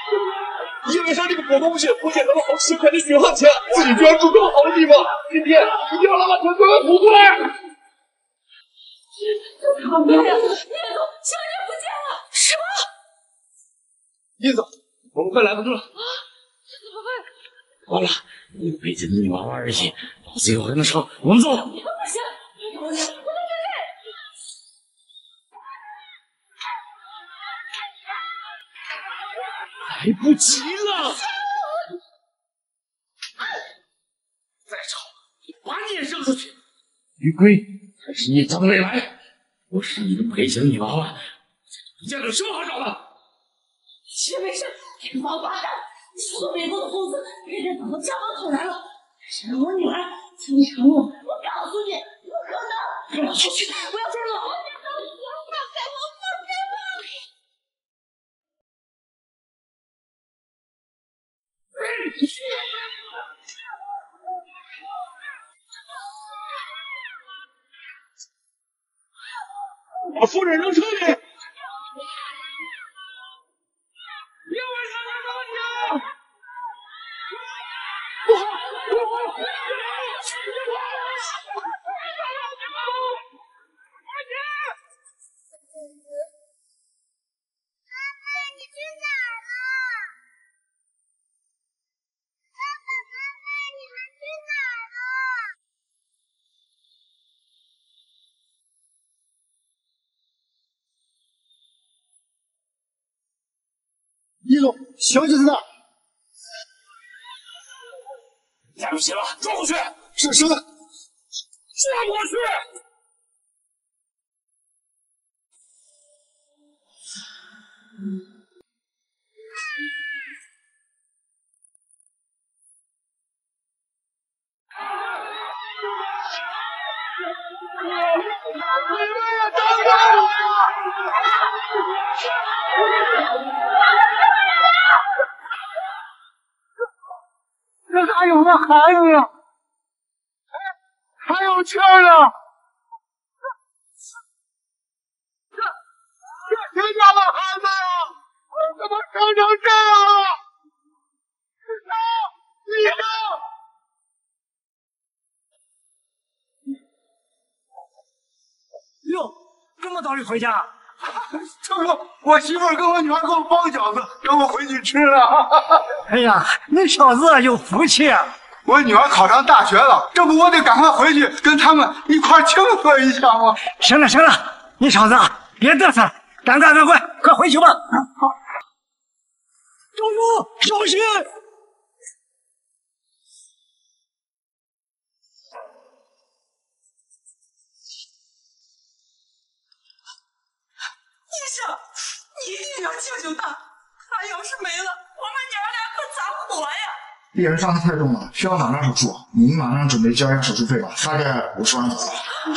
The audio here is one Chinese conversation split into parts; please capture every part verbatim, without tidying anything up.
因为他这个破东西不见得好血快的血汗钱，自己居然住这么好的地方，今天一定要让他全村人吐出来！ 好漂亮，叶总，小姐不见了！什么？ 叶总，我们快来不及了！啊， 这怎么办？ 完了，一个北京的女娃娃而已，老子有人的车，我们走。 不行，我我在这里。 来不及了！再吵，我把你也扔出去！余归才是叶家的未来，我是你的配型女娃娃，你家有什么好找的？ 没事没事，这个王八蛋，说美国的猴子人家早都家门口来了，谁让我女儿曾经承诺，我告诉你，不可能！给我出去！不要追我！我别走！放开我！放开我！ 把夫人扔车里！别为他们着急！不好，不好！ 叶总，小姐在哪？ 来不及了，抓过去！ 是是。 抓过去！ 你们也等等我！这还有个孩子，哎，还有气儿呢！这这谁家的孩子呀？怎么生成这样了？啊，你呢？ 哟，这么早就回家？成哥，我媳妇儿跟我女儿给我包饺子，让我回去吃了。哎呀，你小子有福气啊！我女儿考上大学了，这不我得赶快回去跟他们一块庆贺一下吗？行了行了，你小子别嘚瑟了，赶快赶快快回去吧！好，周叔小心！ 你一定要救救他，他要是没了，我们娘俩可咋活呀？ 猎人伤得太重了，需要马上手术。你们马上准备交一下手术费吧，大概五十万左右。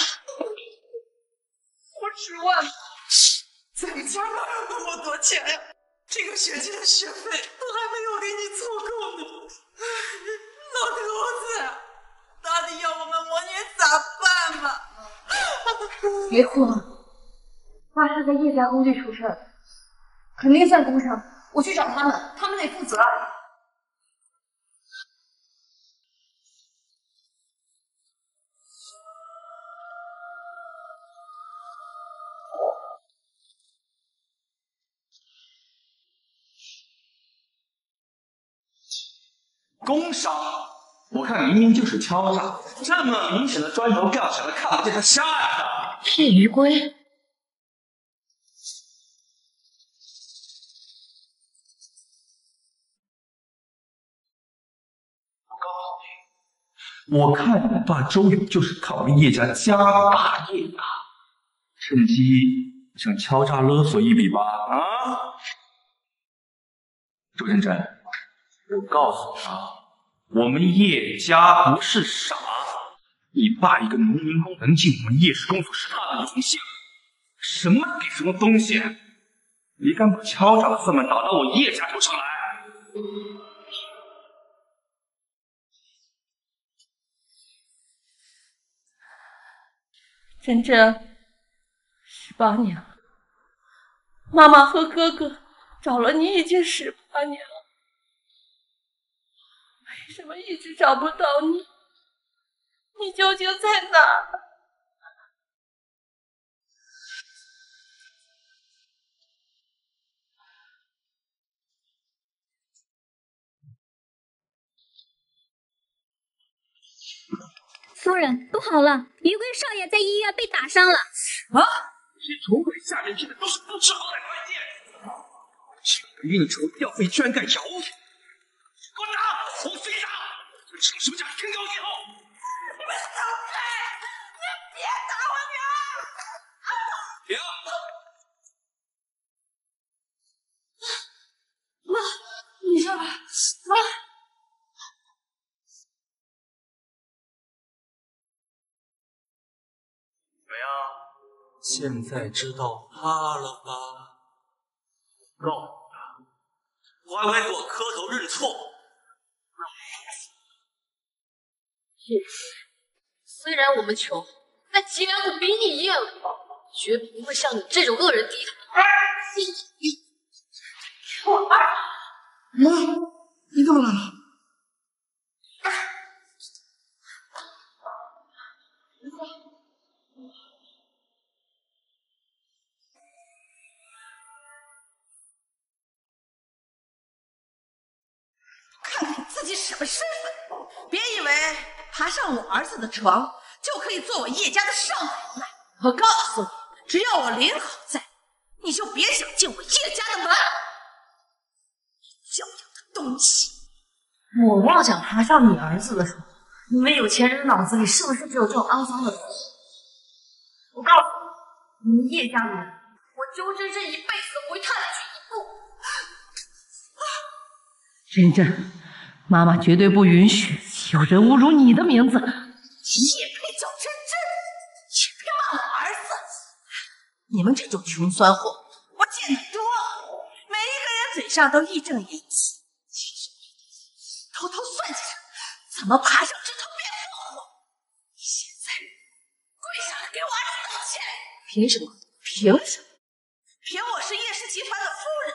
五十万，再加上那么多钱呀，这个学期的学费都还没有给你凑够呢。老头子，到底要我们母女咋办嘛？ 别哭了，爸是在叶家工地出事了。肯定算工伤，我去找他们，他们得负责。 工伤？我看明明就是敲诈，这么明显的砖头掉下来，看不见他瞎呀！ 是余归。 我看你爸周勇就是考虑叶家家大业大，趁机想敲诈勒索一笔吧？啊，周真真，我告诉你啊，我们叶家不是傻，你爸一个农民工能进我们叶氏公府是他的荣幸，什么给什么东西，你敢把敲诈的份打到我叶家头上来？ 真真，十八年了，妈妈和哥哥找了你已经十八年了，为什么一直找不到你？你究竟在哪儿？ 夫人，不好了，余归少爷在医院被打伤了。 什么？ 这些穷鬼下面拼的都是不知好歹的关键。这个运筹调费居然敢咬我！给我打！往死里打！我知道什么叫天高地厚。 你们走开！你别打我女儿！ 停！ 妈，你这吧，妈。 怎么样？现在知道他了吧？我告诉他，乖乖给我磕头认错。 虽然我们穷，但既然我比你硬，绝不会向你这种恶人低头。我儿， 妈，你怎么来了？ 看你自己什么身份！别以为爬上我儿子的床就可以做我叶家的少奶奶。我告诉你，只要我林好在，你就别想进我叶家的门。教养的东西！ 我妄想爬上你儿子的床，你们有钱人脑子里是不是只有这种肮脏的东西？我告诉你，你们叶家的人，我周真真一辈子都不会踏进去一步。 真真，妈妈绝对不允许有人侮辱你的名字。你也配叫真真？也配骂我儿子？你们这种穷酸货，我见得多，每一个人嘴上都义正言辞，其实偷偷算计着怎么爬上枝头变凤凰。你现在跪下来给我儿子道歉！凭什么？凭什么？凭我是叶氏集团的夫人。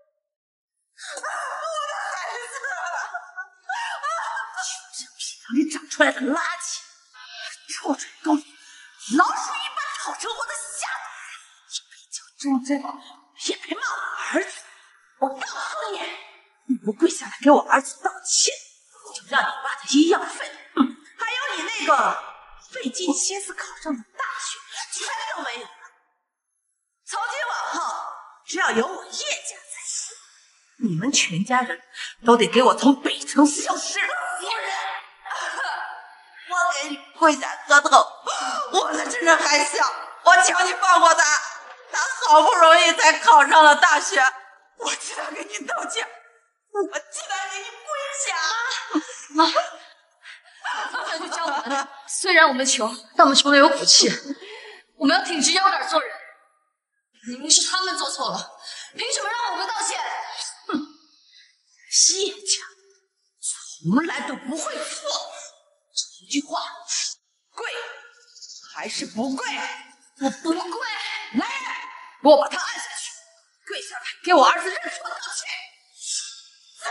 你长出来的垃圾，臭水沟里老鼠一般讨生活的下等人，也配叫真真，也配骂我儿子。我告诉你，你不跪下来给我儿子道歉，就让你爸的医药费，还有你那个费尽心思考上的大学，全都没有了。从今往后，只要有我叶家在，你们全家人都得给我从北城消失。夫人。我给你跪下磕头，我的真人还小，我求你放过他，他好不容易才考上了大学，我替他给你道歉，我替他给你跪下。 妈，妈，就教我们，虽然我们穷，但我们穷的有骨气，我们要挺直腰杆做人。明明是他们做错了，凭什么让我们道歉？ 哼，叶家从来都不会错。一句话，跪还是不跪？ 我不跪！ 来，给我把他按下去，跪下来给我儿子认错道歉。走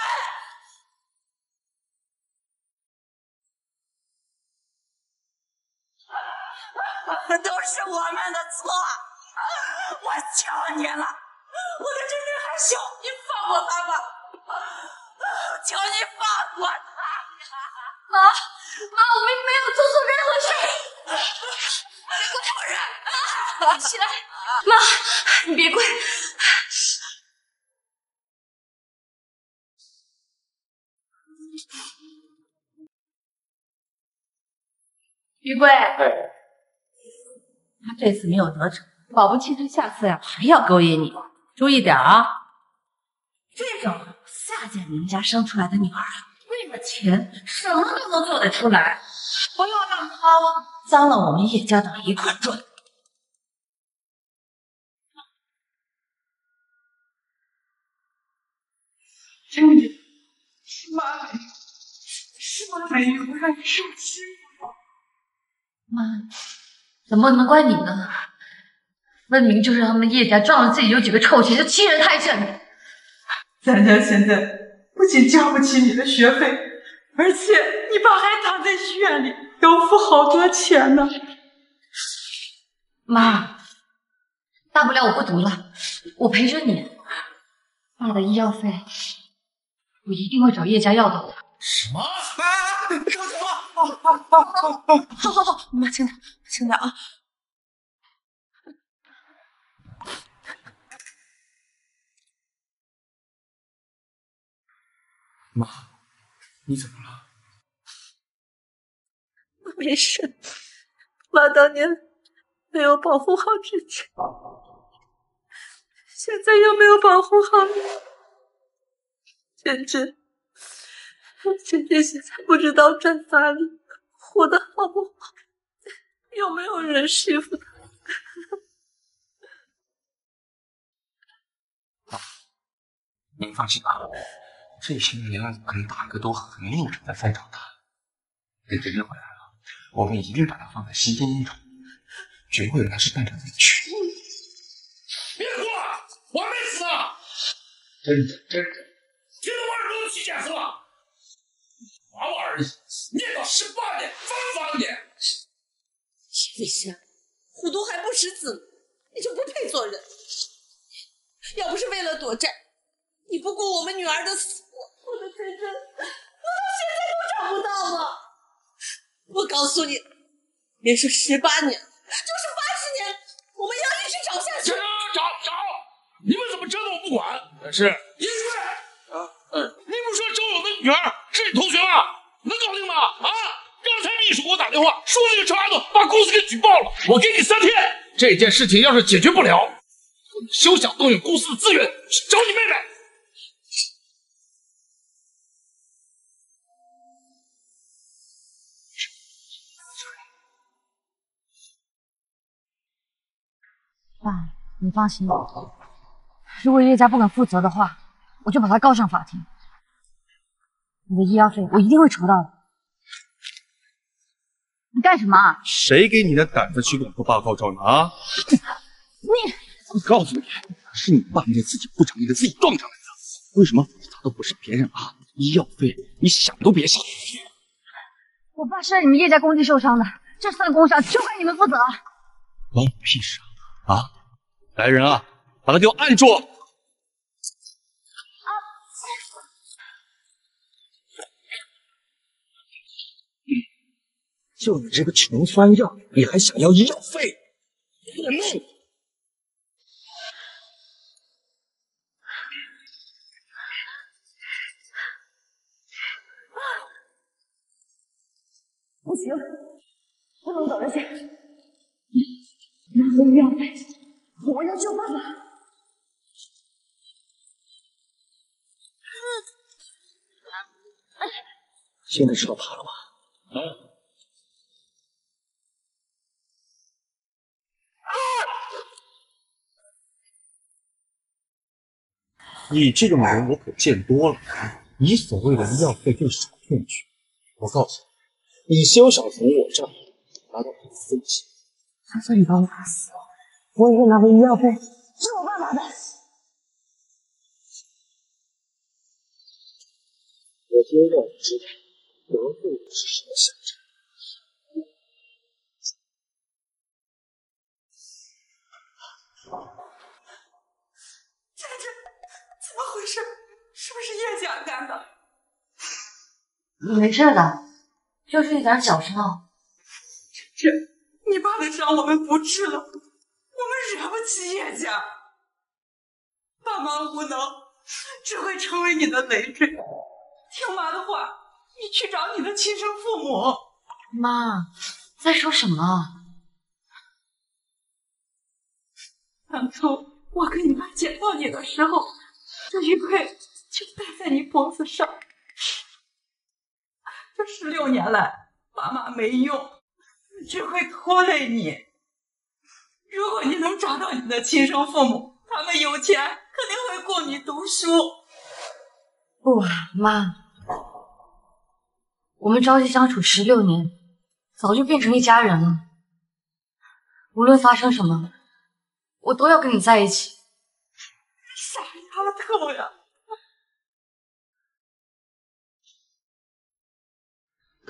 开！都是我们的错，我求你了，我的真人还小，你放过他吧，求你放过他。 妈，妈，我们没有做错任何事。 别跪，夫人， 妈，起来，妈，你别跪。 余贵，他这次没有得逞，保不齐他下次呀还要勾引你，注意点啊！这种下贱人家生出来的女儿啊，为了钱什么都能做得出来，不要让她脏了我们叶家的一块砖。 真的，妈没，是妈没有让你受欺负。 妈，怎么能怪你呢？分明就是他们叶家仗着自己有几个臭钱就欺人太甚。 咱家现在不仅交不起你的学费，而且你爸还躺在医院里，要付好多钱呢。 妈，大不了我不读了，我陪着你。爸的医药费，我一定会找叶家要到的。 什么？ 啊！收钱了！好好好好好好好，妈轻点，轻点啊！ 妈，你怎么了？ 我没事，妈当年没有保护好自己，现在又没有保护好你。简直，简直现在不知道在哪里活得好不好，有没有人欺负他？ 妈，您放心吧。这些年跟大哥都很认真的在长大，等真真回来了，我们一定把他放在心尖尖上，绝不会让他是带着委屈。别哭了，我还没死呢！真真真真，听我耳朵都起茧子了。娃娃而已，念到十八年，方法念。 叶轩，虎毒还不食子，你就不配做人。要不是为了躲债，你不顾我们女儿的死活，我的真真难道现在都找不到吗？我告诉你，别说十八年，就是八十年，我们要一直找下去。 找找找！你们怎么知道我不管？但是叶贵啊，嗯，你不说周勇的女儿是你同学吗？能搞定吗？啊！刚才秘书给我打电话，说那个陈阿斗把公司给举报了，我给你三天，这件事情要是解决不了，你休想动用公司的资源去找你妹妹。 爸，你放心，如果叶家不肯负责的话，我就把他告上法庭。你的医药费我一定会筹到的。你干什么？ 谁给你的胆子去跟我说报告状的啊？ 你， 我告诉你，是你爸那自己不成，你的自己撞上来的。为什么？他都不是别人啊，医药费你想都别想。 我爸是在你们叶家工地受伤的，这次的工伤就该你们负责。 关我屁事啊！啊，来人啊，把他给我按住！就你这个穷酸样，你还想要医药费？我弄！ 不行，不能等着去。拿回医药费，我要救爸爸。 现在知道怕了吧？啊！你这种人我可见多了，你所谓的医药费就是少骗局。我告诉你，你休想从我这儿拿到一分钱。 就算你把我打死了，我也会拿回医药费，是我爸爸的。 我今天让你知道得罪我是什么象征。 这这怎么回事？是不是叶家干的？ 没事的，就是一点小伤。 这你爸的伤我们不治了，我们惹不起叶家。爸妈无能，只会成为你的累赘。听妈的话，你去找你的亲生父母。 妈，在说什么？ 当初我跟你爸捡到你的时候，这玉佩就戴在你脖子上。这十六年来，妈妈没用，只会拖累你。如果你能找到你的亲生父母，他们有钱，肯定会供你读书。 不，妈，我们朝夕相处十六年，早就变成一家人了。无论发生什么，我都要跟你在一起。 傻丫头呀！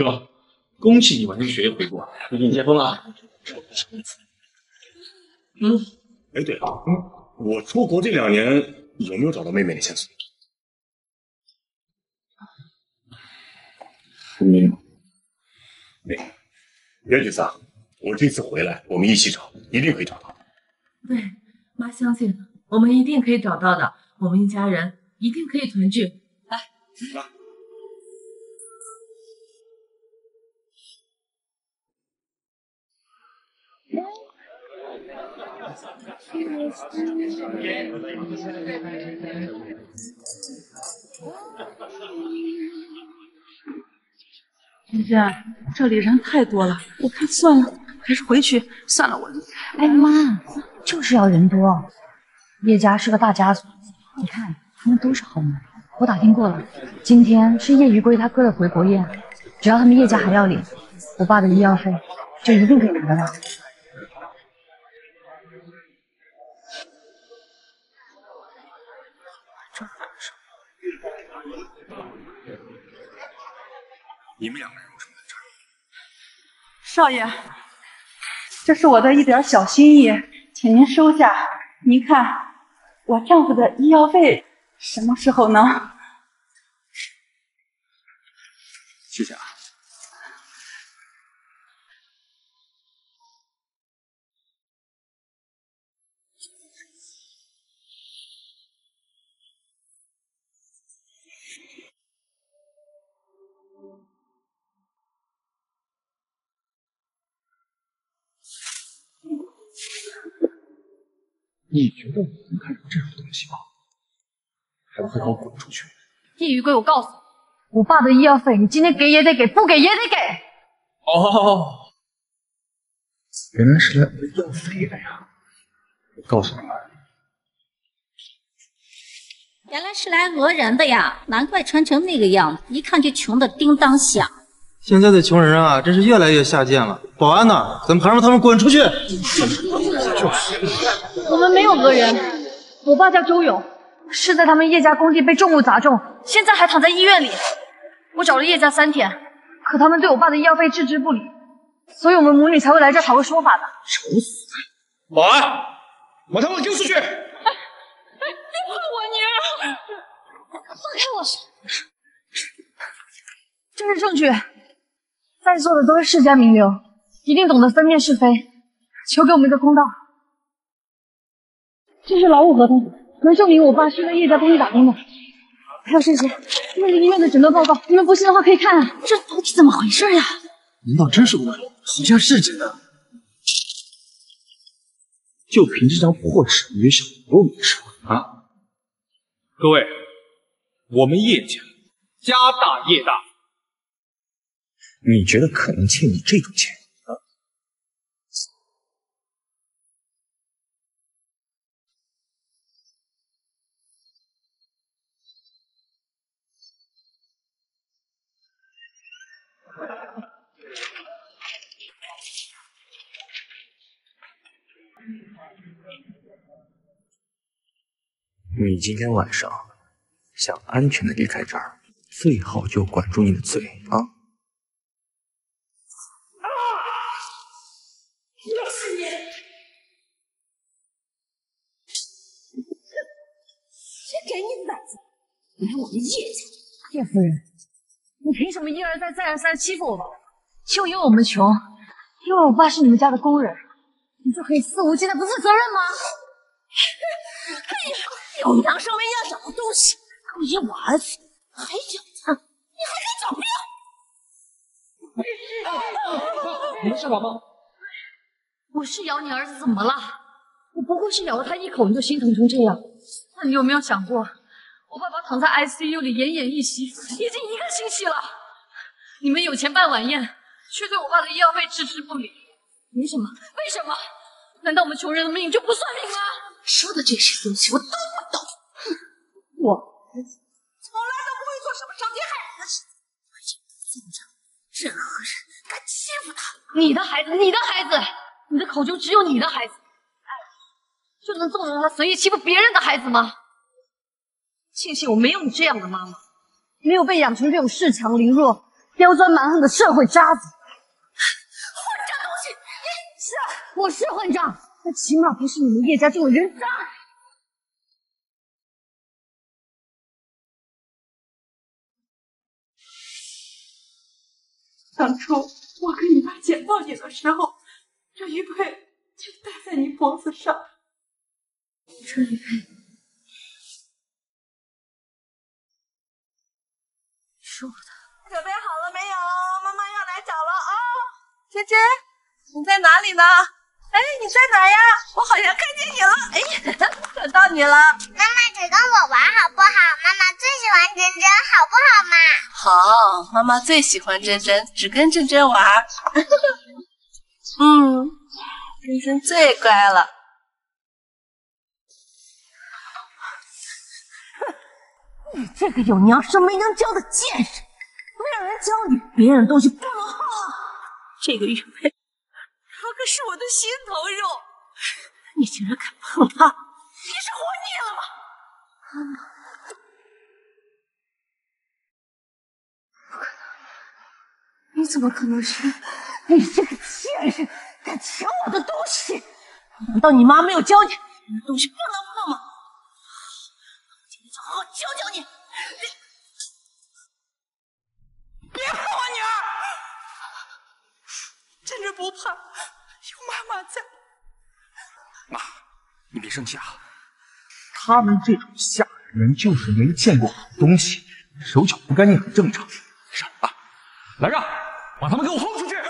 哥，恭喜你完成学业回国，给你接风了。 嗯，哎，对了，嗯，我出国这两年有没有找到妹妹的线索？ 没有。 没有。别沮丧，我这次回来，我们一起找，一定可以找到。 对，妈相信我们一定可以找到的，我们一家人一定可以团聚。来， 来。 姐姐，这里人太多了，我看算了，还是回去算了。我， 哎妈，就是要人多。叶家是个大家族，你看他们都是好门。我打听过了，今天是叶余归他哥的回国宴，只要他们叶家还要领，我爸的医药费就一定可以拿得到。 你们两个人为什么在这儿？ 少爷，这是我的一点小心意，请您收下。您看，我丈夫的医药费什么时候呢？ 谢谢啊。你觉得我能看上这种东西吗？还不快给我滚出去！ 叶余归，我告诉你，我爸的医药费你今天给也得给，不给也得给。 哦，原来是来讹药费的呀！我告诉你们， 原来是来讹人的呀，难怪穿成那个样子，一看就穷的叮当响。 现在的穷人啊，真是越来越下贱了。保安呢？咱们还让他们滚出去！ 我们没有讹人，我爸叫周勇，是在他们叶家工地被重物砸中，现在还躺在医院里。我找了叶家三天，可他们对我爸的医药费置之不理，所以我们母女才会来这讨个说法的。 愁死！保安，把他们丢出去！ 你碰我女儿！放开我！ 这是证据，在座的都是世家名流，一定懂得分辨是非，求给我们一个公道。这是劳务合同，能证明我爸是在叶家工地打工的。还有这些，那个医院的诊断报告，你们不信的话可以看啊。这到底怎么回事呀？ 难道真是我？好像是真的。就凭这张破纸，女小都没事啊！各位，我们叶家家大业大， 你觉得可能欠你这种钱？你今天晚上想安全的离开这儿，最好就管住你的嘴啊！ 又是你！谁给你的胆子来我们叶家？ 叶夫人，你凭什么一而再再而三欺负我爸？就因为我们穷，因为我爸是你们家的工人，你就可以肆无忌惮不负责任吗？ 哎呀，有娘生没样长的东西，勾引我儿子，还咬他，你还敢找病？ 没事吧，妈？ 我是咬你儿子，怎么了？我不过是咬了他一口，你就心疼成这样。那你有没有想过，我爸爸躺在 I C U 里奄奄一息，已经一个星期了。你们有钱办晚宴，却对我爸的医药费置之不理，凭什么？为什么？难道我们穷人的命就不算命吗？ 说的这些东西我都不懂。 我从来都不会做什么伤天害理的事，我也不见着任何人敢欺负他。 你的孩子，你的孩子，你的口中只有你的孩子，就能纵容他随意欺负别人的孩子吗？庆幸我没有你这样的妈妈，没有被养成这种恃强凌弱、 刁钻蛮横的社会渣子。混账东西！是啊，我是混账，但起码不是你们叶家这种人渣。 当初我跟你爸捡到你的时候，这玉佩就戴在你脖子上。 这玉佩是我的。 准备好了没有？妈妈要来找了啊！珍珍，你在哪里呢？哎，你在哪呀？我好像看见你了。哎，找到你了。 妈妈只跟我玩好不好？妈妈最喜欢珍珍，好不好嘛？ 好，妈妈最喜欢珍珍，只跟珍珍玩。嗯，珍珍最乖了。 你这个有娘生没娘教的贱人，没有人教你，别人的东西不能碰啊！ 这个玉佩，它可是我的心头肉， 你竟然敢碰它， 你是活腻了吗？ 妈妈，不可能！你怎么可能是？你这个贱人，敢抢我的东西！难道你妈没有教你，别人的东西不能碰吗？我今天就好好教教你！ 别碰我女儿！珍珍不怕，有妈妈在。 妈，你别生气啊。他们这种下人人就是没见过好东西，手脚不干净很正常。没事啊，来人，把他们给我轰出去！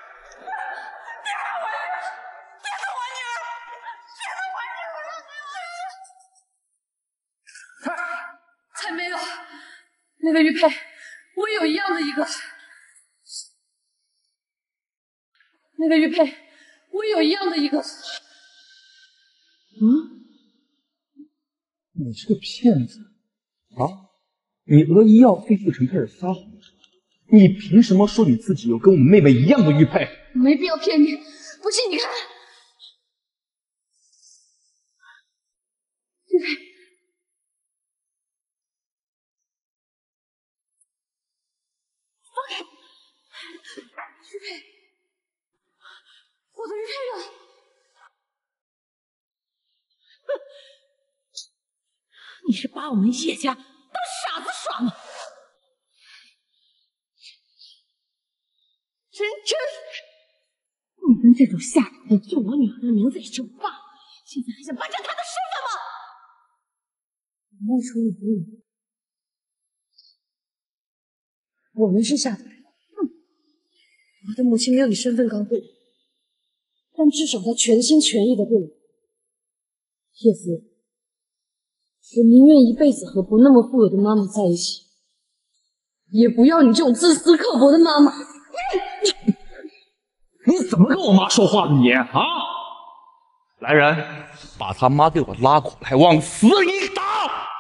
才没有，那个玉佩，我有一样的一个。那个玉佩，我有一样的一个。 嗯，你是个骗子啊！你讹医药费不成，开始撒谎是吧？你凭什么说你自己有跟我们妹妹一样的玉佩？ 没必要骗你，不信你看。玉佩。玉佩，我的玉佩呢？哼，你是把我们叶家当傻子耍吗？真真，你跟这种下等人用我女儿的名字也就罢了，现在还想霸占她的身份吗？我没说你不用，我们是下等人。我的母亲没有你身份高贵，但至少她全心全意的对我。叶子，我宁愿一辈子和不那么富有的妈妈在一起，也不要你这种自私刻薄的妈妈。 你怎么跟我妈说话的你啊？来人，把他妈给我拉过来，往死里打！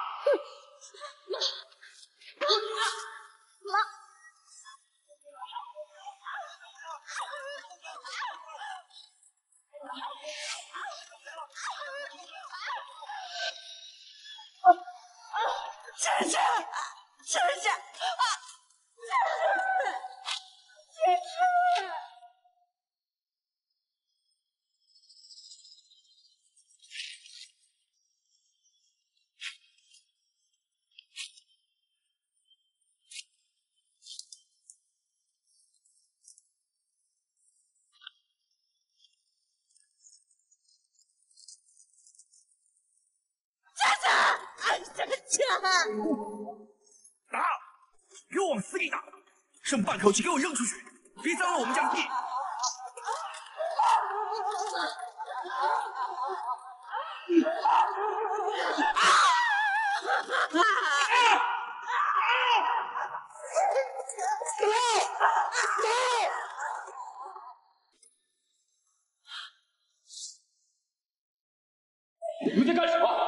珍珍，珍珍，啊，珍珍，珍珍。 打！给我往死里打！剩半口气给我扔出去，别脏了我们家地！你们在干什么？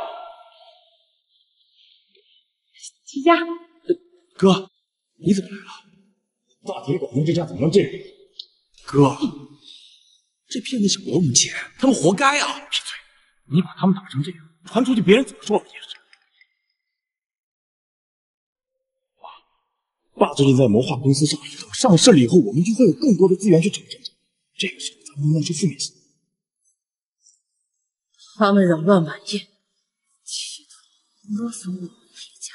齐家， 哥，你怎么来了？大庭广众之下怎么能这样？哥，这骗子想讹我们钱，他们活该啊！闭嘴！你把他们打成这样，传出去别人怎么说我们叶氏？ 爸最近在谋划公司上市，等上市了以后，我们就会有更多的资源去整整。这个时候咱们能冒出负面新闻。 他们扰乱晚宴，企图勒索我们叶家。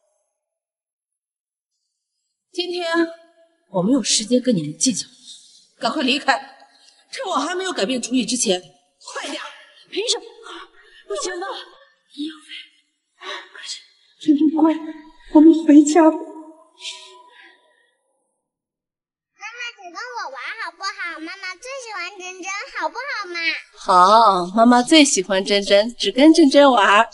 今天我没有时间跟你们计较，赶快离开，趁我还没有改变主意之前，快点！凭什么？不行的，医药费。可是珍珍乖，我们回家吧。 妈妈只跟我玩好不好？妈妈最喜欢珍珍，好不好嘛？ 好，妈妈最喜欢珍珍，只跟珍珍玩。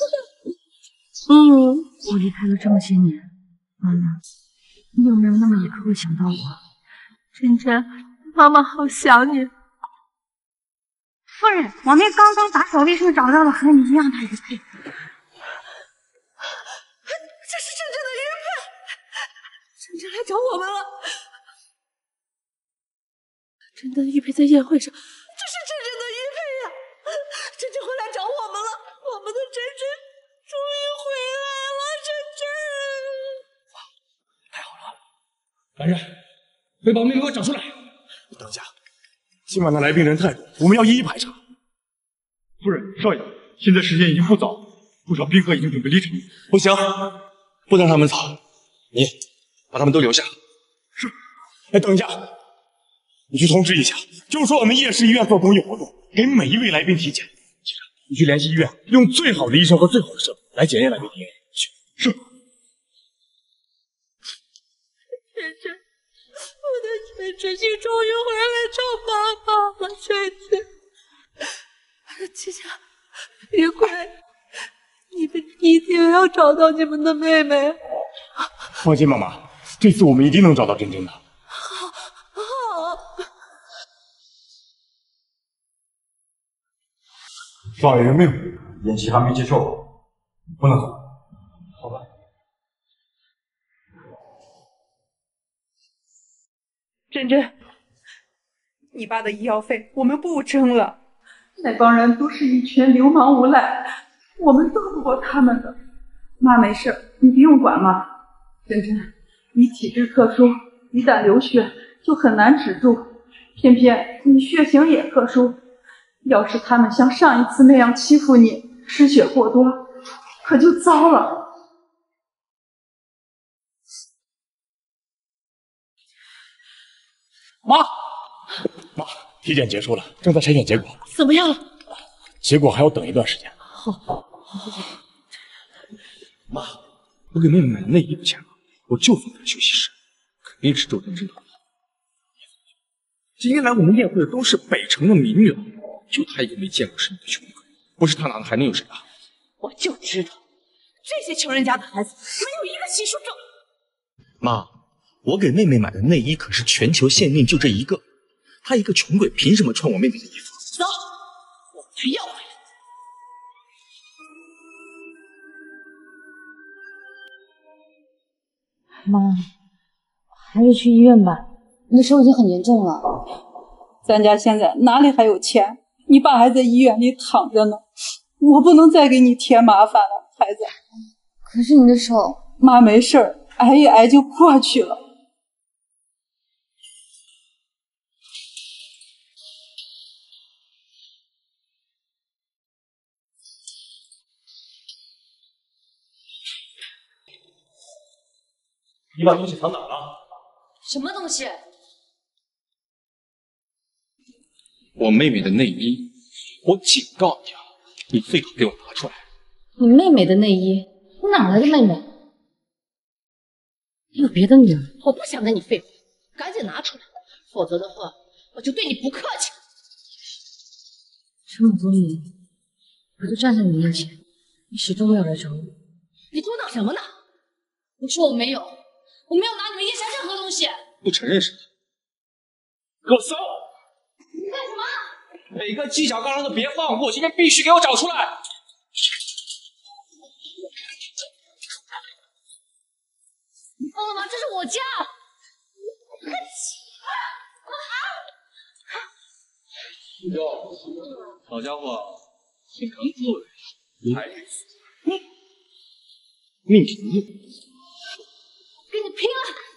嗯， 我离开了这么些年，妈妈，你有没有那么一刻会想到我？珍珍，妈妈好想你。 夫人，我们刚刚打扫卫生找到了和你一样的玉佩。 这是珍珍的玉佩，珍珍来找我们了。珍珍的玉佩在宴会上，这是珍珍的玉佩呀！珍珍回来找我们了，我们的珍珍终于回来了，珍珍。 太好了，来人，快把妹妹给我找出来！ 等一下，今晚的来宾人太多，我们要一一排查。 夫人，少爷，现在时间已经不早，不少宾客已经准备离场。 不行，不能让他们走，你把他们都留下。 是。 哎，等一下，你去通知一下，就是说我们夜市医院做公益活动，给每一位来宾体检。记着，你去联系医院，用最好的医生和最好的设备来检验来宾 D N A。去。是。 珍珍，我的珍珍，你终于回来找妈妈了，珍珍。七家，别怪，你们一定要找到你们的妹妹。 放心，妈妈，这次我们一定能找到珍珍的。 好，好。 少爷有命，宴席还没结束，不能走。好吧。 珍珍，你爸的医药费我们不争了。那帮人都是一群流氓无赖，我们斗不过他们的。妈没事，你不用管妈。珍珍，你体质特殊，一旦流血就很难止住，偏偏你血型也特殊，要是他们像上一次那样欺负你，失血过多，可就糟了。 妈，妈，体检结束了，正在筛选结果。 怎么样了？ 结果还要等一段时间。 好， 妈，我给妹妹买的内衣不见了，我就放在休息室，肯定是周真真的。今天来我们宴会的都是北城的名媛，就她一个没见过世面的穷鬼，不是她拿的还能有谁啊？ 我就知道，这些穷人家的孩子没有一个洗漱证。 妈，我给妹妹买的内衣可是全球限定，就这一个。她一个穷鬼凭什么穿我妹妹的衣服？ 走，我把她要回来。 妈，还是去医院吧，你的手已经很严重了。 咱家现在哪里还有钱？你爸还在医院里躺着呢，我不能再给你添麻烦了，孩子。 可是你的手…… 妈没事儿，挨一挨就过去了。 你把东西藏哪了？ 什么东西？ 我妹妹的内衣，我警告你啊，你最好给我拿出来。 你妹妹的内衣？你哪来的妹妹？你有别的女儿？ 我不想跟你废话，赶紧拿出来，否则的话，我就对你不客气。 这么多年，我都站在你面前，你始终没有来找我。 你嘟囔什么呢？我说我没有。我没有拿你们叶家任何东西。 不承认是吧？给我搜！ 你干什么？ 每个犄角旮旯都别放过，今天必须给我找出来！ 你疯了吗？这是我家！ 哟，好家伙，挺扛揍人，还是命挺硬。 跟你拼了！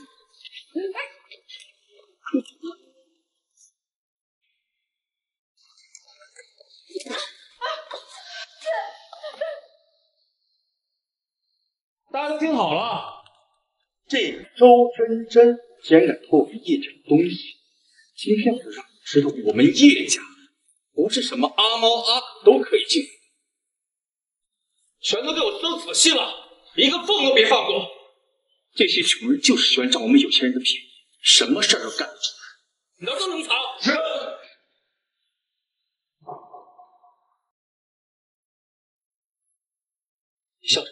大家都听好了，这个周真真竟然敢偷我们叶家的东西，今天我就让你知道我们叶家不是什么阿猫阿狗都可以进，全都给我收仔细了，一个缝都别放过。这些穷人就是喜欢占我们有钱人的便宜，什么事儿都干得出来，哪儿都能藏。是。你笑什么？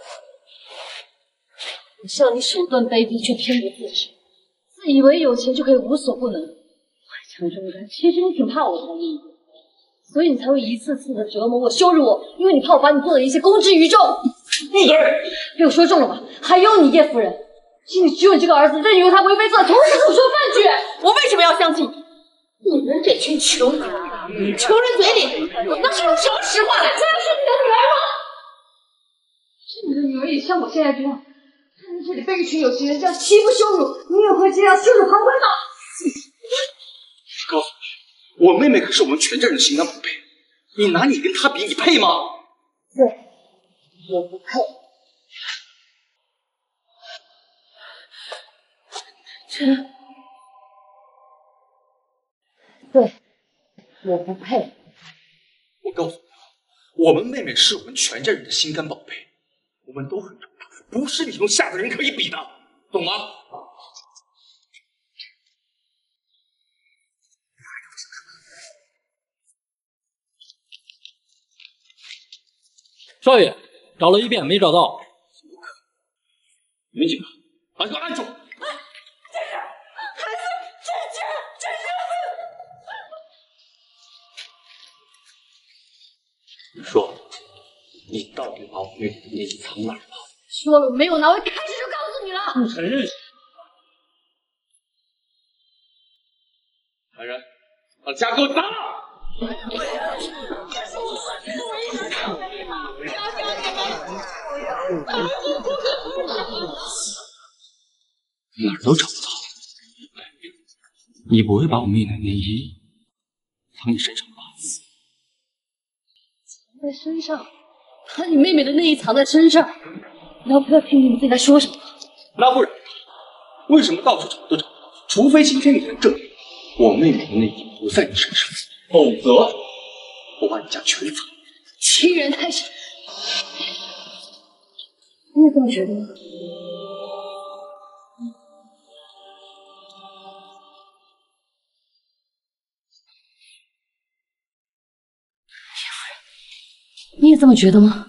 我笑你手段卑鄙，却偏不自知，自以为有钱就可以无所不能，外强中干。其实你挺怕我才对，所以你才会一次次的折磨我、羞辱我，因为你怕我把你做的一切公之于众。 闭嘴！ 被我说中了吧？还有你叶夫人，心里只有你这个儿子，任由他为非作歹，同时口说犯句。我为什么要相信你？你们这群穷人，穷人嘴里能说出什么实话来？这样是你的女儿吗？是你的女儿也像我现在这样，站在这里被一群有钱人这样欺负羞辱，你也会这样袖手旁观吗？ 告诉你，我妹妹可是我们全家人的心肝宝贝，你拿你跟她比，你配吗？ 对，我不配。真。对，我不配。 我告诉你，我们妹妹是我们全家人的心肝宝贝，我们都很重要，不是你用下的人可以比的，懂吗？ 少爷，找了一遍没找到。 怎么可能？你们几个，把他给我按住！你说，你到底把我妹妹的内衣藏哪儿了？ 说了我没有拿，我一开始就告诉你了。 不承认？来人，把家给我砸了！哪儿都找不到。你不会把我妹妹的内衣藏你身上吧？ 在身上，把你妹妹的内衣藏在身上，你要不要听听你自己在说什么？ 那不然，为什么到处找都找不到？除非今天你能证明我妹妹的内衣不在你身上，否则我把你家全砸。 欺人太甚！你也这么觉得吗？你也这么觉得吗？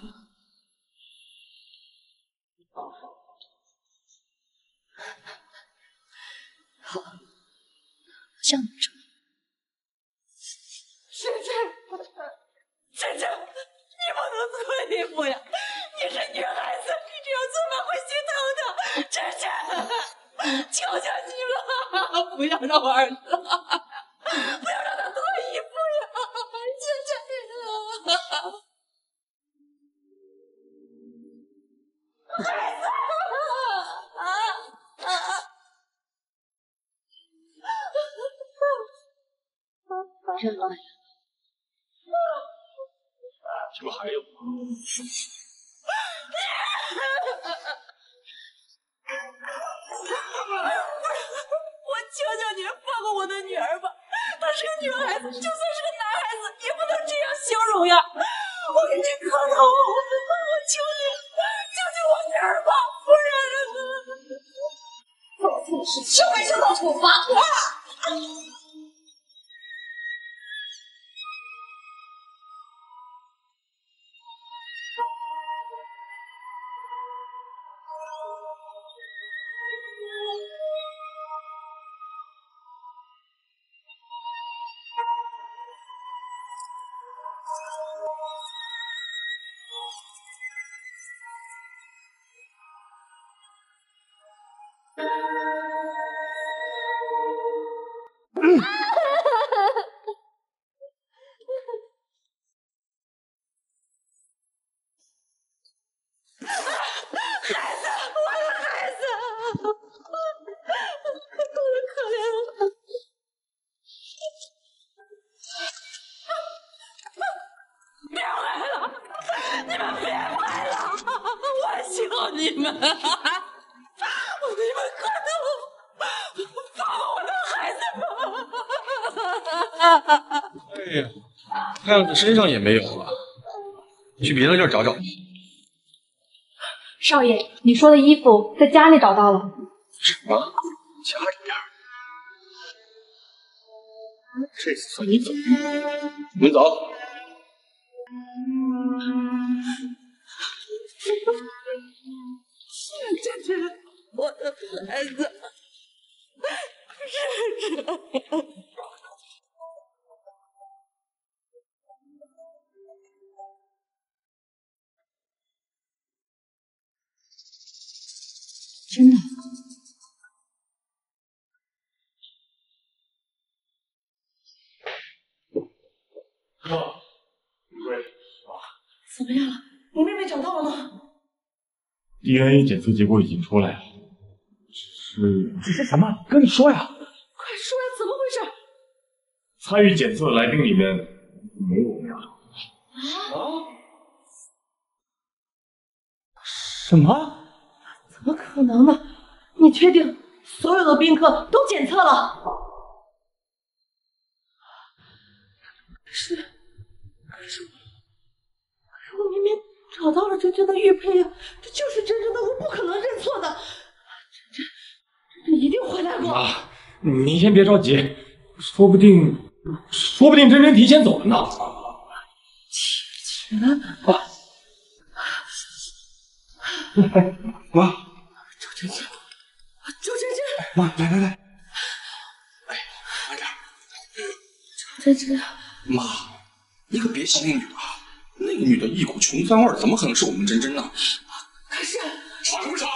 好，像你这么。 芷芷，芷芷，你不能这么离谱呀！你是女孩子，你这样做妈会心疼的。芷芷，求求你了，不要让我儿子，不要让他脱衣服呀！芷芷。孩子，啊啊！ 真乱呀！ 这不还有吗？ 我求求你放过我的女儿吧，她是个女孩子，就算是个男孩子，也不能这样羞辱呀！我给你磕头，我求你，救救我女儿吧，夫人！ 做错事就会受到处罚。 别回来了！你们别回来了！我求告你们！我给你们快点放我的孩子吧！ 哎呀，看样子身上也没有了，去别的地儿找找。 少爷，你说的衣服在家里找到了。 什么？家里边？这次算你走运。你们走。 这是我的孩子，是这。 真的。 哥，对， 怎么样了？你妹妹找到了吗 ？D N A 检测结果已经出来了，只是只是什么？跟你说呀！ 快说呀，怎么回事？ 参与检测的来宾里面没有我们俩。 啊？ 什么？ 怎么可能呢？你确定所有的宾客都检测了？可是，可是，可是我明明找到了真正的玉佩呀，这就是真正的，我不可能认错的。真真，真真一定回来过。 妈，你先别着急，说不定，说不定真真提前走了呢。 提前？ 啊！哎，妈， 周真真，周真真， 妈，来来来，哎，慢点。 周真真， 妈，你可别信那女的，那个女的一股穷酸味，怎么可能是我们真真呢？ 可是， 吵什么吵？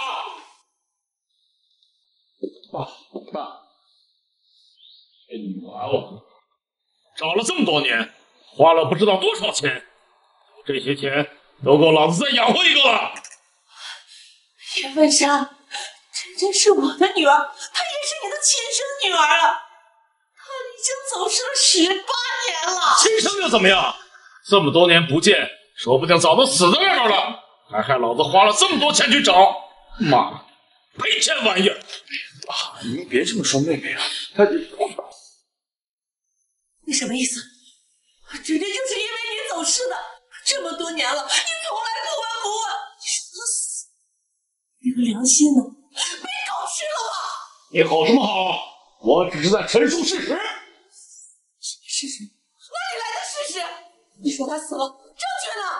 爸爸，这女娃娃找了这么多年，花了不知道多少钱，这些钱都够老子再养活一个了。 叶问山，真真是我的女儿，她也是你的亲生女儿啊！她已经走失了十八年了。 亲生又怎么样？这么多年不见，说不定早都死在那儿了，还害老子花了这么多钱去找。妈，赔钱玩意儿！ 啊，你别这么说妹妹啊，她你什么意思？真真就是因为你走失的，这么多年了，你从来不闻不问，你说她死，你的良心呢？被狗吃了吗？ 你吼什么吼？我只是在陈述事实。 事实？哪里来的事实？你说他死了，证据呢？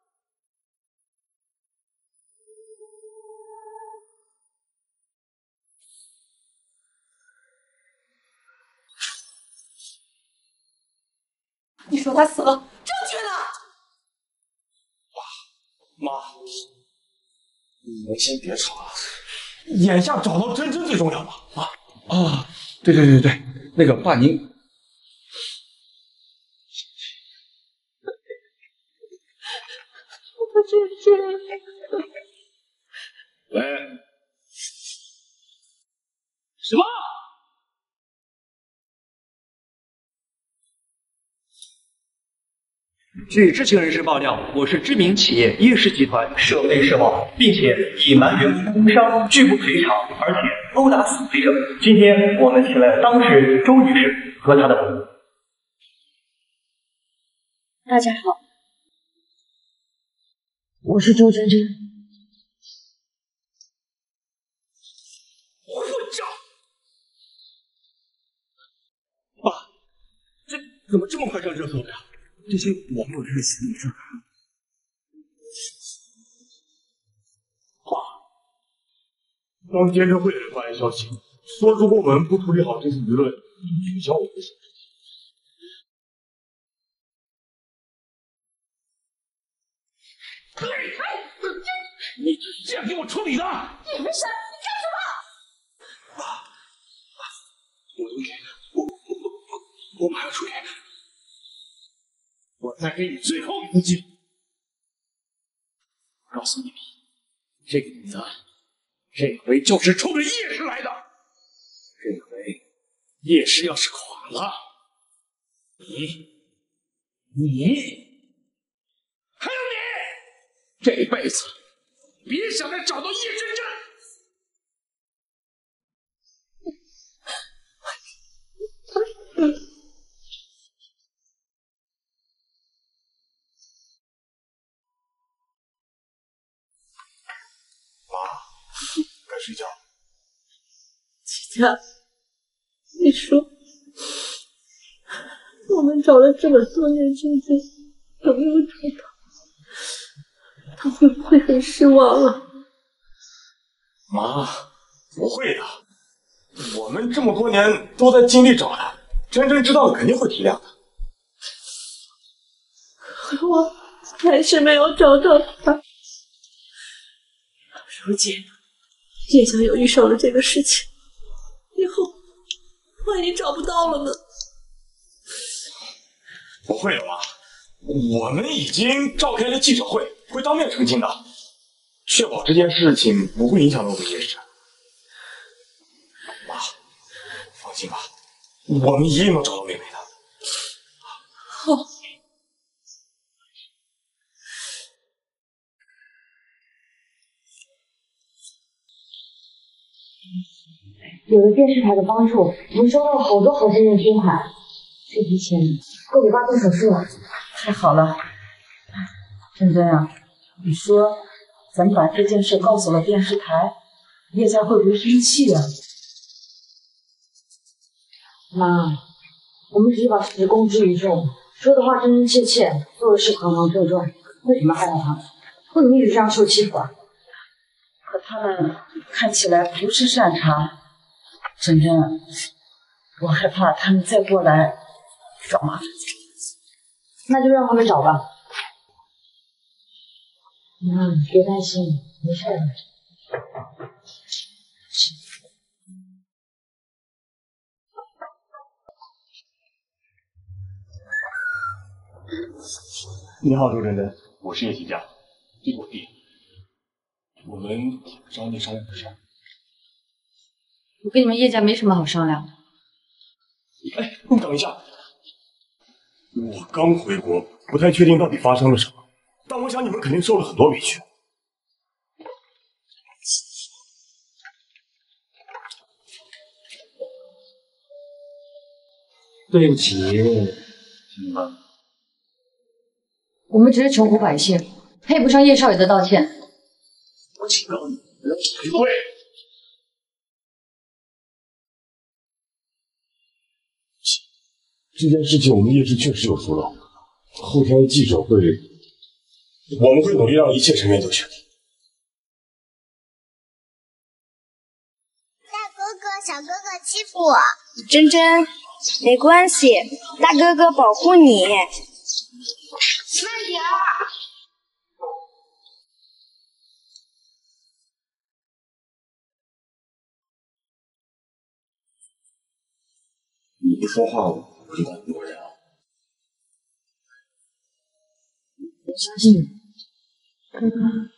你说他死了，证据呢？ 妈，你们先别吵了， 眼下找到真真最重要嘛。 啊啊，对对对对，那个爸您。 我真真。 喂，什么？ 据知情人士爆料，我是知名企业叶氏集团涉非涉贸，并且以瞒员工工伤拒不赔偿，而且殴打死赔者。今天我们请来了当事人周女士和她的母亲。 大家好，我是周真真。 混账！爸，这怎么这么快上热搜了呀？这些网络人的心理事儿。爸，当监证会的人发来消息，说如果我们不处理好这次舆论，就取消我们的审视期。你就是这样给我处理的？ 叶文山，你干什么？ 爸，爸，我应该，我我我我马上处理。 我再给你最后一次机会，我告诉你，这个女的这回就是冲着叶氏来的。这回叶氏要是垮了，你你还有你，这辈子别想着找到叶真真。 该睡觉了。 齐家，你说，我们找了这么多年真真，都没有找到，他会不会很失望啊？ 妈，不会的，我们这么多年都在尽力找他，真真知道了肯定会体谅的。 可我还是没有找到他。如今叶家又遇上了这个事情，以后万一找不到了呢？ 不会的，妈，我们已经召开了记者会，会当面澄清的，确保这件事情不会影响到我们叶氏。妈，放心吧，我们一定能找到妹妹的。 好。 有了电视台的帮助，我们收到了好多好心人捐款，这笔钱够给爸做手术了。 太好了，珍珍啊，你说咱们把这件事告诉了电视台，叶家会不会生气啊？ 妈，我们只是把事实公之于众，说的话真真切切，做的事堂堂正正，为什么害怕他们？为什么一直这样受欺负啊？ 可他们看起来不是善茬。珍珍，我害怕他们再过来找麻烦。 那就让他们找吧。妈，你别担心，没事的。 你好，周真真，我是叶齐家，这是我弟。我们找你商量个事儿。 我跟你们叶家没什么好商量的。 哎，你等一下，我刚回国，不太确定到底发生了什么，但我想你们肯定受了很多委屈。 对不起，你们。 我们只是穷苦百姓，配不上叶少爷的道歉。 我警告你，不要赔罪。这件事情我们叶氏确实有疏漏，后天记者会，我们会努力让一切沉冤得雪。 大哥哥、小哥哥欺负我，真真，没关系，大哥哥保护你。慢点儿。 你不说话，我就敢多人啊！ 我相信你，哥哥。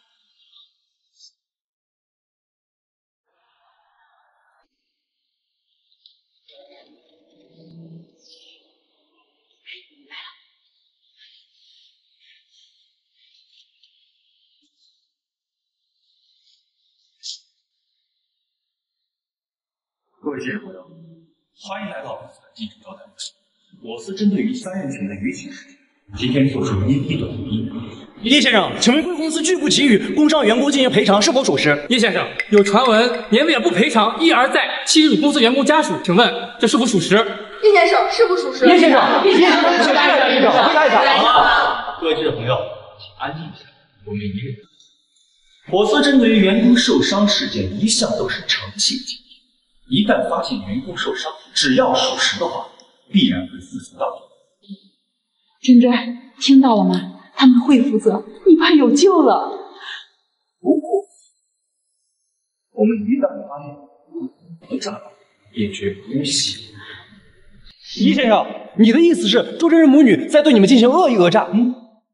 各位记者朋友，欢迎来到本次的记者招待会。我司针对于三人群的舆情事件，今天做出一批的回应。 叶先生，请问贵公司拒不给予工伤员工进行赔偿，是否属实？ 叶先生，有传闻年免不赔偿，一而再欺辱公司员工家属，请问这是否属实？ 叶先生，是不属实？ 叶先生，叶先生，回答一下，记者，回答一下。 好，各位记者朋友，请安静一下，我们一个人。我司针对于员工受伤事件一向都是诚信经营，一旦发现员工受伤，只要属实的话，必然会负责到底。 珍珍，听到了吗？他们会负责，你爸有救了。 不过，我们一旦发现不诈，也绝不息。 叶先生，你的意思是周真人母女在对你们进行恶意讹诈？嗯，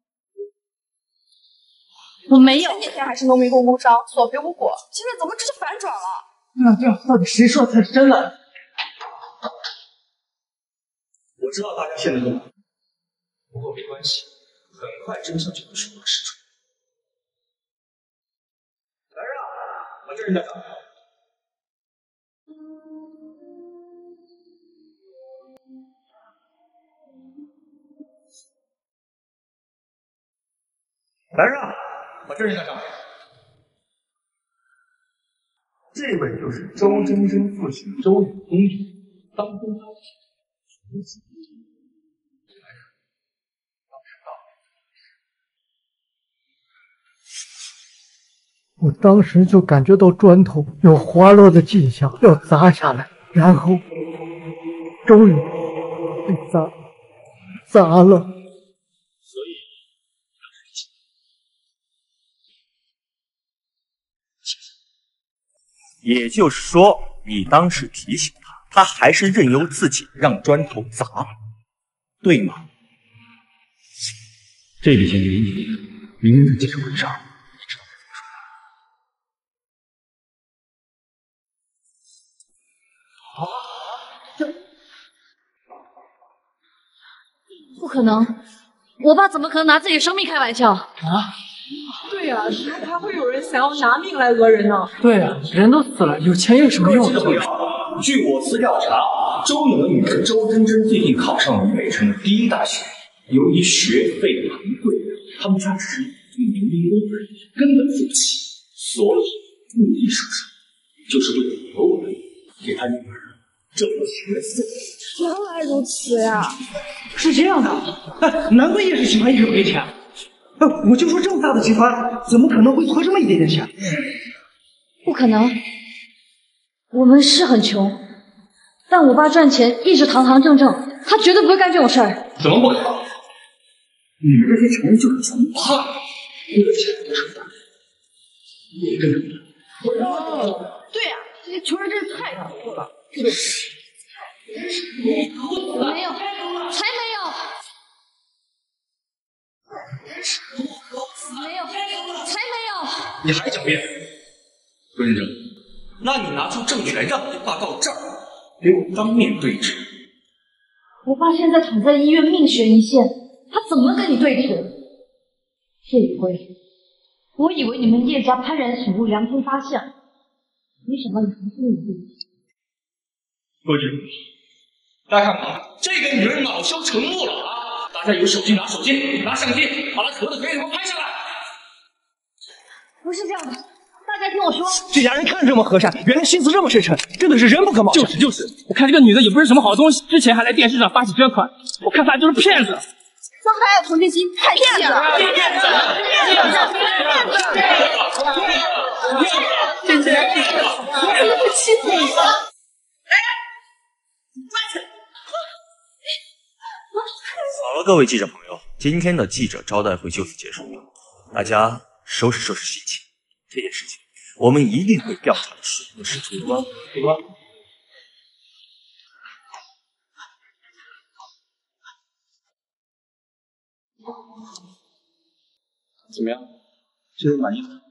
我没有。 那天还是农民工工伤，索赔无果，现在怎么这就反转了？ 那这样到底谁说才是真的？ 我知道大家现在都忙，不过没关系，很快真相就会水落石出。 我这人在哪？来人啊！把这人带上来。这位就是周真真父亲周永公主，当初他如此。 我当时就感觉到砖头有滑落的迹象，要砸下来，然后终于被砸砸了。 所以， 也就是说，你当时提醒他，他还是任由自己让砖头砸了，对吗？ 这笔钱给你，明天在记者会上。 不可能，我爸怎么可能拿自己的生命开玩笑啊？ 对呀、啊，怎么还会有人想要拿命来讹人呢？ 对呀、啊，人都死了，有钱有什么用？ 据我司调查，周永的女儿周真真最近考上了北城的第一大学，由于学费昂贵，他们家只是一名民工而已，根本付不起，所以目的手上就是为了讹我们，给他女儿挣学费。 原来如此呀！ 是这样的，哎，难怪叶氏集团一直赔钱。哎，我就说这么大的集团，怎么可能会亏这么一点点钱？ 不可能，我们是很穷，但我爸赚钱一直堂堂正正，他绝对不会干这种事儿。 怎么不可能？ 你们这些穷人就是穷怕，为了钱不成大事，也跟着你。 对呀、啊，这些穷人真是太可恶了。 没有，才没有，没有，才没有！ 你还狡辩？周真真， 那你拿出证据来，让你爸到这儿给我当面对质。 我爸现在躺在医院，命悬一线，他怎么跟你对质？这一回，我以为你们叶家幡然醒悟，良心发现，没想到你还是那么对质。 何局，大家看看，这个女人恼羞成怒了啊！大家有手机拿手机，拿相机，把她扯的腿给我拍下来。 不是这样的，大家听我说。 这家人看着这么和善，原来心思这么深沉，真的是人不可貌相。 就是就是，我看这个女的也不是什么好东西，之前还来电视上发起捐款，我看她就是骗子。 伤害爱同情心，太骗子了！骗子！骗子！骗子！真真，我怎么会欺负你呢？ 好了，各位记者朋友，今天的记者招待会就此结束了，大家收拾收拾心情。这件事情我们一定会调查的水落石出的，对吧？ 怎么样？现在满意吗？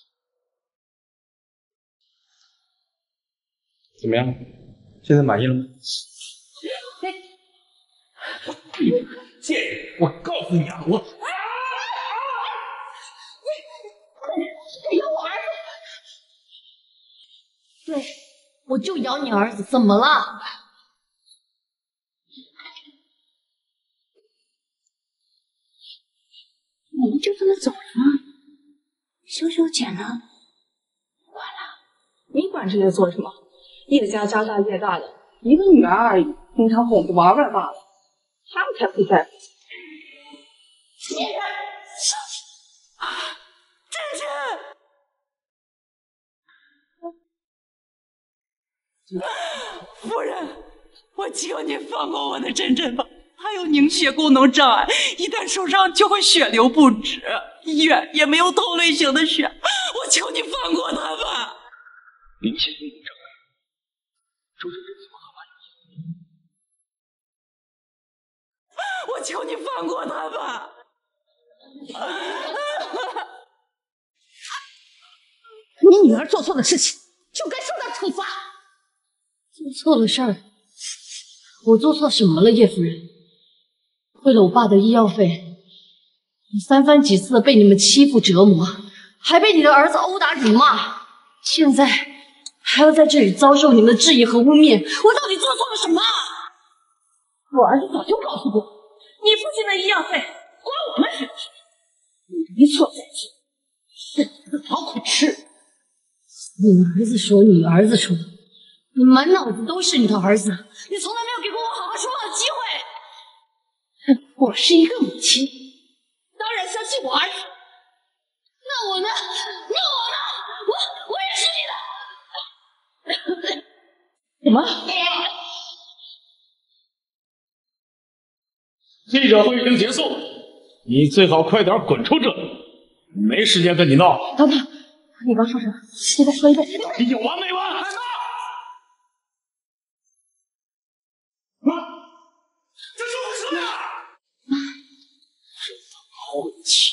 怎么样？现在满意了吗？ 贱人，我告诉你啊，我你咬我儿子！对，我就咬你儿子，怎么了？ 你们就这么走了吗？修修剪了， 管了，你管这些做什么？叶家家大业大的，一个女儿而已，平常哄着玩玩罢了，他们才不在乎。 真真，夫人，我求你放过我的真真吧。她有凝血功能障碍，一旦受伤就会血流不止，医院也没有同类型的血，我求你放过她吧。 凝血功能障碍，周真真怎么和妈有？ 我求你放过她吧。 你女儿做错的事情就该受到处罚。做错了事儿，我做错什么了，叶夫人？为了我爸的医药费，我三番几次的被你们欺负折磨，还被你的儿子殴打辱骂。 现在还要在这里遭受你们的质疑和污蔑，我到底做错了什么？我儿子早就告诉过我，你父亲的医药费关我们什么事？你一错再错，是自讨苦吃。你儿子说，你儿子说，你满脑子都是你的儿子，你从来没有给过我好好说话的机会。我是一个母亲，当然相信我儿子。那我呢？那我呢？我我也是你的。什么？ 记者会已经结束，你最好快点滚出这里，没时间跟你闹。 等等，你刚说什么？你再说一遍。 你有完没完？海娜！啊！这是我说的！真他妈晦气！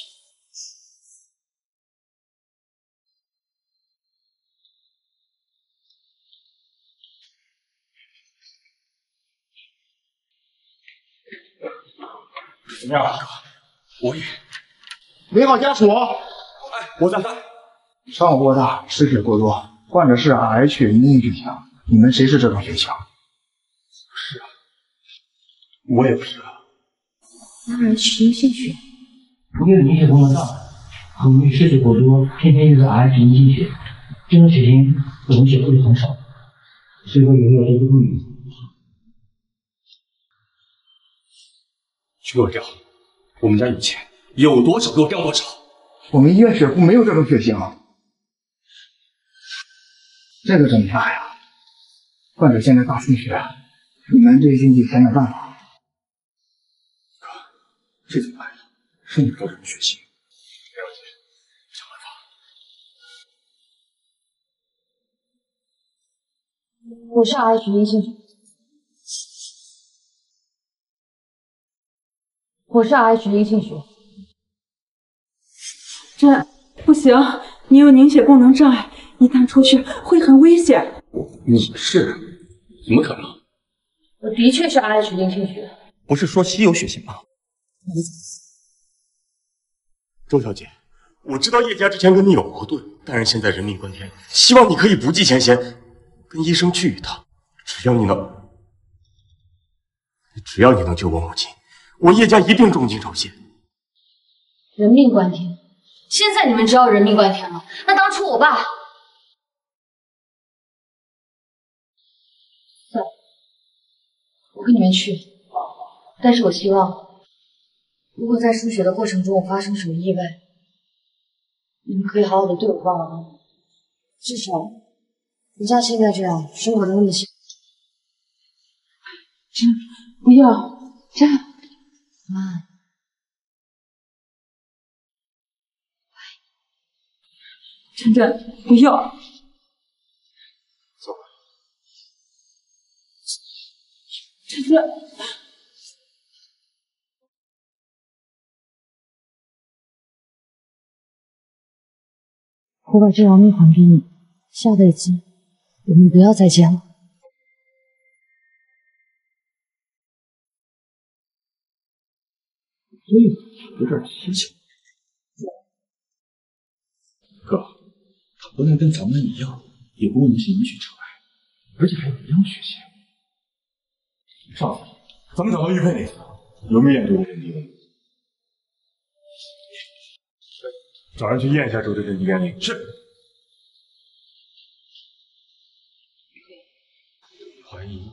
怎么样，哥？我也。 你好，家属。 哎，我在看。 上午过大，失血过多，患者是 R H 阴性血型，你们谁是这种血型？ 是啊，我也不知道。 R H 阴性血， 因为凝血功能障碍，很容易失血过多，偏偏又是 R H 阴性血，这种血型溶血会很少，所以说有没有多多注意。 去给我调，我们家有钱，有多少给我调多少。 我们医院血库没有这种血型。这个怎么办呀？患者现在大出血，你们这一星期想想办法。 哥，这怎么办呀？是你高这种血型，没问题，想办法。 我是 R H 阴性血，我是 R H 阴性血。 这不行，你有凝血功能障碍，一旦出血会很危险。 你是？怎么可能？ 我的确是 R H 阴性血。 不是说稀有血型吗？ 周小姐，我知道叶家之前跟你有矛盾，但是现在人命关天，希望你可以不计前嫌，跟医生聚一趟。只要你能，只要你能救我母亲，我叶家一定重金酬谢。 人命关天，现在你们知道人命关天了，那当初我爸……算了，我跟你们去，但是我希望，如果在输血的过程中我发生什么意外，你们可以好好的对我爸爸妈妈，至少不像现在这样生活的那么辛苦。真不要，真妈。 晨晨，不要！ 走吧。 晨晨， 我把这条命还给你，下辈子我们不要再见了。 所以有点蹊跷。哥，他不但跟咱们一样，也不过能是凝血障碍，而且还有一样血型。上次咱们找到玉佩那次，有没有验周真真 D N A？ 找人去验一下周真真 D N A。是。怀疑。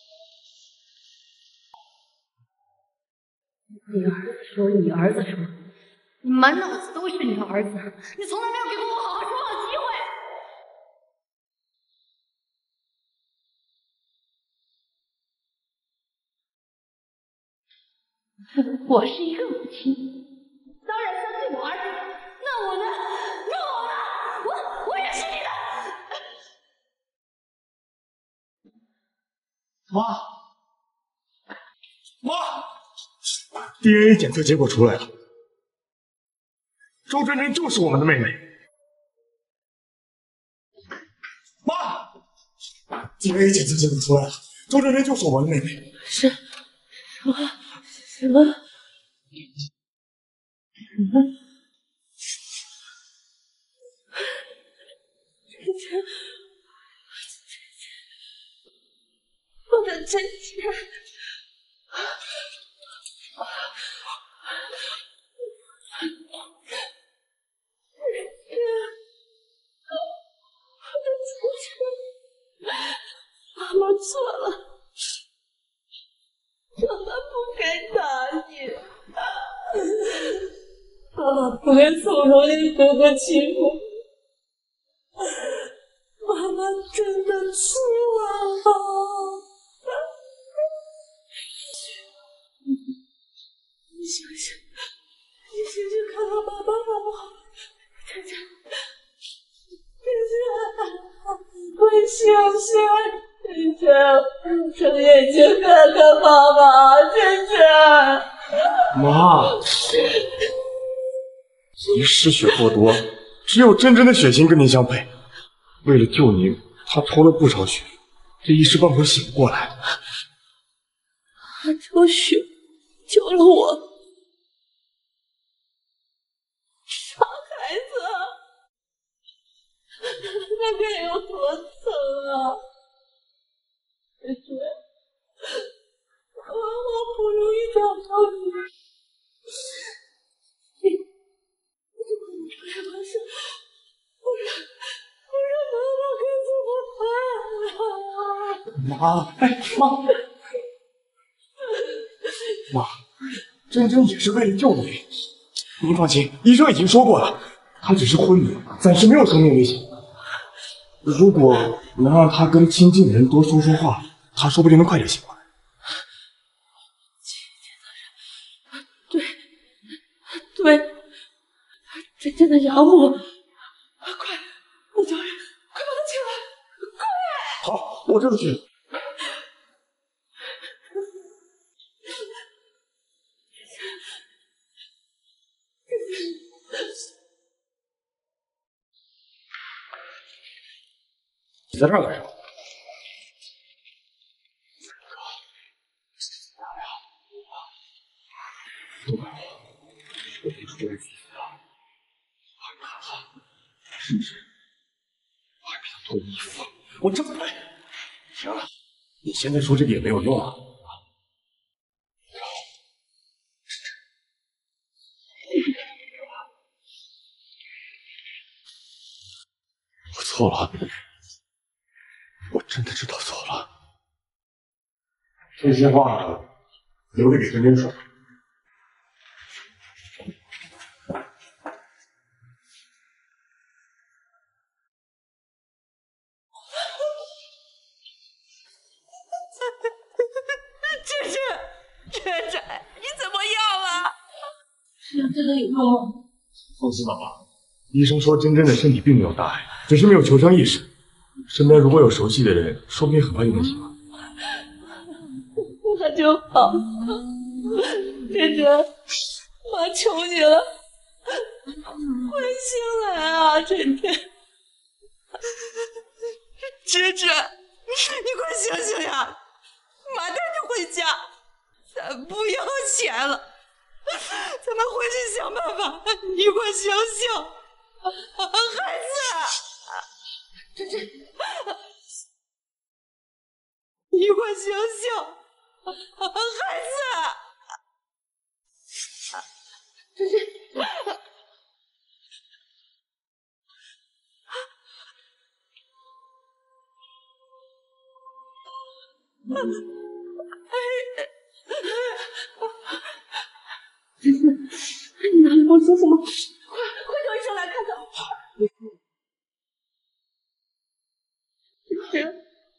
你儿子说，你儿子说，你满脑子都是你的儿子，你从来没有给过我好好说话的机会。我是一个母亲，当然相信我儿子。那我呢？那我呢？我我也是你的。 妈，妈 ，D N A 检测结果出来了，周真真就是我们的妹妹。妈 ，D N A 检测结果出来了，周真真就是我们的妹妹。 是什么？什么？什么？晨晨。 真，我的真真。 妈妈错了，妈妈不该打你，妈妈不该纵容你哥哥欺负，妈妈真的错了。你醒醒，你醒醒，看看妈妈好不好？晨晨，晨晨，快醒醒！ 晨晨，睁眼睛看看妈妈，晨晨。 妈，您失血过多，只有真真的血型跟您相配。为了救您，他抽了不少血，这一时半会儿醒不过来。 他抽血救了我，傻孩子，那该有多疼啊！ 姐姐，我好不容易找到你，你你怎么出什么事？我让我让妈妈该怎么办啊？ 妈，哎，妈，妈，真真也是为了救你。您放心，医生已经说过了，她只是昏迷，暂时没有生命危险。如果能让她跟亲近的人多说说话。 他说不定能快点醒过来。 对，对，真正的养母，快，我叫人，快把他请来，快！ 好，我这就去。 你在这儿干什么？ 都怪我，我没出来自己的，我还怕他，甚至我还逼他脱衣服，我这么对。行了，你现在说这个也没有用了。我错了，我真的知道错了。这些话留着给真真说。 真真，真真，你怎么样了？ 这样真的有用吗？ 放心吧，妈。医生说真真的身体并没有大碍，只是没有求生意识。身边如果有熟悉的人，说不定很快就能醒了。 那就好。真真，妈求你了，快醒来啊，真真！真真，你快醒醒呀！ 马带你回家，咱不要钱了，咱们回去想办法。你快醒醒，孩子！真真，你快醒醒，孩子！真真。真是，你哪里不舒服吗？快快叫医生来看看。真真，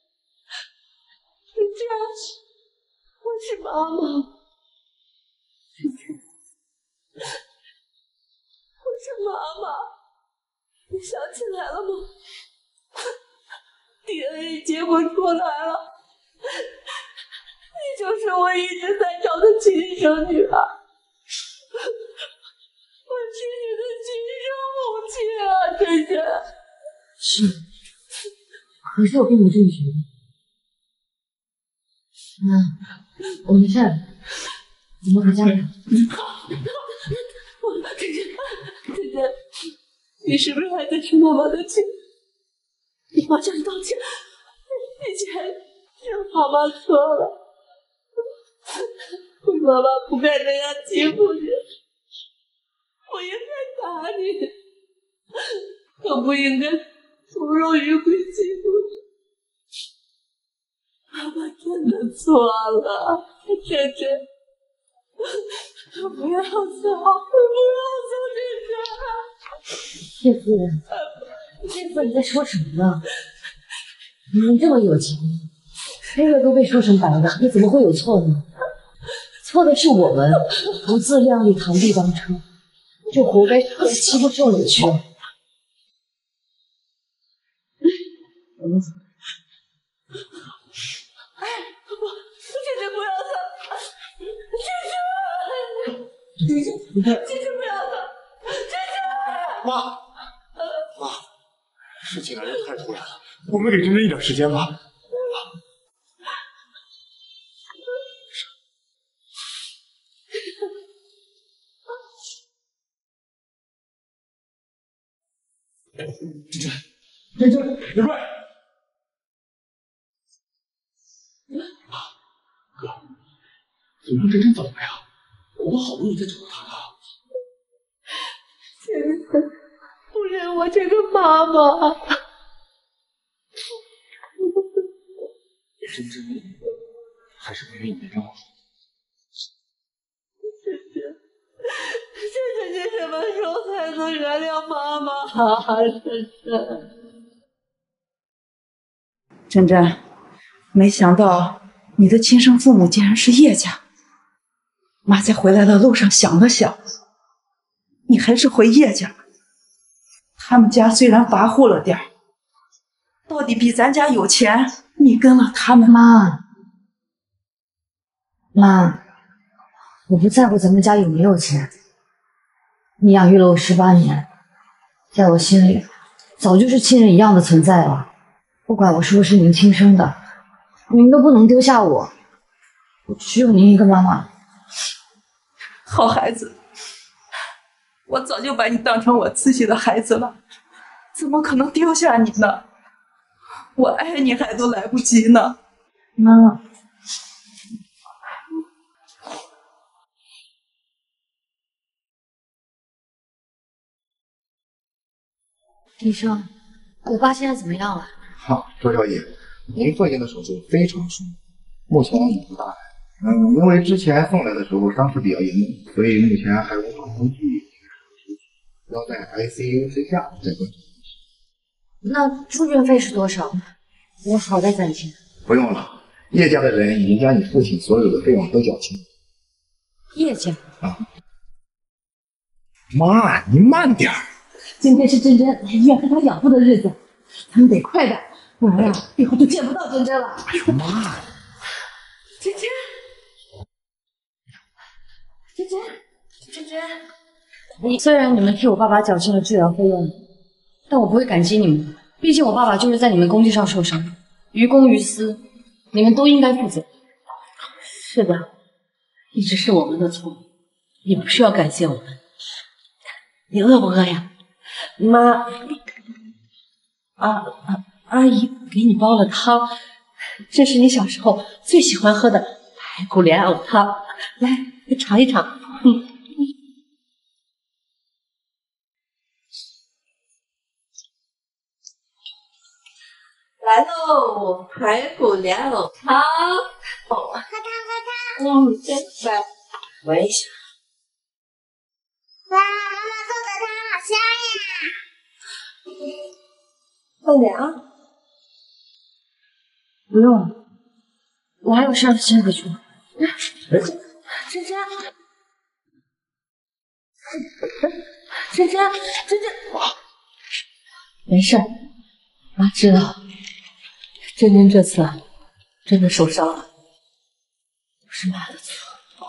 真真，我是妈妈。真真，我是妈妈。你想起来了吗 ？D N A 结果出来了。 你就是我一直在找的亲生女儿，我是你的亲生母亲啊，真真。 是，可是我跟你这么说，嗯，我没事，怎么回家了？ 真真，真真，你是不是还在吃妈妈的气？ 妈向你道歉，以前是妈妈错了，妈妈不该这样欺负你，我应该打你，可不应该宠辱于归欺负你。妈妈真的错了，珍珍，不要走，不要走，珍珍。 叶夫人，叶夫人你在说什么呢？你们这么有钱，黑了都被说成白的，你怎么会有错呢？错的是我们不自量力，螳臂当车，就活该被欺负受委屈。我们走。 哎，不，姐姐不要走，姐姐，姐姐，姐姐不要走，姐姐。 妈，妈，事情来得太突然了，我们给珍珍一点时间吧。珍珍，珍珍，刘瑞，哥，怎么珍珍走了呀？我们好不容易才找到她的。 珍珍不认我这个妈妈。 珍珍还是不愿意原谅我。 珍珍，珍珍，你什么时候才能原谅妈妈啊？珍珍，珍珍，没想到你的亲生父母竟然是叶家。妈在回来的路上想了想，你还是回叶家。他们家虽然跋扈了点儿，到底比咱家有钱。你跟了他们， 妈，妈，我不在乎咱们家有没有钱。你养育了我十八年，在我心里早就是亲人一样的存在了。不管我是不是您亲生的，您都不能丢下我。我只有您一个妈妈。 好孩子，我早就把你当成我自己的孩子了，怎么可能丢下你呢？我爱你还都来不及呢。 妈，医生，我爸现在怎么样了？ 好，周小姐，您父亲的手术非常顺利，目前已无大碍。嗯，因为之前送来的时候伤势比较严重，所以目前还无法根据要在 I C U 之下再观察。 那住院费是多少？我好再攒钱。 不用了，叶家的人已经将你父亲所有的费用都缴清。 叶家啊，妈，你慢点儿。 今天是珍珍来医院和他养父的日子，咱们得快点，不然呀，以后就见不到珍珍了。 哎呦妈！ 珍珍，珍珍，珍珍，你虽然你们替我爸爸缴清了治疗费用，但我不会感激你们。毕竟我爸爸就是在你们工地上受伤，于公于私，你们都应该负责。是的，一直是我们的错，你不需要感谢我们。你饿不饿呀？妈，啊啊，阿姨给你煲了汤，这是你小时候最喜欢喝的排骨莲藕汤，来，你尝一尝。嗯。 来喽，排骨莲藕汤，喝汤喝汤。嗯，真乖。闻一下。 哇，妈妈做的汤好香呀！ 放凉？不用，我还有事先回去。哎，珍珍，珍珍，珍珍，没事，妈知道。珍珍这次真的受伤了，不是妈的错。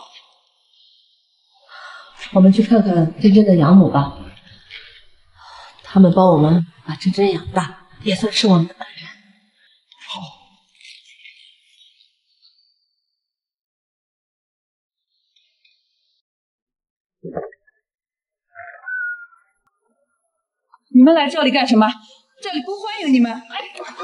我们去看看珍珍的养母吧，他们帮我们把珍珍养大，也算是我们的恩人。 好。 你们来这里干什么？这里不欢迎你们！哎，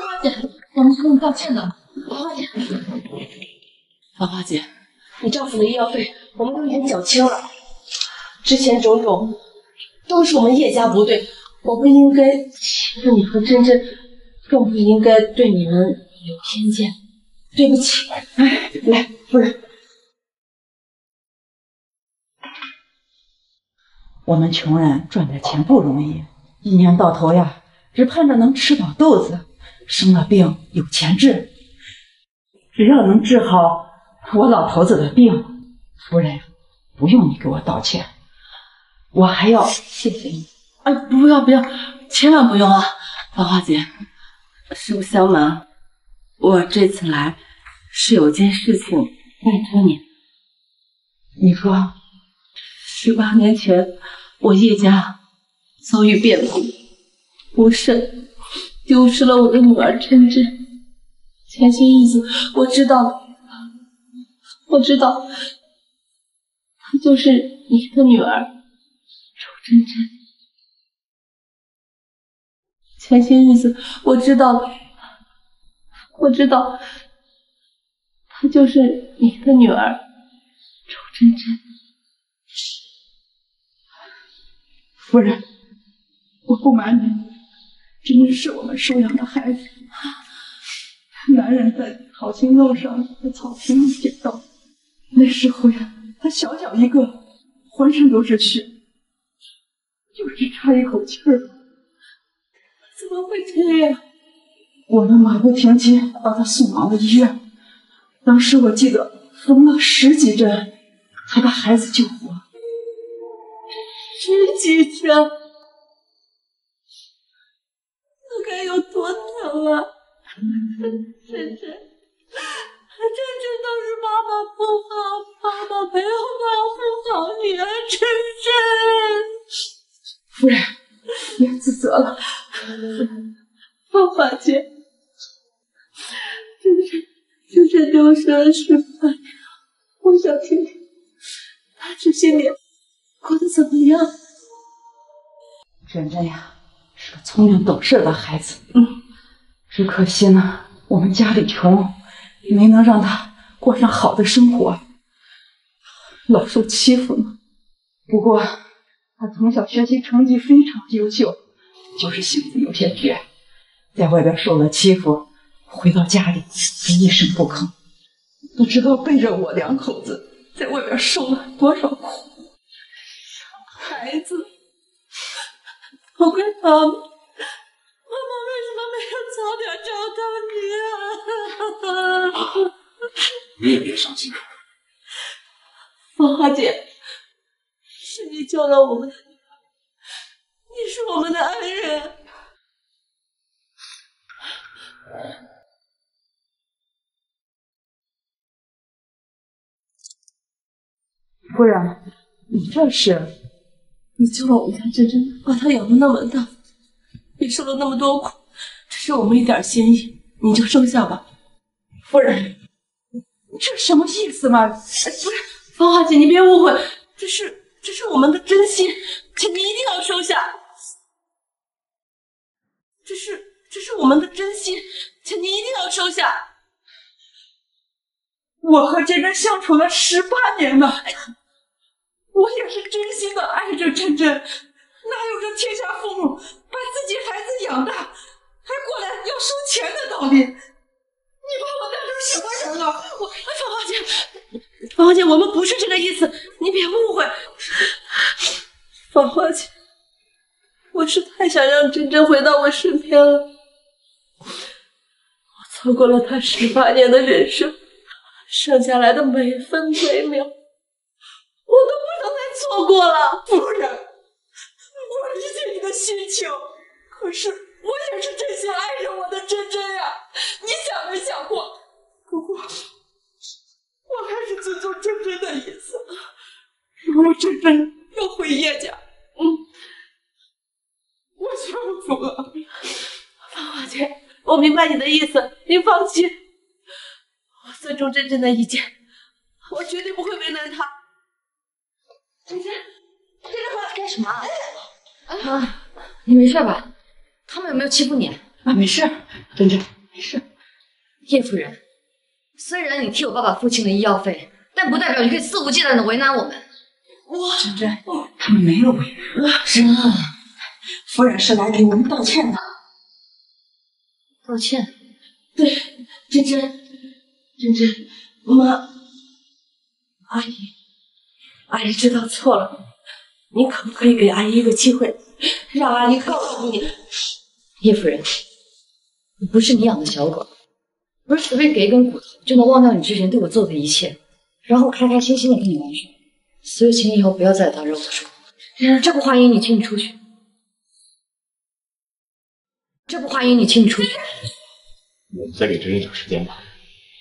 跟你道歉的。 芳华姐，芳华姐，你丈夫的医药费我们都已经缴清了，之前种种都是我们叶家不对，我不应该欺负你和珍珍，更不应该对你们有偏见，对不起。哎，来，夫人。 我们穷人赚点钱不容易，一年到头呀，只盼着能吃饱肚子，生了病有钱治。只要能治好我老头子的病，夫人，不用你给我道歉，我还要谢谢你。 哎，不要不要，千万不用啊！芳华姐，实不相瞒，我这次来是有件事情拜托你。 你说， 十八年前我叶家遭遇变故，不慎丢失了我的女儿珍珍。前些日子我知道了，我知道她就是你的女儿周珍珍。前些日子我知道了，我知道她就是你的女儿周珍珍。 夫人，我不瞒你，珍珍是我们收养的孩子。男人在草青路上在草坪里捡到，那时候呀，他小小一个，浑身都是血，就是差一口气儿。 怎么会这样？ 我们马不停蹄把他送往了医院，当时我记得缝了十几针，才把孩子救活。 十几针，那该有多疼啊！珍珍，珍珍都是妈妈不好，妈妈没有保护好你啊，珍珍。 夫人，别自责了。 芳华姐，珍珍，珍珍丢失了十八年，我想听听她这些年过得怎么样。 珍珍呀，是个聪明懂事的孩子，嗯。只可惜呢，我们家里穷，没能让他过上好的生活，老受欺负呢。不过他从小学习成绩非常优秀，就是性子有些倔，在外边受了欺负，回到家里一声不吭，不知道背着我两口子在外边受了多少苦。 孩子，我怪妈妈。妈妈为什么没有早点找到你啊？ 啊，你也别伤心。 芳华姐，是你救了我们的女儿，你是我们的恩人。 夫人，你这是？ 你救了我们家珍珍，把她养了那么大。你受了那么多苦，这是我们一点心意，你就收下吧。 夫人，这什么意思嘛？不是，芳华姐，你别误会，这是这是我们的真心，请你一定要收下。这是这是我们的真心，请你一定要收下。 我和珍珍相处了十八年呢，我也是真心的爱着珍珍，哪有这天下父母把自己孩子养大，还过来要收钱的道理？你把我当成什么人了？ 我芳华姐，芳华姐，我们不是这个意思，你别误会。芳华姐，我是太想让珍珍回到我身边了，我错过了她十八年的人生，剩下来的每分每秒，我都不能再错过了。 夫人，我理解你的心情，可是我也是真心爱着我的珍珍呀，你想没想过？不过，我还是尊重珍珍的意思。如果珍珍要回叶家，嗯，我就走了。 芳华姐，我明白你的意思，您放心，我尊重珍珍的意见，我绝对不会为难她。珍珍，珍珍回来干什么？ 啊，你没事吧？他们有没有欺负你？ 啊，没事，珍珍，没事。 叶夫人，虽然你替我爸爸付清了医药费，但不代表你可以肆无忌惮的为难我们。 我真真，他们没有为难。是啊，夫人是来给我们道歉的。 道歉？ 对，真真，真真，妈，阿姨，阿姨知道错了，你可不可以给阿姨一个机会，让阿姨告诉你？ 叶夫人，我不是你养的小狗，不是随便给一根骨头就能忘掉你之前对我做的一切，然后开开心心的跟你玩耍。所以，请你以后不要再打扰我说。这不欢迎你，请你出去。这不欢迎你，请你出去。 你再给真真点时间吧。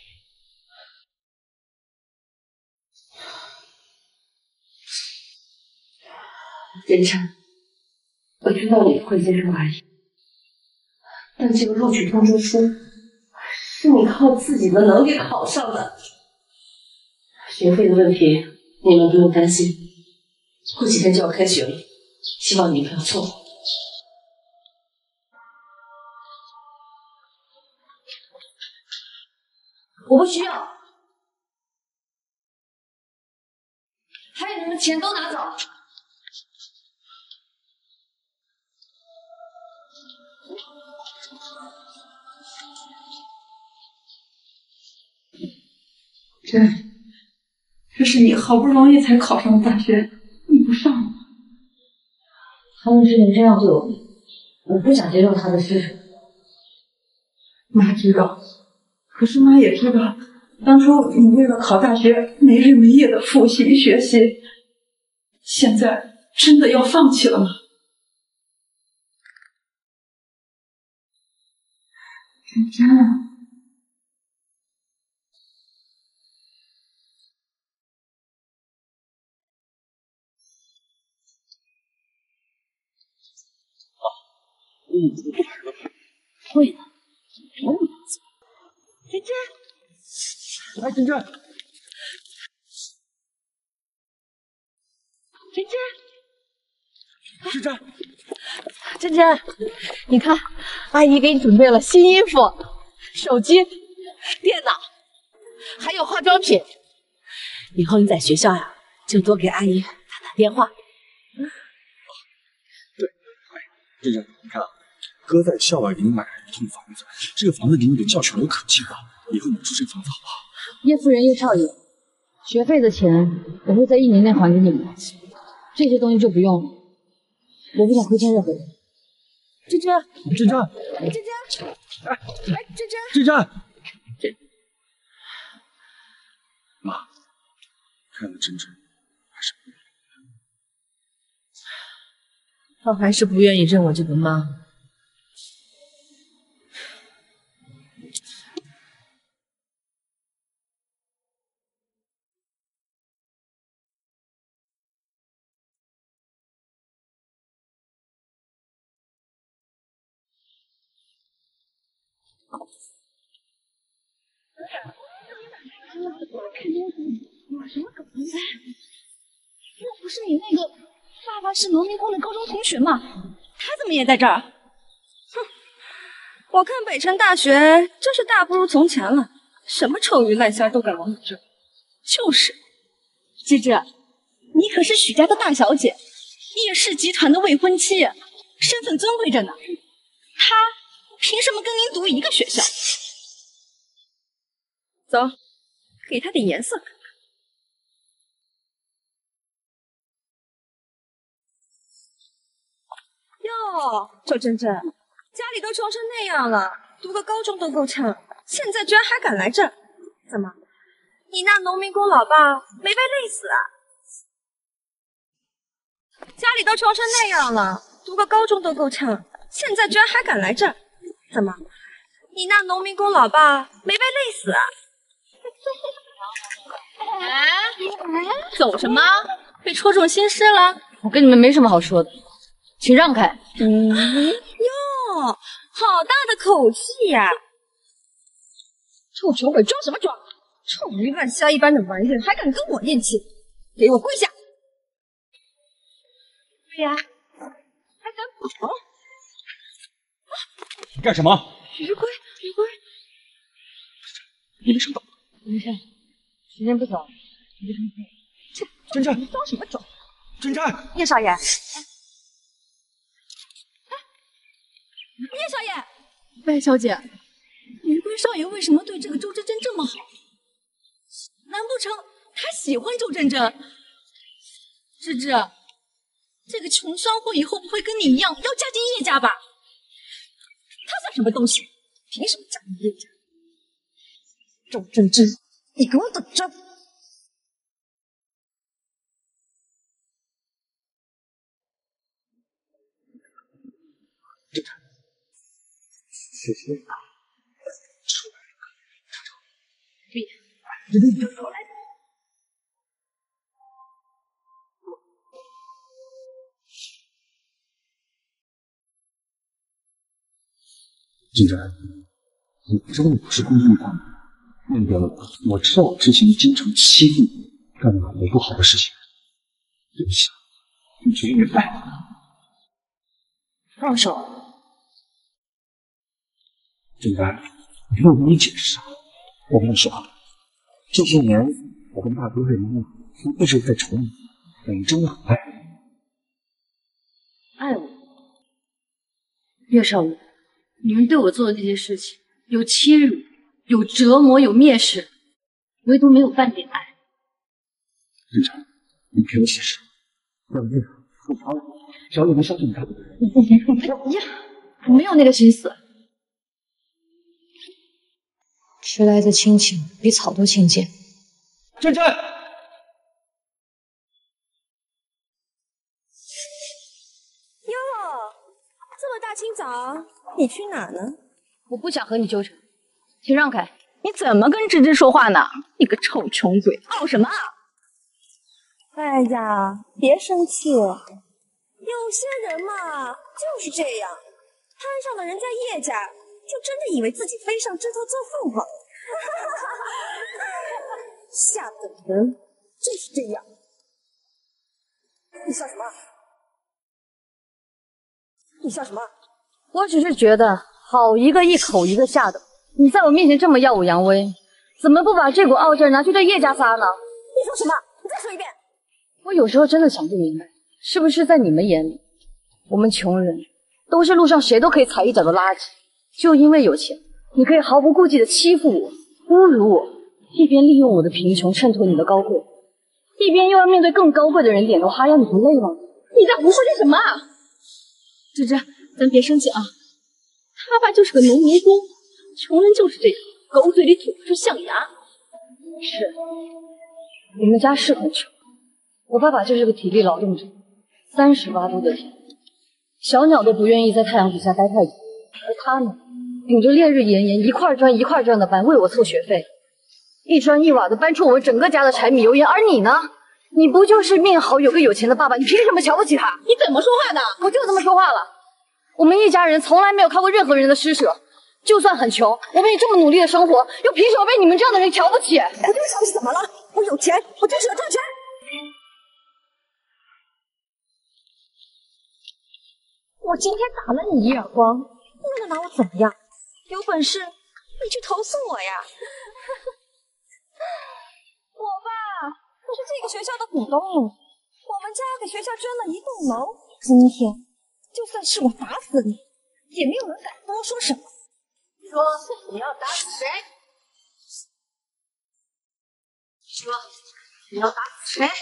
真真，我知道你会接受阿姨，但这个录取通知书是你靠自己的能力考上的，学费的问题你们不用担心，过几天就要开学了，希望你不要错过。 我不需要，还有你们钱都拿走。 这，这是你好不容易才考上的大学，你不上吗？ 他们之前这样对我，我不想接受他的事实。 妈知道，可是妈也知道，当初你为了考大学没日没夜的复习学习，现在真的要放弃了吗？真真。 嗯，不来了吧？ 会的，别那么着急。真真， 来，真真， 真真， 真真， 真真，你看，阿姨给你准备了新衣服、手机、电脑，还有化妆品。以后你在学校呀，就多给阿姨打打电话。 对，真真，你看啊。哥在校外给你买了一栋房子，这个房子离你的教学楼可近了，以后你住这个房子好不好？ 叶夫人、叶少爷，学费的钱我会在一年内还给你们，这些东西就不用了，我不想亏欠任何人。 真真， 真真， 真真，哎哎，真真， 真真，真，妈，看来真真还是不愿意。 她还是不愿意认我这个妈。 我什么梗？那不是你那个爸爸是农民工的高中同学吗？他怎么也在这儿？哼，我看北辰大学真是大不如从前了，什么臭鱼烂虾都敢往你这儿。就是，芝芝，你可是许家的大小姐，叶氏集团的未婚妻，身份尊贵着呢。他凭什么跟您读一个学校？走，给他点颜色看看。哟，周真真，家里都穷成那样了，读个高中都够呛，现在居然还敢来这儿？怎么，你那农民工老爸没被累死啊？家里都穷成那样了，读个高中都够呛，现在居然还敢来这儿？怎么，你那农民工老爸没被累死啊？ 哎，走什么？被戳中心事了？我跟你们没什么好说的，请让开。 嗯，哟，好大的口气呀！臭穷鬼装什么装？臭鱼烂虾一般的玩意儿，还敢跟我硬气？给我跪下！对呀，还敢跑？ 你干什么？ 鱼龟，鱼龟， 你为什么等？ 没事，时间不早了，你就上车。这真真， 你装什么装？ 真真， 叶少爷，哎，叶少爷， 白小姐，云贵少爷为什么对这个周真真这么好？难不成他喜欢周真真？芝芝，这个穷商户以后不会跟你一样要嫁进叶家吧？他算什么东西？凭什么嫁进叶家？周真真，你给我等着！ 真真，谢谢你。出来了，尝尝。 别， 真真，你就出来。真真，你真的不是故意的。那个，我知道我之前经常欺负你，干了很多不好的事情，对不起，你请你明白。 放手。 真真，你听我跟你解释啊，我跟你说，这些年我跟大哥为你一直在宠你，你真的很爱我。 爱我？叶少宇，你们对我做的这些事情，有欺辱，有折磨，有蔑视，唯独没有半点爱。 真真，你陪我解释，要不这样，我跑了，小雨能相信你的。 呀，我没有那个心思。 迟来的亲情比草都亲贱。 真真， 哟，这么大清早，你去哪呢？ 我不想和你纠缠，请让开。你怎么跟芝芝说话呢？你个臭穷鬼，傲什么啊？ 哎呀，别生气，有些人嘛就是这样，摊上的人在叶家，就真的以为自己飞上枝头做凤凰。下等人就是这样。你笑什么？你笑什么？ 我只是觉得，好一个一口一个下的，你在我面前这么耀武扬威，怎么不把这股傲劲拿去对叶家撒呢？ 你说什么？你再说一遍。 我有时候真的想不明白，是不是在你们眼里，我们穷人都是路上谁都可以踩一脚的垃圾？就因为有钱，你可以毫不顾忌的欺负我、侮辱我，一边利用我的贫穷衬托你的高贵，一边又要面对更高贵的人点头哈腰，你不累吗？你在胡说些什么啊？芝芝，咱别生气啊，他爸就是个农民工，穷人就是这样，狗嘴里吐不出象牙。是，你们家是很穷，我爸爸就是个体力劳动者，三十八度的天，小鸟都不愿意在太阳底下待太久，而他呢，顶着烈日炎炎，一块砖一块砖的搬，为我凑学费，一砖一瓦的搬出我们整个家的柴米油盐。而你呢，你不就是命好有个有钱的爸爸，你凭什么瞧不起他？你怎么说话的？我就这么说话了。我们一家人从来没有看过任何人的施舍，就算很穷，我们也这么努力的生活，又凭什么被你们这样的人瞧不起？ 我就是瞧不起怎么了？我有钱，我就是要挣钱。 我今天打了你一耳光，你能拿我怎么样？ 有本事你去投诉我呀！我吧是这个学校的股东，我们家给学校捐了一栋楼，今天就算是我打死你，也没有人敢多说什么。 说你要打死谁？说你要打死谁？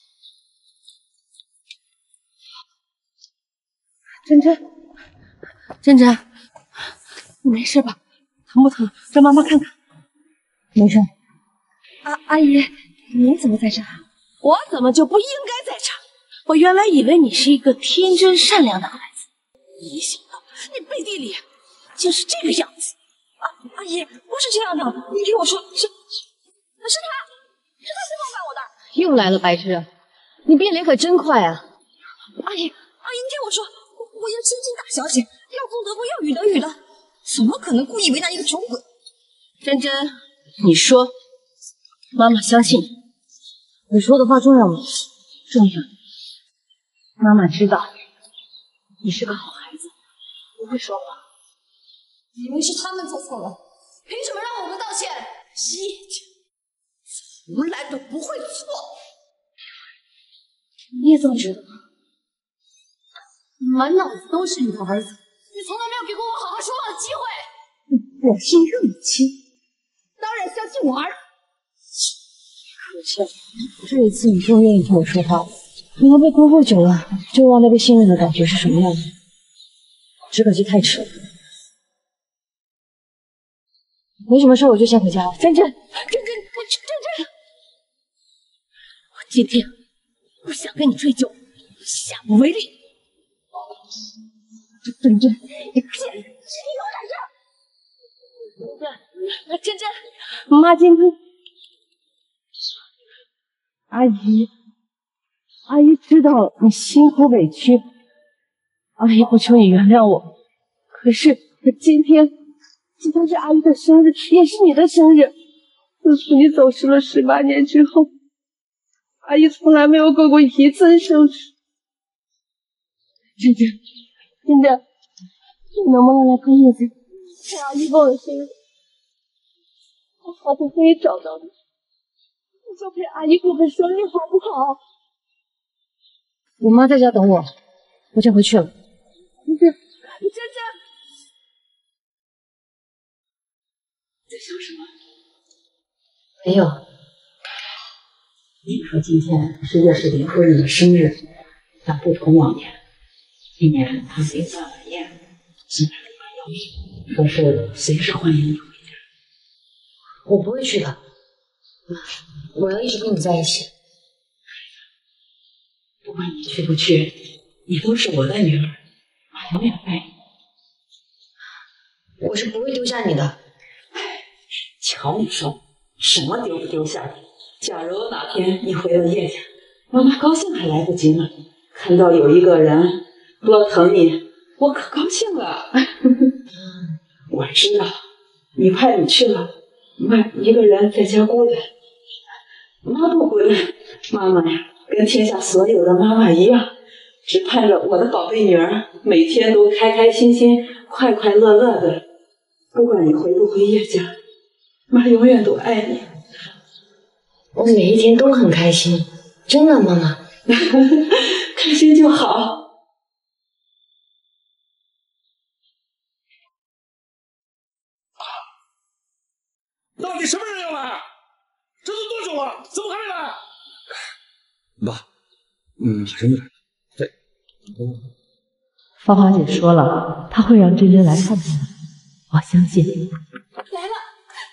真真，真真，你没事吧？疼不疼？让妈妈看看。没事。 阿阿姨，你怎么在这儿？ 我怎么就不应该在这儿？我原来以为你是一个天真善良的孩子，没想到你背地里竟是这个样子。 啊，阿姨，不是这样的，你听我说，是是他，是他冒犯我的。 又来了，白痴，你变脸可真快啊！ 阿姨，阿姨，你听我说，我我要千金大小姐，要风得风，要雨得雨的，怎么可能故意为难一个穷鬼？ 真真，你说，妈妈相信你。 你说的话重要吗？ 重要。妈妈知道你是个好孩子，不会说谎。 明明是他们做错了，凭什么让我们道歉？ 叶家从来都不会错。 你怎么知道？满脑子都是你的儿子，你从来没有给过我好好说话的机会。 我信任母亲，当然相信我儿子。 可笑，这一次你终于愿意听我说话了。可能被辜负久了，就忘掉被信任的感觉是什么样子。只可惜太迟了。没什么事，我就先回家了。 珍珍，珍珍，珍珍，我今天不想跟你追究，下不为例。珍珍，你骗人！你有胆事！珍珍，珍珍，妈今天，阿姨，阿姨知道你辛苦委屈，阿姨不求你原谅我，可是今天。今天是阿姨的生日，也是你的生日。自从你走失了十八年之后，阿姨从来没有过过一次生日。珍珍，珍珍，你能不能来过日子，陪阿姨过我生日？我好不容易找到你，你就陪阿姨过个生日好不好？ 我妈在家等我，我先回去了。 珍珍，珍珍。在想什么？ 没有。你说今天是叶世林夫人的生日，但不同往年，今年他们订下晚宴，送来了一碗药品，说是随时欢迎你回家。我不会去的，妈，我要一直跟你在一起。不管你去不去，你都是我的女儿，我永远爱你。我是不会丢下你的。瞧你说，什么丢不丢下的？假如哪天你回了叶家，妈妈高兴还来不及呢。看到有一个人多疼你，我可高兴了。我知道你怕你去了，妈一个人在家孤单。妈不孤单，妈妈呀，跟天下所有的妈妈一样，只盼着我的宝贝女儿每天都开开心心、快快乐乐的。不管你回不回叶家，妈永远都爱你。我每一天都很开心，真的，妈妈。开心就好。 到底什么人要来？这都多久了？怎么还没来？ 爸，嗯，马上就来了。对。 芳华姐说了，她会让珍珍来看她的，我相信。来了。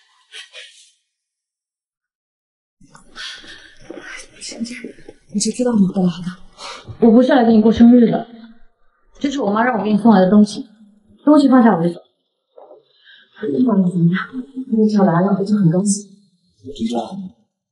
珍珍，你是知道你会来的。 我不是来给你过生日的，这是我妈让我给你送来的东西，东西放下我就走。不管你怎么样，叶乔来了我就很高兴。 珍珍。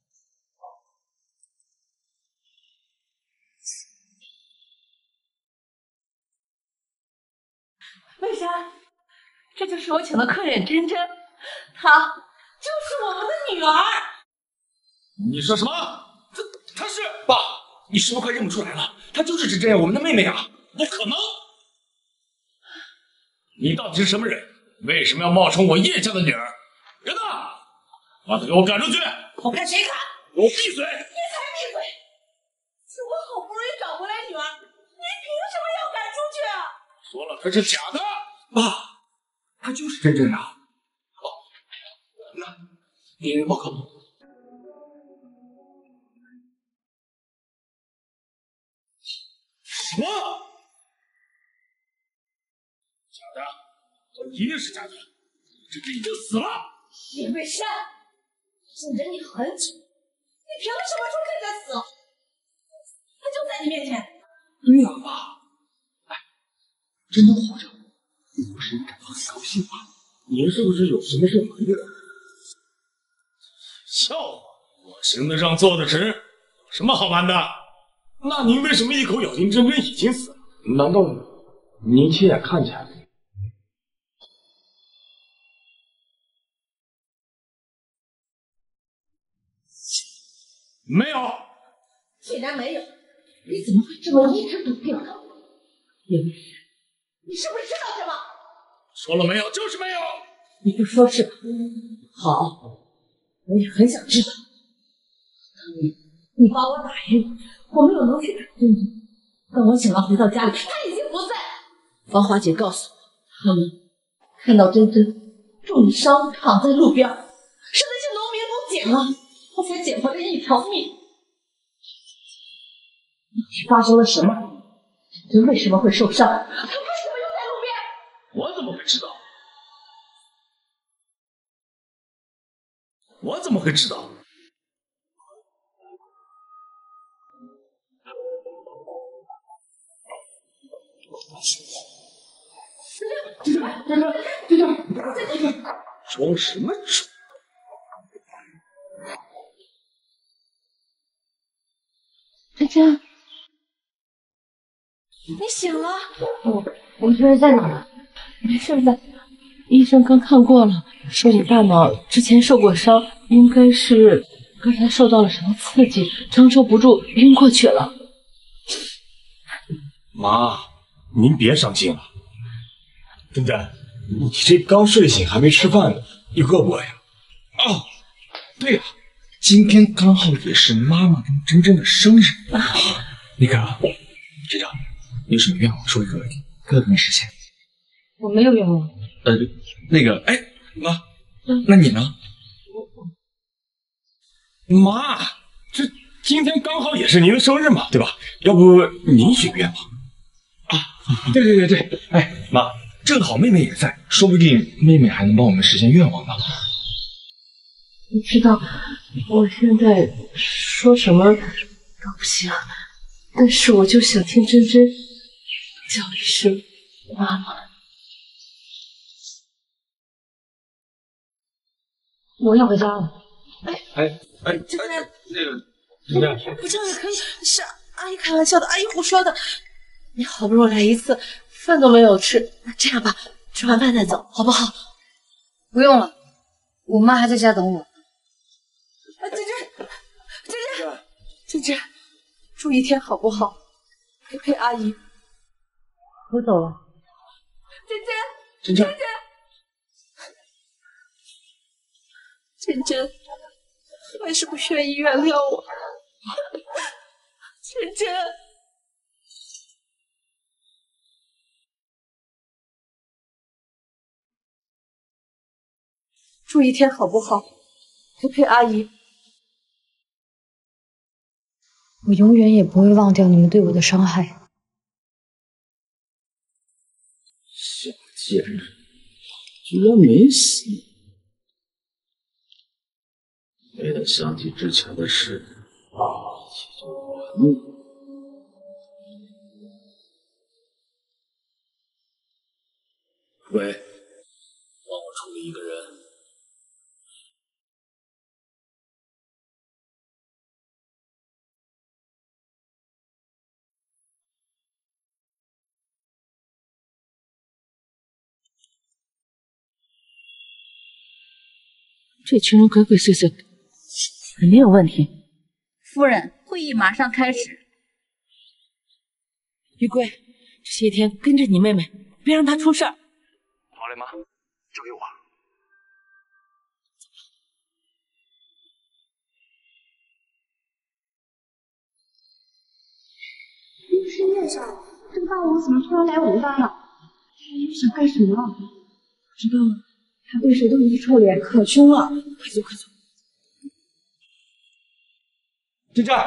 魏山，这就是我请的客人珍珍，她就是我们的女儿。 你说什么？她她是爸？你是不是快认不出来了？她就是珍珍，我们的妹妹啊！不可能！你到底是什么人？为什么要冒充我叶家的女儿？人呢？把她给我赶出去！ 我看谁敢！ 给我闭嘴！ 你才闭嘴！是我好不容易找回来女儿，你凭什么要赶出去啊？ 说了她是假的。 爸，她就是珍珍啊！ 好，那给人报告。什么？假的？我一定是假的。珍珍已经死了。 叶未山，我忍你很久，你凭什么说珍珍死了？她就在你面前。 对呀、啊，爸。哎，珍珍活着，不是应该很高兴吗？ 您是不是有什么事瞒着我？笑话，我行得上坐得直，有什么好瞒的？那您为什么一口咬定珍珍已经死了？难道您亲眼看见了？没有。 既然没有，你怎么会这么一直笃定呢？叶未山，你是不是知道什么？ 说了没有，就是没有。 你不说是吧？好， 我也很想知道，当年你把我打晕，我没有能去打珍珍，等我醒了回到家里，她已经不在。芳华姐告诉我，他们看到珍珍重伤躺在路边，是那些农民都捡了，她才捡回了一条命。到底发生了什么？珍珍为什么会受伤？她为什么又在路边？ 我怎么会知道？我怎么会知道？ 珍珍，珍珍，珍珍，珍珍， 装什么装？ 珍珍，你醒了？我我珍珍在哪儿？没事的，医生刚看过了，说你大脑之前受过伤，应该是刚才受到了什么刺激，承受不住晕过去了。 妈，您别伤心了。珍珍，你这刚睡醒还没吃饭呢，你饿不饿呀？哦，对了，今天刚好也是妈妈跟珍珍的生日。啊、那个，珍珍，你有什么愿望说一个，哥给你实现。 我没有愿望。 呃，那个，哎，妈，嗯、那你呢？妈，这今天刚好也是您的生日嘛，对吧？要不您许个愿望？啊，对对对对，哎，妈，正好妹妹也在，说不定妹妹还能帮我们实现愿望呢。 你知道我现在说什么都不行，但是我就想听珍珍叫一声妈妈。我要回家了。 哎哎哎， 珍珍， 那个珍珍， 不这样也可以，是阿姨开玩笑的，阿姨胡说的。你好不容易来一次，饭都没有吃，那这样吧，吃完饭再走，好不好？ 不用了，我妈还在家等我。 啊，珍珍，珍珍，珍珍，住一天好不好？陪陪阿姨。 我走了。 珍珍珍，珍珍，珍珍，为什么愿意原谅我？珍珍。住一天好不好？陪陪阿姨。 我永远也不会忘掉你们对我的伤害。 小贱人，居然没死！没等想起之前的事，一切就完了。喂，帮我处理一个人。 这群人鬼鬼祟祟的，肯定有问题。 夫人，会议马上开始。 余贵，这些天跟着你妹妹，别让她出事儿。 好嘞，妈，交给我。 又是夜少，这个大王怎么突然来我们班了？他想干什么？不知道，他对谁都一臭脸，可凶了。快走，快走！ 珍珍，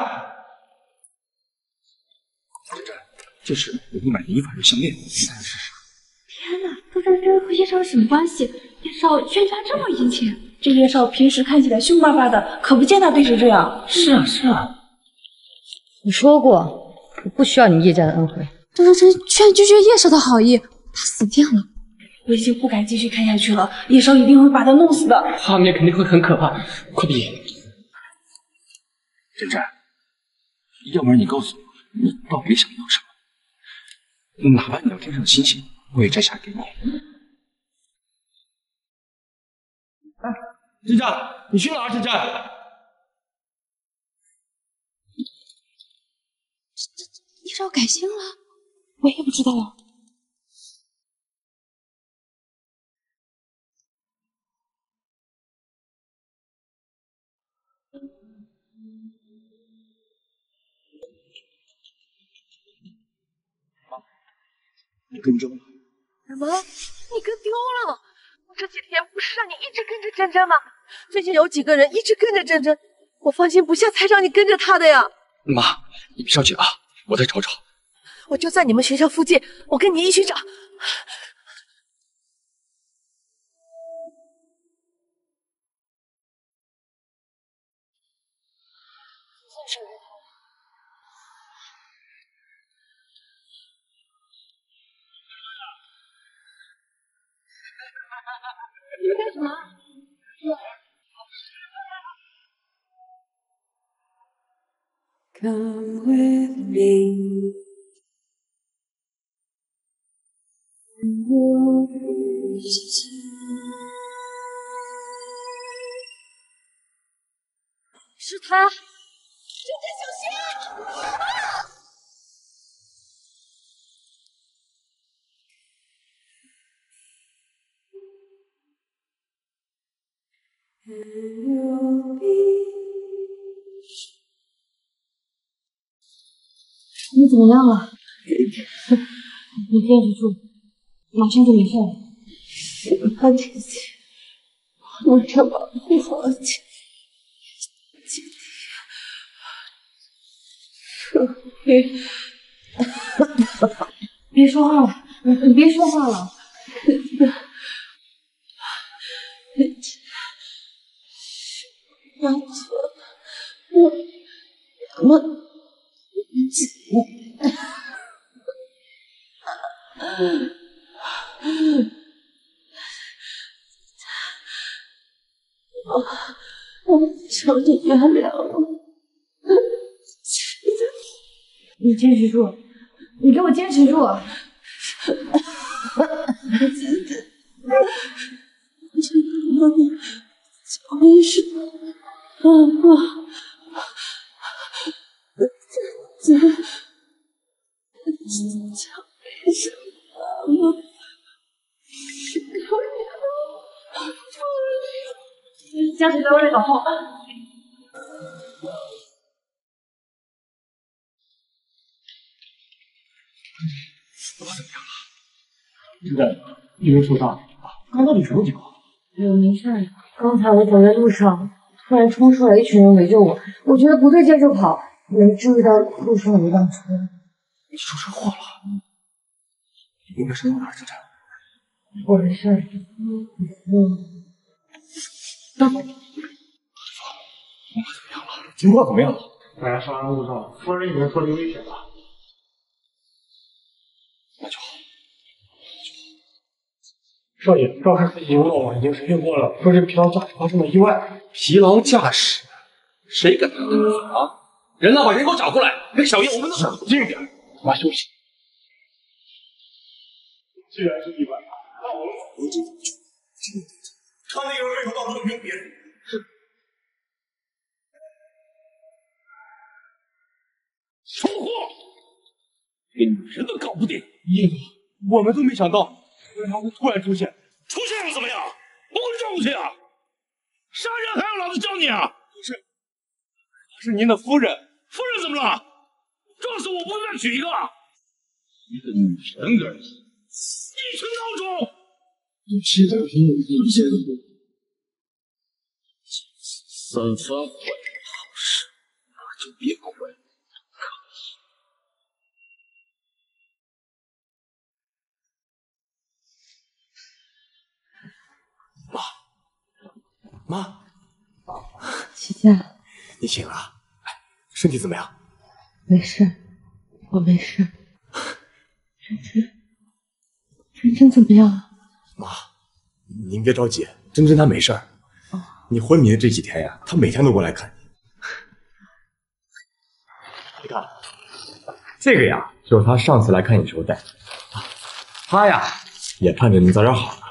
珍珍，这是我给买的银发石项链，你看看试试。 天哪，杜真真和叶少什么关系？叶少宣传这么殷勤，这叶少平时看起来凶巴巴的，可不见他对谁这样。 是啊，是啊。 我说过，我不需要你叶家的恩惠。 杜真真居然拒绝叶少的好意，他死定了！ 我已经不敢继续看下去了，叶少一定会把他弄死的。 画面肯定会很可怕，快闭眼。 珍珍，要不然你告诉我，你到底想要什么？哪怕你要天上的星星，我也摘下来给你。 哎，珍珍，你去哪儿？珍珍， 叶少改姓了，我也不知道啊。 你跟踪了。 什么？你跟丢了？我这几天不是让你一直跟着珍珍吗？最近有几个人一直跟着珍珍，我放心不下才让你跟着他的呀。 妈，你别着急啊，我再找找。 我就在你们学校附近，我跟你一起找。 你干什么？ Come with me. 是他， 珍珍小心！啊！ 你怎么样了？你坚持住，马上就没事了。 好姐姐，我要保护好姐姐姐。 别说话了，你别说话了。 妈妈，我妈妈。 我我求你原谅我， 你坚持住，你给我坚持住！ 妈妈，叫一声妈妈。 这这叫一声妈妈， 家属在外面等候。 爸爸怎么样了？珍珍，你没受伤啊？刚到底什么情况？ 我没事，刚才我走在路上，突然冲出来一群人围着我，我觉得不对劲就跑。 没注意到路上有一辆车， 你出车祸了？你应该伤到哪儿，珍珍？ 我的事儿，嗯， 大夫，大夫，我妈怎么样了？情况怎么样了？ 大家稍安勿躁，夫人已经脱离危险了。 那就好。 少爷，肇事司机吴总已经审讯过了，说是疲劳驾驶发生了意外。 疲劳驾驶？谁敢拿他们说啊？ 人呢？把人给我找过来！哎，小叶，我们冷静点，妈休息。 既然是意外，那我们回去怎么去？看那个人为何到这边别是。 说话！连女人都搞不定。 叶总，我们都没想到突然他会突然出现。 出现了怎么样？不会撞过去啊？杀人还要老子教你啊？ 不是，她是您的夫人。 夫人怎么了？撞死我不再娶一个？一个女人而已，一群孬种！ 你现在凭我一切都不。 三番坏好事，那就别怪我。 妈，妈， 齐家， 你醒了。 身体怎么样？ 没事，我没事。珍珍，珍珍怎么样啊？ 妈，您别着急，珍珍她没事儿。哦，你昏迷的这几天呀，她每天都过来看你。你看，这个呀，就是她上次来看你时候带的。她呀，也盼着你早点好了。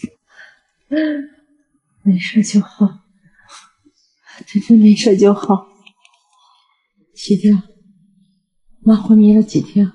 没事就好，珍珍没事就好。 齐家，妈昏迷了几天？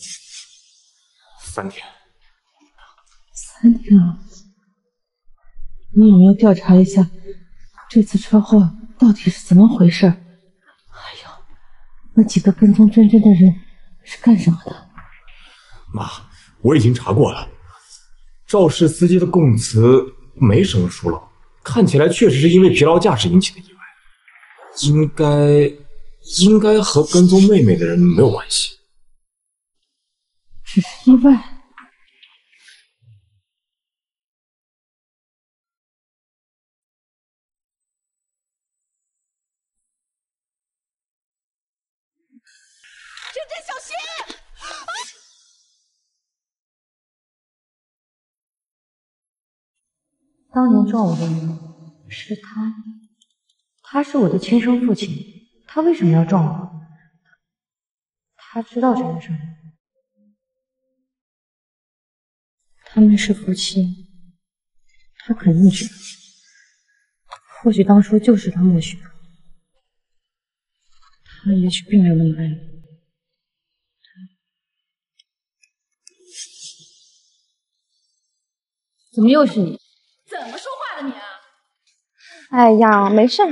三天。 三天啊！你有没有调查一下这次车祸到底是怎么回事？还有，那几个跟踪珍珍的人是干什么的？ 妈， 我已经查过了，肇事司机的供词没什么疏漏，看起来确实是因为疲劳驾驶引起的意外，应该应该和跟踪妹妹的人没有关系， 只是意外。 珍珍，小心！啊！ 当年撞我的人是他，他是我的亲生父亲，他为什么要撞我？他知道这件事吗？他们是夫妻，他肯定知道。或许当初就是他默许的，他也许并没有那么爱我。怎么又是你？ 怎么说话的你啊？ 哎呀，没事。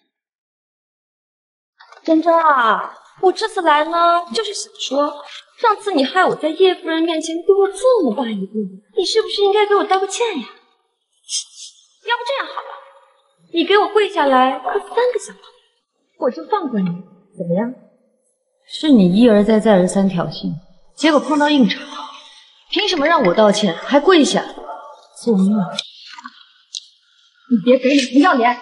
珍珍啊，我这次来呢，就是想说，上次你害我在叶夫人面前丢了这么大一步，你是不是应该给我道个歉呀？要不这样好了，你给我跪下来磕三个响头，我就放过你，怎么样？是你一而再再而三挑衅，结果碰到硬茬，凭什么让我道歉还跪下？做梦！ 你别给脸不要脸！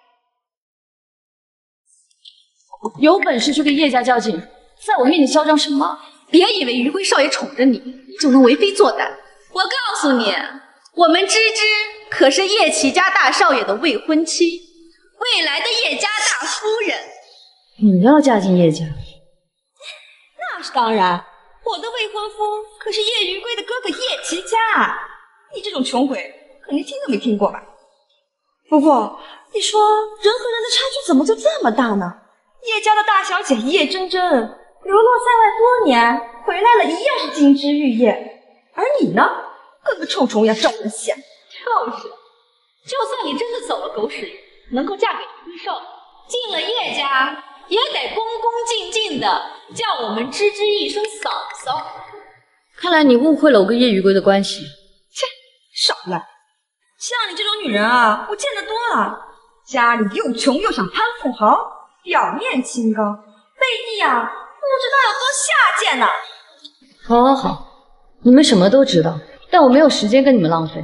有本事就跟叶家较劲，在我面前嚣张什么？ 别以为余辉少爷宠着你就能为非作歹。我告诉你，我们芝芝可是叶启家大少爷的未婚妻，未来的叶家大夫人。 你要嫁进叶家？ 那是当然，我的未婚夫可是叶余归的哥哥叶启家。你这种穷鬼，肯定听都没听过吧？不过，你说人和人的差距怎么就这么大呢？叶家的大小姐叶真真，流落在外多年，回来了一样是金枝玉叶，而你呢，跟个臭虫一样招人嫌。就是，就算你真的走了狗屎运，能够嫁给余寿，进了叶家，也得恭恭敬敬的叫我们芝芝一声嫂嫂。 看来你误会了我跟叶余归的关系。 切，少来！像你这种女人啊，我见得多了。家里又穷又想攀富豪，表面清高，背地啊不知道有多下贱呢。 好，好，好，你们什么都知道，但我没有时间跟你们浪费。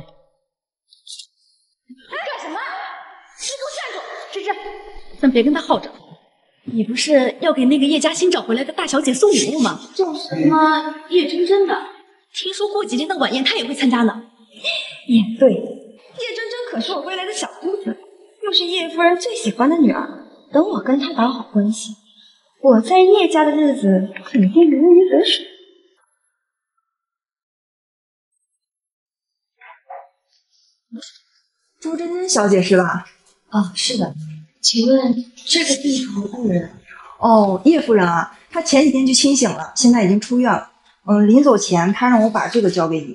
干什么？你给我站住！芝芝，咱别跟他耗着。你不是要给那个叶家新找回来的大小姐送礼物吗？叫什么叶真真的。听说过几天的晚宴，她也会参加呢。也对，叶真真可是我未来的小姑子，又是叶夫人最喜欢的女儿。等我跟她打好关系，我在叶家的日子肯定如鱼得水。朱真真小姐是吧？ 哦，是的。请问这个病床的人？ 哦，叶夫人啊，她前几天就清醒了，现在已经出院了。嗯，临走前她让我把这个交给你。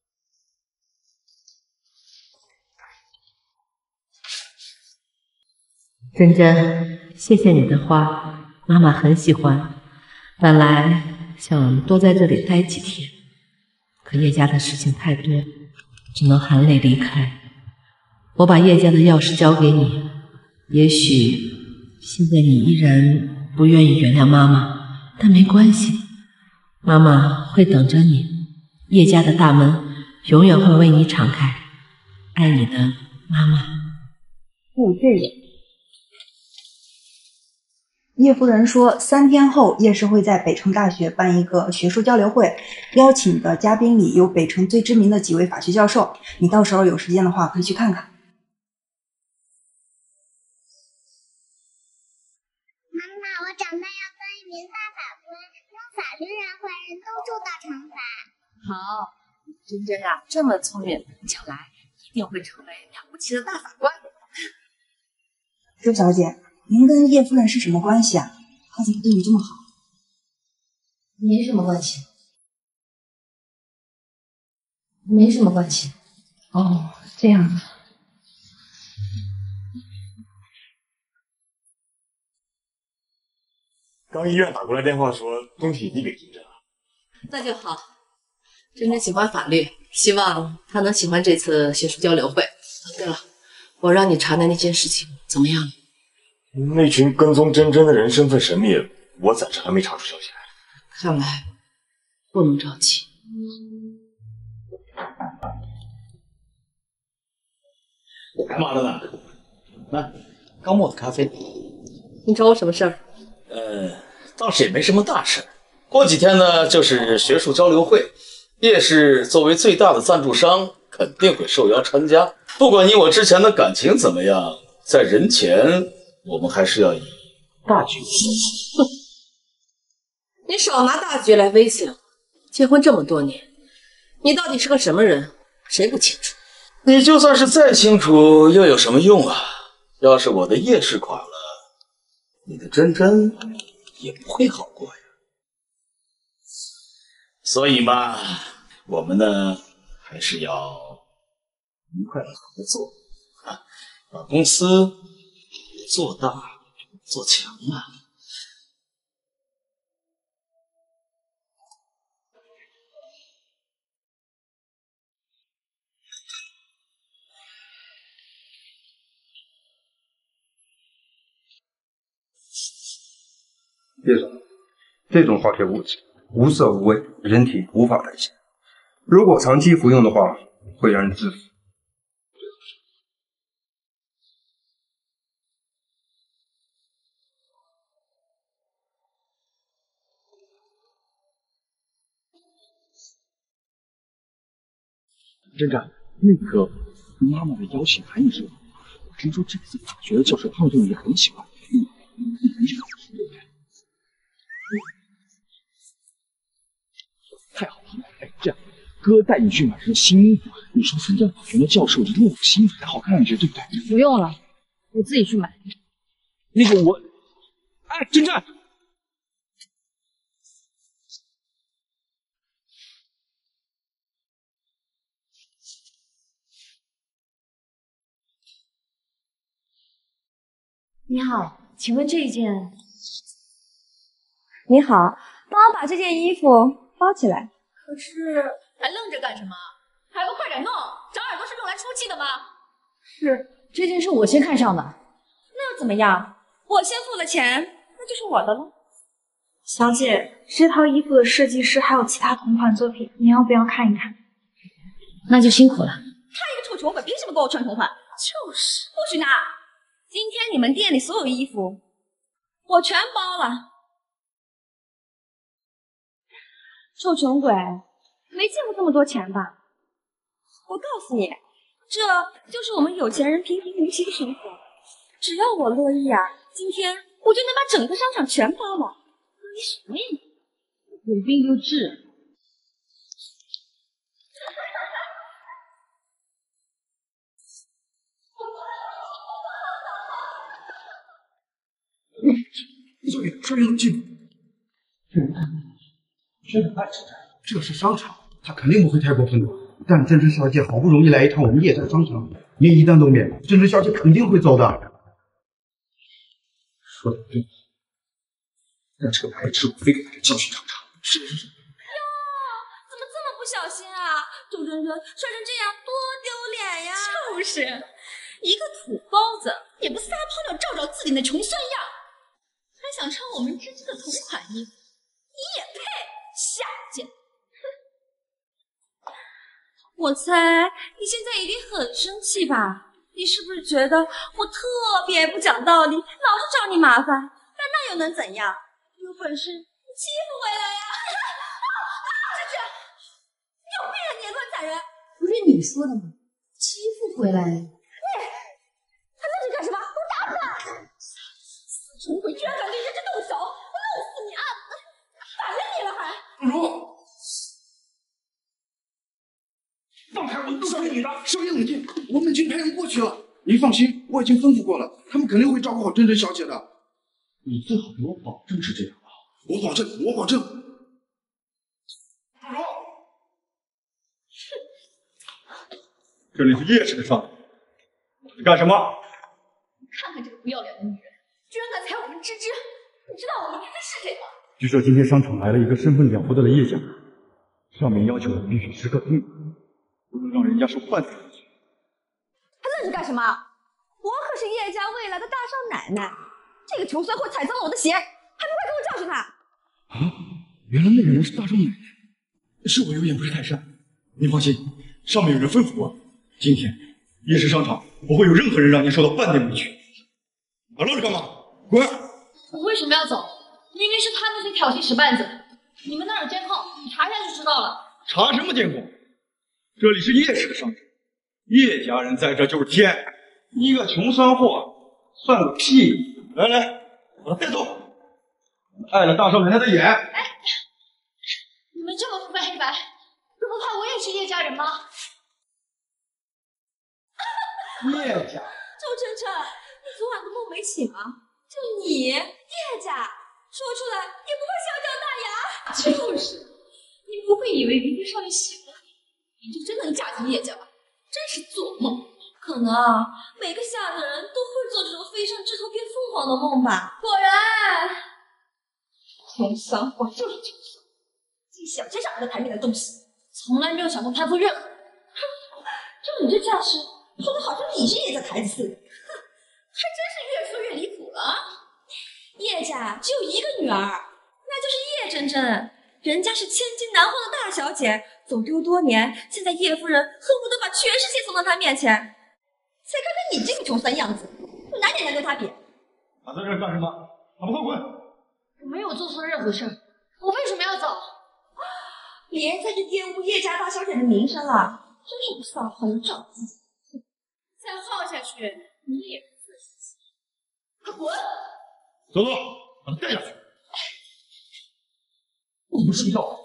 珍珍，谢谢你的花，妈妈很喜欢。本来想多在这里待几天，可叶家的事情太多，只能含泪离开。我把叶家的钥匙交给你，也许现在你依然不愿意原谅妈妈，但没关系，妈妈会等着你。叶家的大门永远会为你敞开。爱你的妈妈。 不，这个。叶夫人说，三天后叶氏会在北城大学办一个学术交流会，邀请的嘉宾里有北城最知名的几位法学教授，你到时候有时间的话可以去看看。 妈妈，我长大要当一名大法官，让法律让坏人都受到惩罚。 好，珍珍啊，这么聪明，将来一定会成为了不起的大法官。 周小姐，您跟叶夫人是什么关系啊？她怎么对你这么好？ 没什么关系，没什么关系。 哦，这样啊。 刚医院打过来电话说东西已经给金珍了。 那就好。 真真喜欢法律，希望他能喜欢这次学术交流会。对了，我让你查的那件事情怎么样了？ 那群跟踪真真的人身份神秘，我暂时还没查出消息来。 看来不能着急。 干嘛的呢？来，刚磨的咖啡。 你找我什么事儿？ 呃，倒是也没什么大事。过几天呢，就是学术交流会，叶氏作为最大的赞助商，肯定会受邀参加。不管你我之前的感情怎么样，在人前我们还是要以大局为重。 哼，你少拿大局来威胁我。结婚这么多年，你到底是个什么人？谁不清楚？ 你就算是再清楚，又有什么用啊？要是我的叶氏垮了，你的真真也不会好过呀。所以嘛，我们呢还是要愉快的合作啊，把公司做大做强啊。 叶总，这种化学物质无色无味，人体无法代谢。如果长期服用的话，会让人致死。 真真，那个妈妈的邀请函你收到了？我听说这次法学的教授他们对你很喜欢，你你很喜欢我，对不对？太好了，哎，这样，哥带你去买身新衣服。你说参加法学的教授一定有新才好看上去，对不对？ 不用了，我自己去买。 那个我，哎，真真。 你好，请问这一件？ 你好，帮我把这件衣服包起来。 可是还愣着干什么？还不快点弄！长耳朵是用来出气的吗？是，这件是我先看上的。 那又怎么样？我先付了钱，那就是我的了。 小姐，这套衣服的设计师还有其他同款作品，你要不要看一看？ 那就辛苦了。 他一个臭穷鬼，凭什么跟我穿同款？就是，不许拿！今天你们店里所有衣服，我全包了。臭穷鬼，没见过这么多钱吧？我告诉你，这就是我们有钱人平平无奇的生活。只要我乐意啊，今天我就能把整个商场全包了。你什么呀你？ 有病就治。 小野，稍微冷静。这人太过分了，真的太实在了。这是商场，他肯定不会太过分的。但真真小姐好不容易来一趟我们叶家商场，连一单都没有，真真小姐肯定会走的。 说的真好，让这个白痴我非给他个教训尝尝。是是是。 哟，怎么这么不小心啊？周真真摔成这样，多丢脸呀！就是，一个土包子也不撒泡尿照照自己那穷酸样。还想穿我们真真的同款衣服，你也配？下贱！哼！我猜你现在一定很生气吧？你是不是觉得我特别不讲道理，老是找你麻烦？但那又能怎样？有本事你欺负回来呀！啊！这这，你有病啊你！乱踩人！ 不是你说的吗？欺负回来。 你还愣着干什么？给我打出来！穷鬼居然敢对人家动手，我弄死你啊！反了你了还！ 如，放开我！少爷，你的，少爷冷静，我们已经派人过去了。您放心，我已经吩咐过了，他们肯定会照顾好真真小姐的。 你最好给我保证是这样啊！ 我保证，我保证。如， 这里是叶氏的商场，你干什么？ 看看这个不要脸的女人！居然敢踩我们芝芝！你知道我们名字是谁吗？ 据说今天商场来了一个身份了不得的叶家， 上面要求的必须时刻盯着，不能让人家受半点委屈。 还愣着干什么？我可是叶家未来的大少奶奶，这个穷酸货踩脏了我的鞋，还不快给我教训他！ 啊，原来那个人是大少奶奶，是我有眼不识泰山。您放心，上面有人吩咐过，今天夜市商场不会有任何人让您受到半点委屈。还愣着干嘛？滚！ 我为什么要走？明明是他那些挑衅使绊子，你们那儿有监控，你查一下就知道了。 查什么监控？这里是叶氏的商场，叶家人在这就是天。一个穷酸货，算个屁！来来，把他带走，碍了大少奶奶的眼。 哎，你们这么肤白黑白，不怕我也是叶家人吗？ 叶家， 周晨晨，你昨晚的梦没醒吗？就你叶家，说出来也不会小脚大牙。 就是，你不会以为云天少爷喜欢你，你就真能嫁进叶家吧？真是做梦！ 可能啊，每个下的人都会做这种飞上枝头变凤凰的梦吧。果然，穷酸货就是穷酸，净想些让人的台面的东西， 从来没有想过攀附任何人。 哼，就你这架势，说的好像你是叶家的孩子似的，哼，还真是越说越离谱了。叶家只有一个女儿，那就是叶真真，人家是千金难换的大小姐，走丢多年，现在叶夫人恨不得把全世界送到她面前。才看看你这个穷酸样子，哪点能跟他比？ 还在这儿干什么？还不快滚！ 我没有做错任何事儿，我为什么要走？ 别再去玷污叶家大小姐的名声了，真是不知道很长记性。 再耗下去，你也不自信。快滚！ 走走，把他带下去。你不睡觉？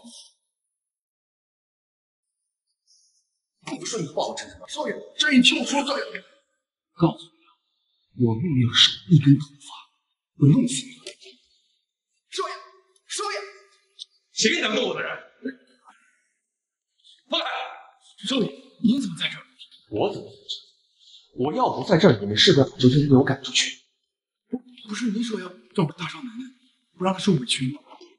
你不睡你抱我真是吗？少爷，这一听我说少爷。告诉你，我用力了手一根头发，我弄死你！少爷，少爷，谁给你当我的人？放开！少爷，您怎么在这儿？ 我怎么在这？我要不在这儿，你们是不是把周真真给我赶出去？ 不，不是您说要照顾大少奶奶，不让她受委屈吗？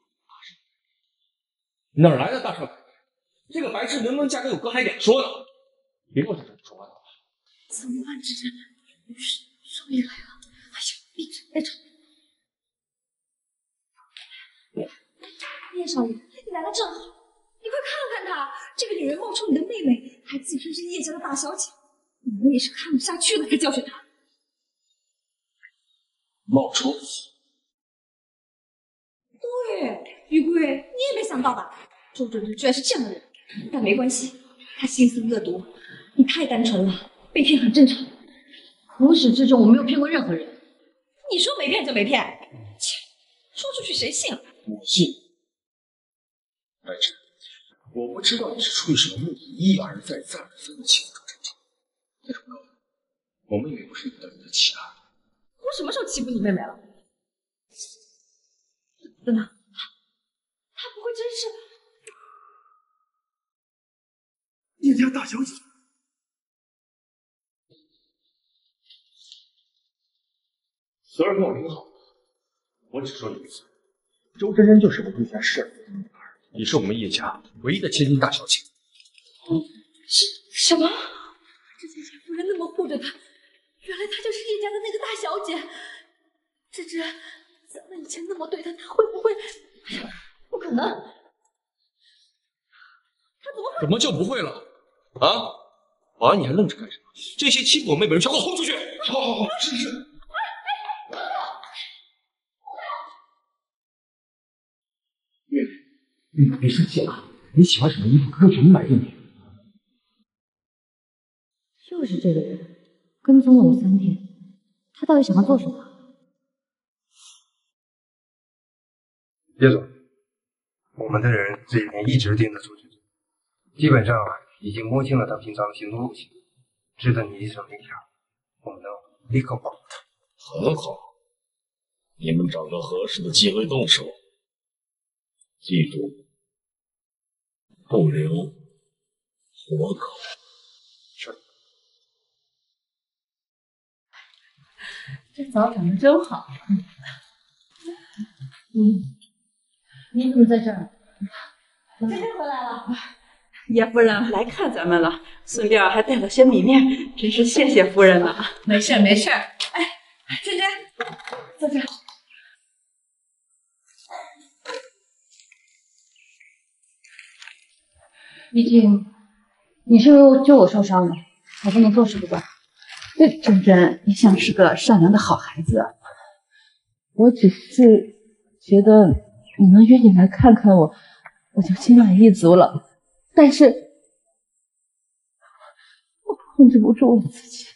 哪儿来的大少奶奶？这个白痴能不能嫁给我哥还两说呢？别给我在这里说话了。 怎么办，知真？少爷来了！哎呀，别吵，别吵！ 叶少爷，你来的正好，你快看看她，这个女人冒充你的妹妹，还自称是叶家的大小姐，你们也是看不下去了才教训她。 冒充？ 对，余贵，你也没想到吧？周芷芷居然是这样的人，但没关系，她心思恶毒，你太单纯了。被骗很正常， 从始至终我没有骗过任何人。 你说没骗就没骗，切，说出去谁信啊？ 我信。白痴，我不知道你是出于什么目的一而再再而三的欺负周真真，但是我告诉你，我妹妹不是你的的其他人。 我什么时候欺负你妹妹了？真的，她不会真是叶家大小姐？ 所有人跟我听好，我只说一次，周真真就是我叶家侍儿的女儿，也是我们叶家唯一的千金大小姐。 什什么？之前叶夫人那么护着她，原来她就是叶家的那个大小姐。芝芝，咱们以前那么对她，她会不会？哎呀，不可能！她怎么会？ 怎么就不会了？啊！保安，你还愣着干什么？这些欺负我妹妹人，全给我轰出去！ 好好好，是是。 你别生气了，你喜欢什么衣服，哥全部买给你。 就是这个人，跟踪了我三天，他到底想要做什么？ 叶总，我们的人这几天一直盯着周芷芷，基本上已经摸清了他平常的行动路线，值得你一声令下，我们能立刻保护他。 很好，你们找个合适的机会动手，记住。不留活口。 是。 这枣长得真好。嗯，你怎么在这儿？ 珍珍回来了。 叶夫人来看咱们了，顺便还带了些米面，真是谢谢夫人了。 没事没事。 哎，珍珍，坐这儿。 毕竟你是救我受伤的，我不能坐视不管。 这珍珍一向是个善良的好孩子，我只是觉得你能约你来看看我，我就心满意足了。但是我控制不住我自己，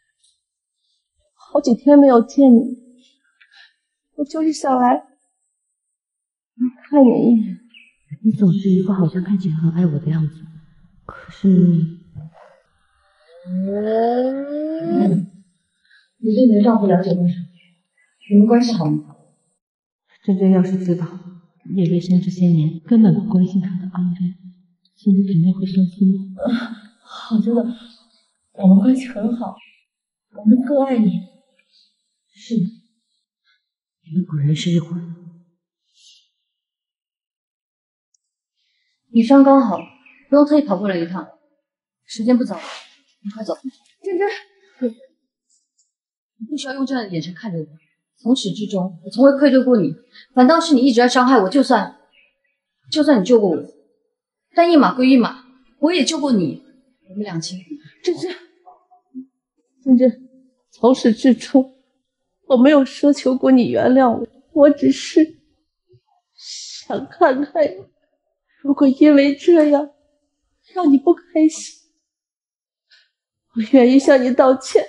好几天没有见你，我就是想来看你一眼。 你总是一副好像看起来很爱我的样子，可是嗯，你对你的丈夫了解多少？你们关系好吗？珍珍要是知道叶薇生这些年根本不关心她的安危，心里肯定会伤心的。 好着呢，我们关系很好，我们更爱你。 是，你们果然是一伙的。你伤刚好，不用特意跑过来一趟，时间不早了，你快走。 珍珍， 你不需要用这样的眼神看着我。从始至终，我从未愧对过你，反倒是你一直在伤害我。就算，就算你救过我，但一码归一码，我也救过你，我们两清。 珍珍，珍珍，从始至终，我没有奢求过你原谅我，我只是想看看你。如果因为这样让你不开心，我愿意向你道歉。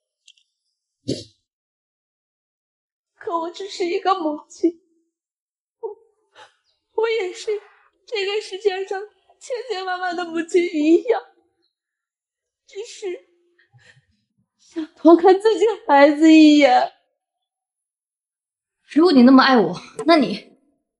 可我只是一个母亲，我我也是这个世界上千千万万的母亲一样，只是想多看自己孩子一眼。 如果你那么爱我，那你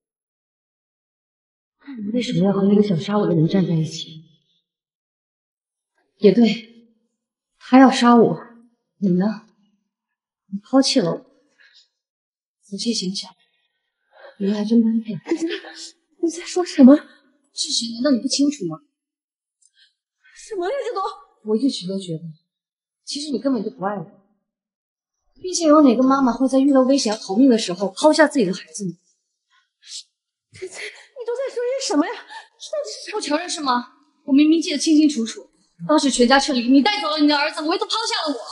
为什么要和那个想杀我的人站在一起？也对，他要杀我，你呢？你抛弃了我。仔细想想，你们还真般配。 你在说什么？ 事情难道你不清楚吗？ 什么呀，这都…… 我一直都觉得，其实你根本就不爱我，并且有哪个妈妈会在遇到危险要逃命的时候抛下自己的孩子呢？ 这这，你都在说些什么呀？到底是不承认是吗？我明明记得清清楚楚，当时全家撤离，你带走了你的儿子，唯独抛下了我。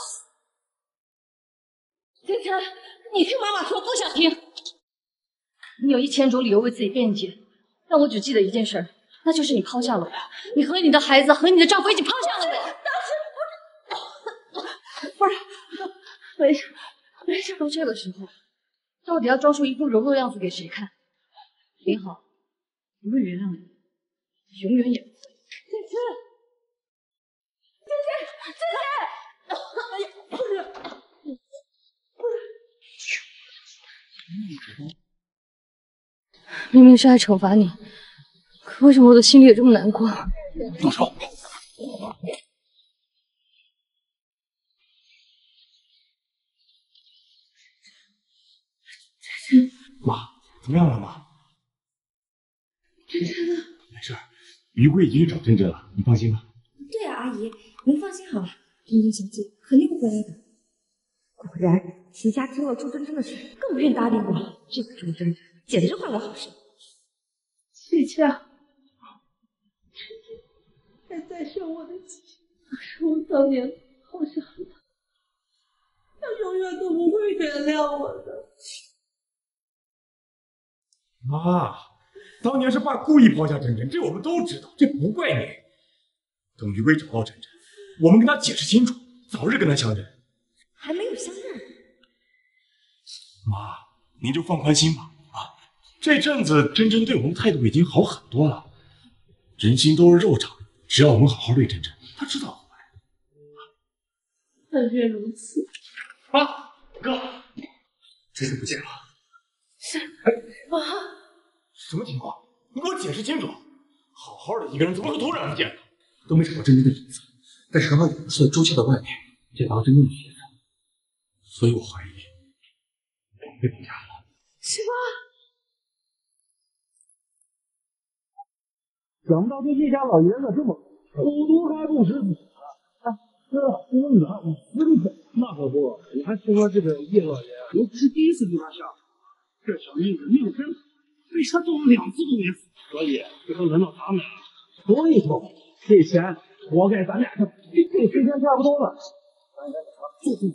珍珍，你听妈妈说，不想听。 你有一千种理由为自己辩解，但我只记得一件事，那就是你抛下了我，你和你的孩子和你的丈夫一起抛下了我。 当时不是，没事，没事。 到这个时候，到底要装出一副柔弱的样子给谁看？林好，不会原谅你，永远也不会。 珍珍，珍珍，珍珍！哎呀，不是。 明明是爱惩罚你，可为什么我的心里也这么难过？ 动手！妈，怎么样了，妈？ 珍珍呢？ 没事，于贵已经去找珍珍了，你放心吧。 对啊，阿姨，您放心好了，珍珍小姐肯定会回来的。果然，齐家听了周真真的事，更不愿搭理我。这个周真真简直坏我好事。 齐家，珍珍还在生我的气，可是我当年抛下了他，他永远都不会原谅我的。 妈，当年是爸故意抛下珍珍，这我们都知道，这不怪你。等于贵找到珍珍，我们跟他解释清楚，早日跟他相认。 还没有相认。 妈，您就放宽心吧。啊，这阵子珍珍对我们态度已经好很多了。人心都是肉长的，只要我们好好对珍珍，她知道。 但愿如此。 妈，哥，珍珍不见了。 是， 哎， 妈， 什么情况？你给我解释清楚。好好的一个人，怎么会突然不见了？都没找到珍珍的影子，但是刚刚有人在朱家的外面见到珍珍的鞋子，所以我怀疑我们被绑架了。 什么？ 想不到这叶家老爷子这么虎毒还不食子啊！这公女儿五十个粉，那可不，我还听说这个叶老爷又不是第一次对他下手，这小妮子命真好，被他揍了两次都没死，所以这都轮到他们了。所以说，这钱活该咱俩挣，这时间差不多了，咱俩做做。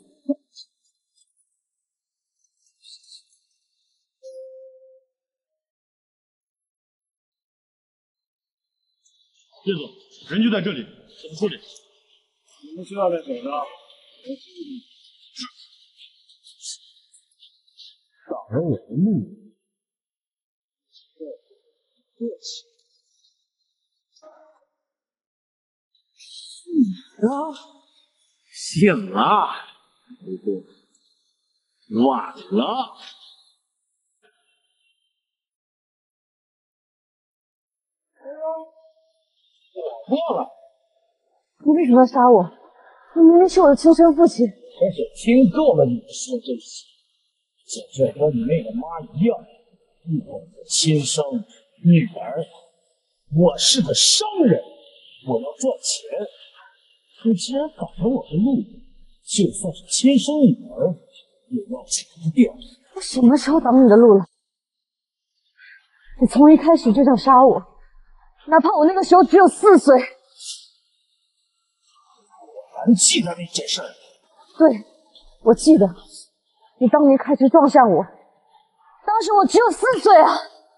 叶总，人就在这里，怎么处理？ 你们需要在手上。挡着我的路，过去。醒了，醒了，不过晚了。 我错了， 你为什么要杀我？你明明是我的亲生父亲。 我是听够了你说这些，简直和你那个妈一样，我的亲生女儿。我是个商人，我要赚钱。你既然挡了我的路，就算是亲生女儿，也要除掉。 我什么时候挡你的路了？你从一开始就想杀我。 哪怕我那个时候只有四岁， 我还记得那件事。 对，我记得，你当年开车撞向我，当时我只有四岁啊。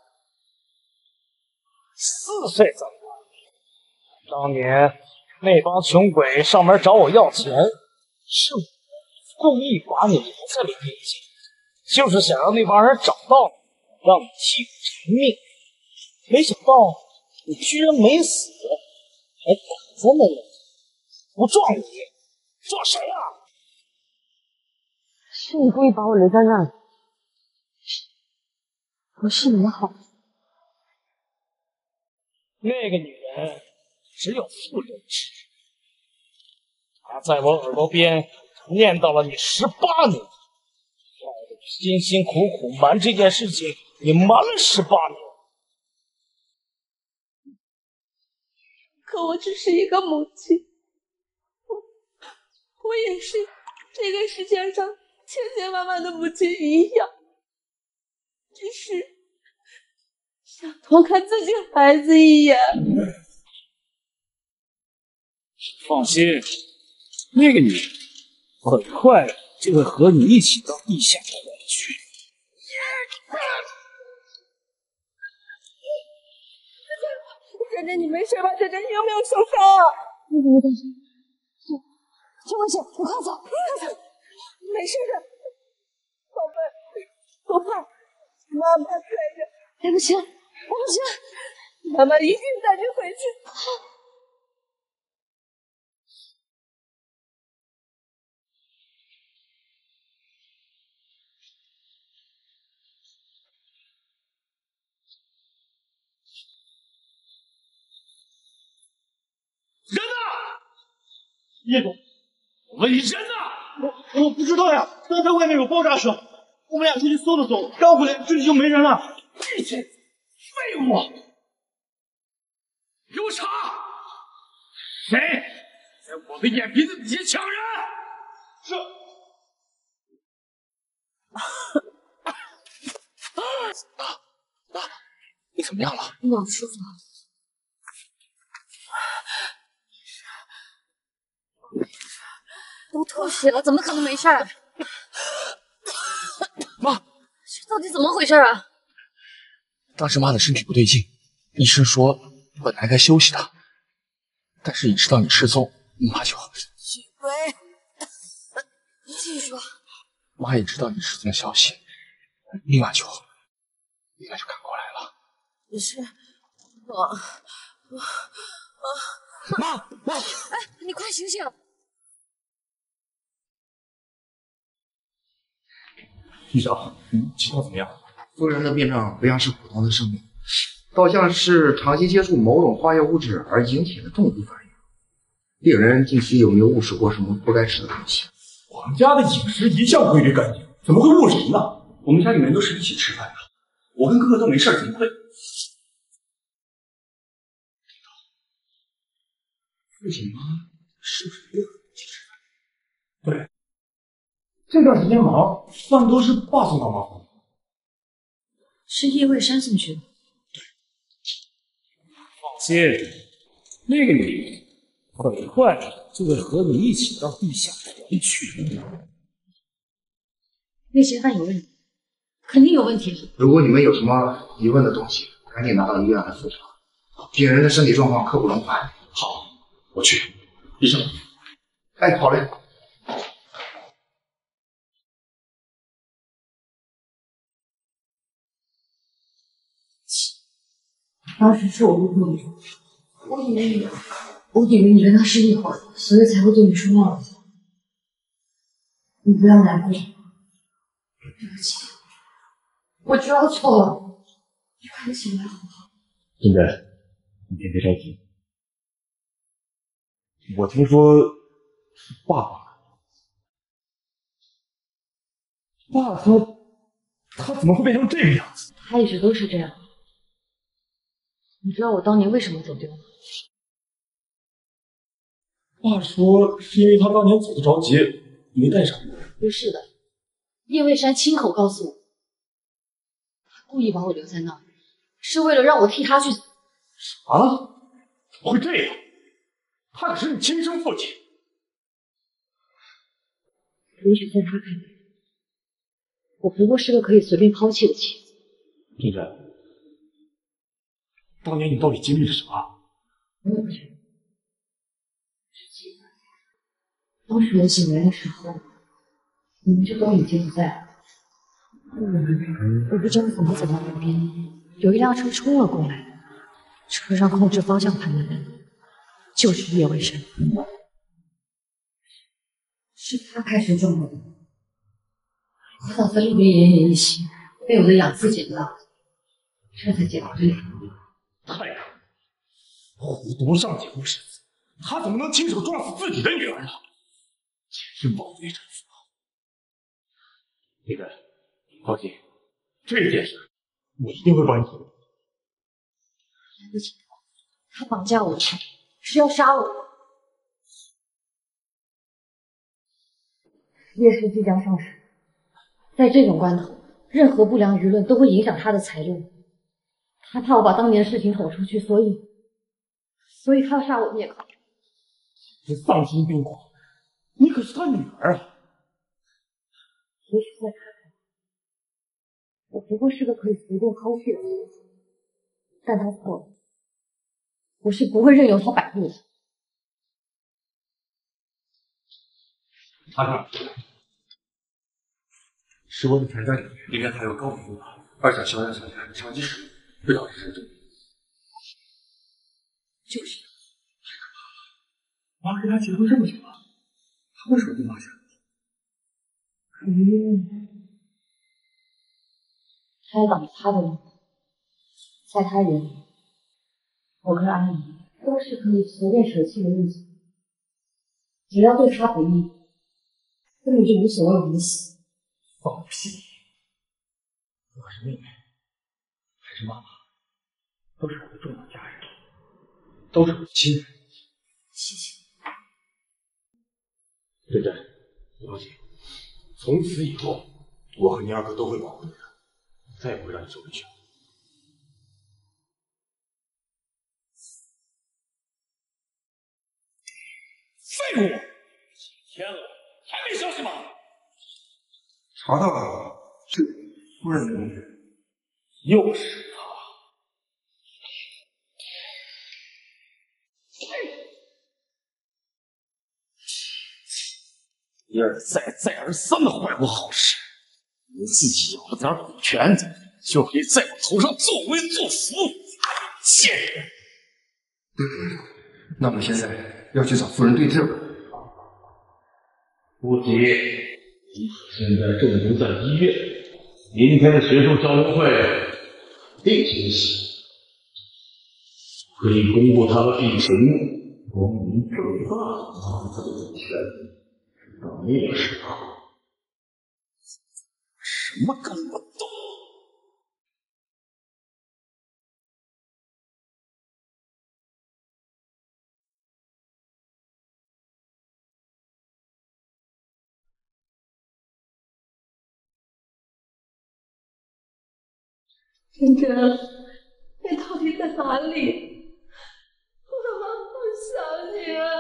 四岁怎么了？当年那帮穷鬼上门找我要钱，是我故意把你留在了叶家，就是想让那帮人找到你，让你替我偿命。没想到。 你居然没死，还挡在那里！我撞你，撞谁啊？ 是你故意把我留在那里，不是你好。 那个女人只有妇人之仁，她在我耳朵边念叨了你十八年，辛辛苦苦瞒这件事情，你瞒了十八年。 可我只是一个母亲，我我也是这个世界上千千万万的母亲一样，只是想多看自己孩子一眼。 放心，那个女人很快就会和你一起到地下的火去。 珍珍，你没事吧？珍珍，你有没有受伤啊？ 你怎么担心？这危险，你快走，快走！ 没事的，宝贝，不怕，妈妈在这。 来不及了，来不及了， 妈妈一定带你回去。 人呢？叶总，我问你人呢？我我不知道呀，刚才外面有爆炸声，我们俩出去搜了搜，刚回来这里就没人了。这些废物，给我查！谁在我的眼皮子底下抢人？是。 妈，妈，你怎么样了？ 脑出血。 都吐血了，怎么可能没事？ 妈， 这到底怎么回事啊？ 当时妈的身体不对劲，医生说本来该休息的，但是一知道你失踪，妈就…… 许巍，你继续说。 妈也知道你失踪的消息，立马就立马就赶过来了。 你是我我我妈妈， 哎，你快醒醒！ 医生，嗯，情况怎么样？ 夫人的病症不像是普通的生病，倒像是长期接触某种化学物质而引起的中毒反应。病人近期有没有误食过什么不该吃的东西？ 我们家的饮食一向规律干净，怎么会误食呢？我们家里面都是一起吃饭的，我跟哥哥都没事，怎么会？ 父亲妈是不是也很坚持饭？对，这段时间忙，饭都是爸送到妈房。 是叶未山送去的。 放心，那个女人很快就会和你一起到地下城去。 那些饭有问题，肯定有问题。 如果你们有什么疑问的东西，赶紧拿到医院来复查。病人的身体状况刻不容缓。 好，我去。医生。 哎，好嘞。 当时是我误会你，我以为你，我以为你跟他是一伙的，所以才会对你说那样的话。你不要难过，对不起，我知道错了，你快醒来好不好？ 真真，你先别着急。我听说爸爸，爸他他怎么会变成这个样子？ 他一直都是这样。你知道我当年为什么走丢吗？ 爸说是因为他当年走得着急，没带上。 不是的，叶未山亲口告诉我，他故意把我留在那儿，是为了让我替他去死。 啊？怎么会这样？他可是你亲生父亲。 也许在他看来，我不过是个可以随便抛弃的妻子。 真真，当年你到底经历了什么？ 我也不知道。当时我醒来的时候，你们就都已经不在了。我不知道怎么走到那边，有一辆车冲了过来，车上控制方向盘的人就是叶未山，是他开始撞我的。我打算一边奄奄一息，被我的养父捡到，这才捡到这个。 太可恶！虎毒上井无死子，他怎么能亲手撞死自己的女儿呢？简直妄为人父！那个，放心，这件事我一定会帮你处理。 来不及了，他绑架我，是要杀我。叶氏即将上市，在这种关头，任何不良舆论都会影响他的财路。他怕我把当年的事情捅出去，所以，所以他要杀我灭口。 这丧心病狂！你可是他女儿啊！ 也许在他看来，我不过是个可以随便抛弃的妻子，但他错了，我是不会任由他摆布的。 阿哥，是我的存在里面应该含有高比毒法，二甲硝烟酸苷长期使用会导致肾症。 就是。 妈跟他结婚这么久了，他为什么不放下？ 可能因为他也挡着他的路，在他眼里，我跟安妮都是可以随便舍弃的物件，只要对他不利，根本就无所谓我们死。 放屁！不管是妹妹还是妈妈，都是我的重要家人，都是我的亲人。 谢谢。 真真，你放心，从此以后，我和你二哥都会保护你的，再也不会让你受委屈。废物！几天了，还没消息吗？ 查到了，是夫人的同志。 又是他。一而再、再而三的坏我好事，你自己有了点股权，就可以在我头上作威作福，贱人！ 那么现在要去找夫人对质了。 不急，现在正留在医院，明天的学术交流会定情时，可以公布他的病情，光明正大的拿他的股权。到那个时候，什么根本都。 真真，你到底在哪里？我妈好想你啊！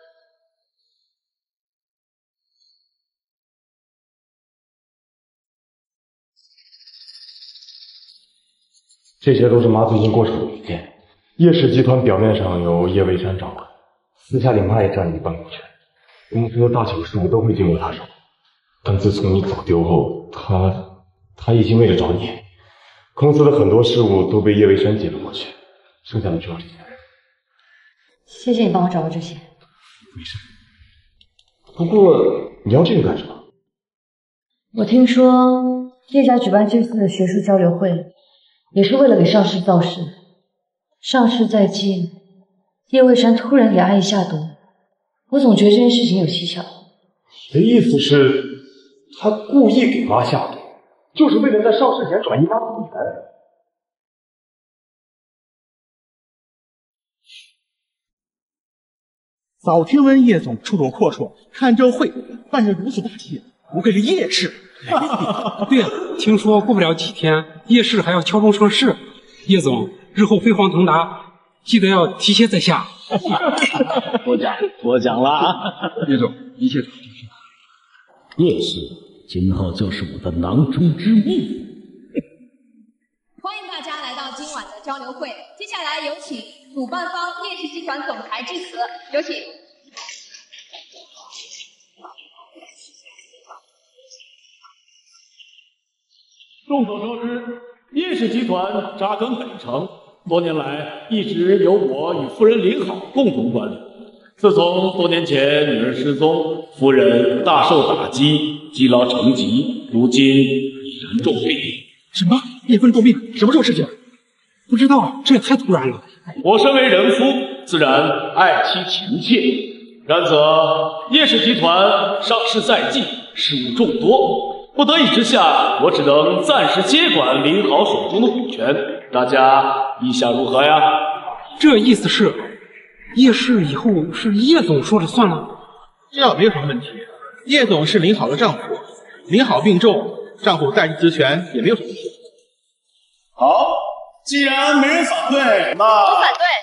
这些都是妈最近过手的文件。叶氏集团表面上由叶蔚山掌管，私下里妈也占了一半股权，公司的大小事务都会经过他手。但自从你走丢后，他他一心为了找你，公司的很多事务都被叶蔚山接了过去，剩下的只有这些人。 谢谢你帮我找到这些。 没事。不过你要这个干什么？ 我听说叶家举办这次的学术交流会，也是为了给上市造势。上市在即，叶蔚山突然给阿姨下毒，我总觉得这件事情有蹊跷。 你的意思是，他故意给妈下毒，就是为了在上市前转移妈的股权？ 早听闻叶总出手阔绰，看这会办得如此大气，不愧是叶氏。 对呀、啊，听说过不了几天，叶氏还要敲钟上市。叶总，日后飞黄腾达，记得要提携在下。 多讲多讲了啊！ 叶总，一切都是叶氏今后就是我的囊中之物。 欢迎大家来到今晚的交流会，接下来有请主办方叶氏集团总裁致辞，有请。 众所周知，叶氏集团扎根北城，多年来一直由我与夫人林好共同管理。自从多年前女儿失踪，夫人大受打击，积劳成疾，如今已然重病。 什么？叶夫人重病？什么时候事情？ 不知道，这也太突然了。 我身为人夫，自然爱妻情切。然则叶氏集团上市在即，事务众多，不得已之下，我只能暂时接管林好手中的股权。大家意下如何呀？ 这意思是，叶氏以后是叶总说了算了？ 这样没有什么问题。叶总是林好的丈夫，林好病重，丈夫代替职权也没有什么问题。 好，既然没人反对，那我反对。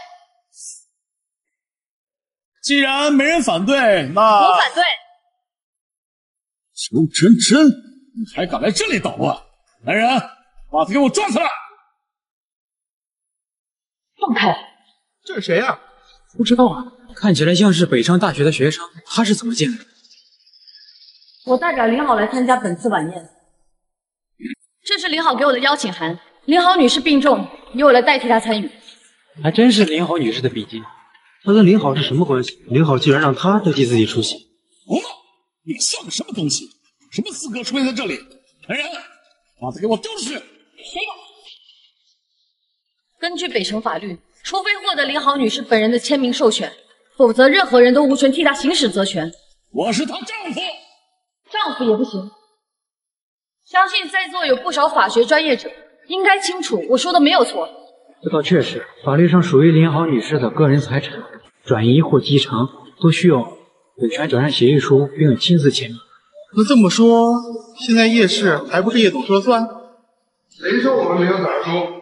既然没人反对，那我反对。 邱真真，你还敢来这里捣乱？来人，把他给我抓起来！ 放开！ 这是谁啊？ 不知道啊，看起来像是北上大学的学生。他是怎么进来的？ 我代表林好来参加本次晚宴。 这是林好给我的邀请函。林好女士病重，由我来代替她参与。 还真是林好女士的笔记。她跟林好是什么关系？林好竟然让她代替自己出席。 胡闹！你算个什么东西？什么资格出现在这里？来人，把他给我丢出去！谁敢？ 根据北城法律，除非获得林好女士本人的签名授权，否则任何人都无权替她行使责权。 我是她丈夫， 丈夫也不行。相信在座有不少法学专业者，应该清楚我说的没有错。 这倒确实，法律上属于林好女士的个人财产，转移或继承都需要有权转让协议书，并亲自签名。 那这么说，现在叶氏还不是叶总说了算？ 谁说我们没有转让书？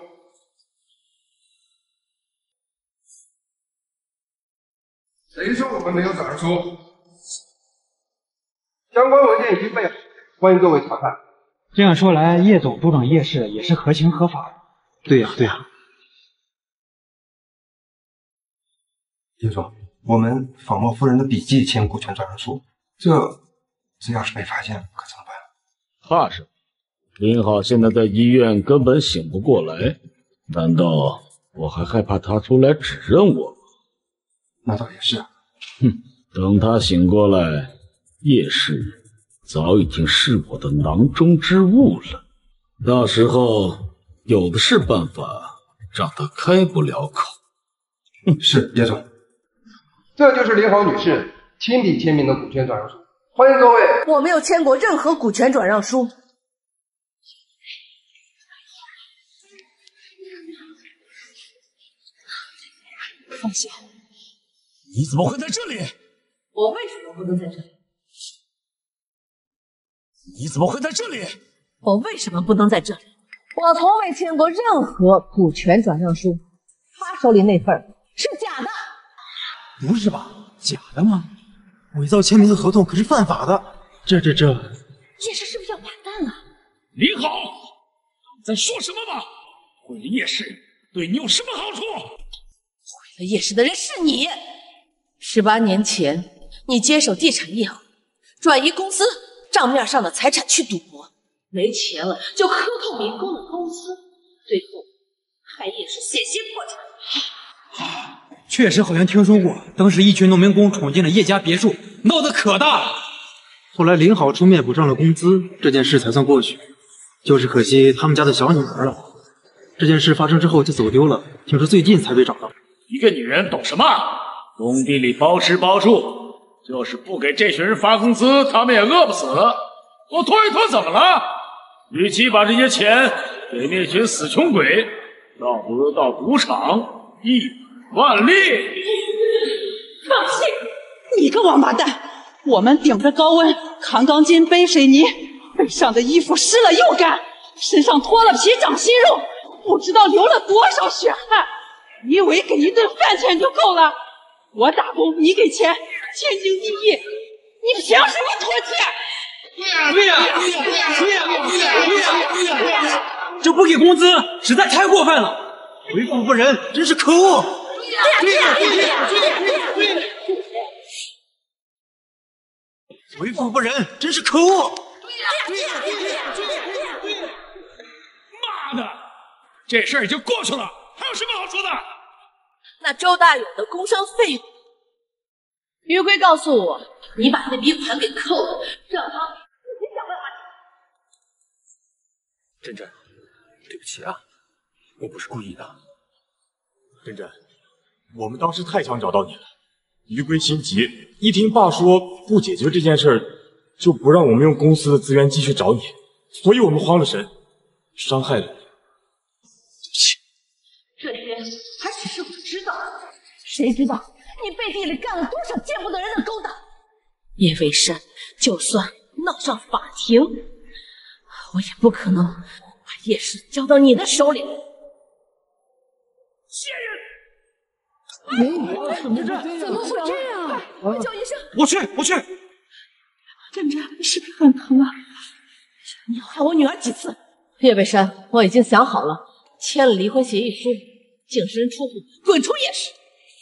谁说我们没有转让书？相关文件已经备好，欢迎各位查看。 这样说来，叶总主掌叶氏也是合情合法的。对呀、啊，对呀、啊。 叶总，我们仿冒夫人的笔迹签股权转让书，这这要是被发现了，可怎么办？ 怕什么？林好现在在医院根本醒不过来，难道我还害怕他出来指认我吗？ 那倒也是。 哼，等他醒过来，叶氏早已经是我的囊中之物了，到时候有的是办法让他开不了口。 是叶总。这就是林好女士亲笔签名的股权转让书，欢迎各位。 我没有签过任何股权转让书。 放下！ 你怎么会在这里？ 我为什么不能在这里？ 你怎么会在这里？ 我为什么不能在这里？ 我从未签过任何股权转让书，他手里那份是假的。 不是吧？假的吗？伪造签名的合同可是犯法的。这这这， 叶氏是不是要完蛋了？ 李好，你在说什么吧？毁了叶氏，对你有什么好处？ 毁了叶氏的人是你。十八年前，你接手地产业务，转移公司账面上的财产去赌博，没钱了就克扣民工的工资，最后害叶氏险些破产。 确实好像听说过，当时一群农民工闯进了叶家别墅，闹得可大了。后来林好出面补上了工资，这件事才算过去。就是可惜他们家的小女儿了。这件事发生之后就走丢了，听说最近才被找到。 一个女人懂什么？工地里包吃包住，就是不给这群人发工资，他们也饿不死。我拖一拖怎么了？与其把这些钱给那群死穷鬼，倒不如到赌场一万利。 放屁！你个王八蛋！我们顶着高温扛钢筋背水泥，背上的衣服湿了又干，身上脱了皮长新肉，不知道流了多少血汗。你以为给一顿饭钱就够了？我打工，你给钱，天经地义。你凭什么拖欠？ 对呀对呀对呀对呀对呀对呀对呀！这不给工资实在太过分了，为富不仁，真是可恶！对呀对呀对呀对呀对呀！为富不仁，真是可恶！ 对呀对呀对呀对呀对呀！妈的，这事儿已经过去了，还有什么好说的？ 那周大勇的工伤费用，于龟告诉我，你把那笔款给扣了，让他自己想办法。 珍珍，对不起啊，我不是故意的。珍珍，我们当时太想找到你了，于龟心急，一听爸说不解决这件事儿，就不让我们用公司的资源继续找你，所以我们慌了神，伤害了你。 这些还只是我知道，谁知道你背地里干了多少见不得人的勾当？叶未山就算闹上法庭，我也不可能把叶氏交到你的手里。 贱人！ 哎，怎么这怎么会这样？快叫医生！ 我去，我去。 珍珍，你是不是很疼啊？ 你要害我女儿几次？叶未山，我已经想好了。签了离婚协议书，净身出户，滚出叶氏！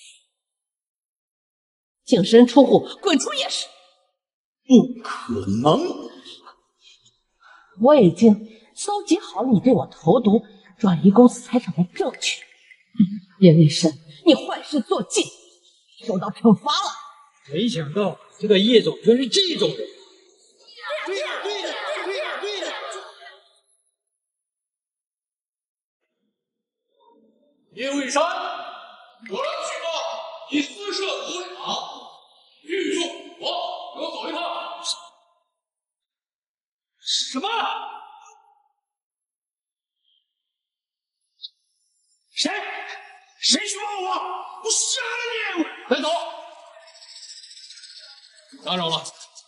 净身出户，滚出叶氏！ 不可能！ 我已经搜集好了你对我投毒、转移公司财产的证据。叶未山，你坏事做尽，受到惩罚了。 没想到这个叶总居然是这种人。 对呀对呀对呀对呀！叶未山，有人举报你私设赌场，欲救我，给我走一趟。什么？谁？谁举报我？我杀了你！带走！打扰了。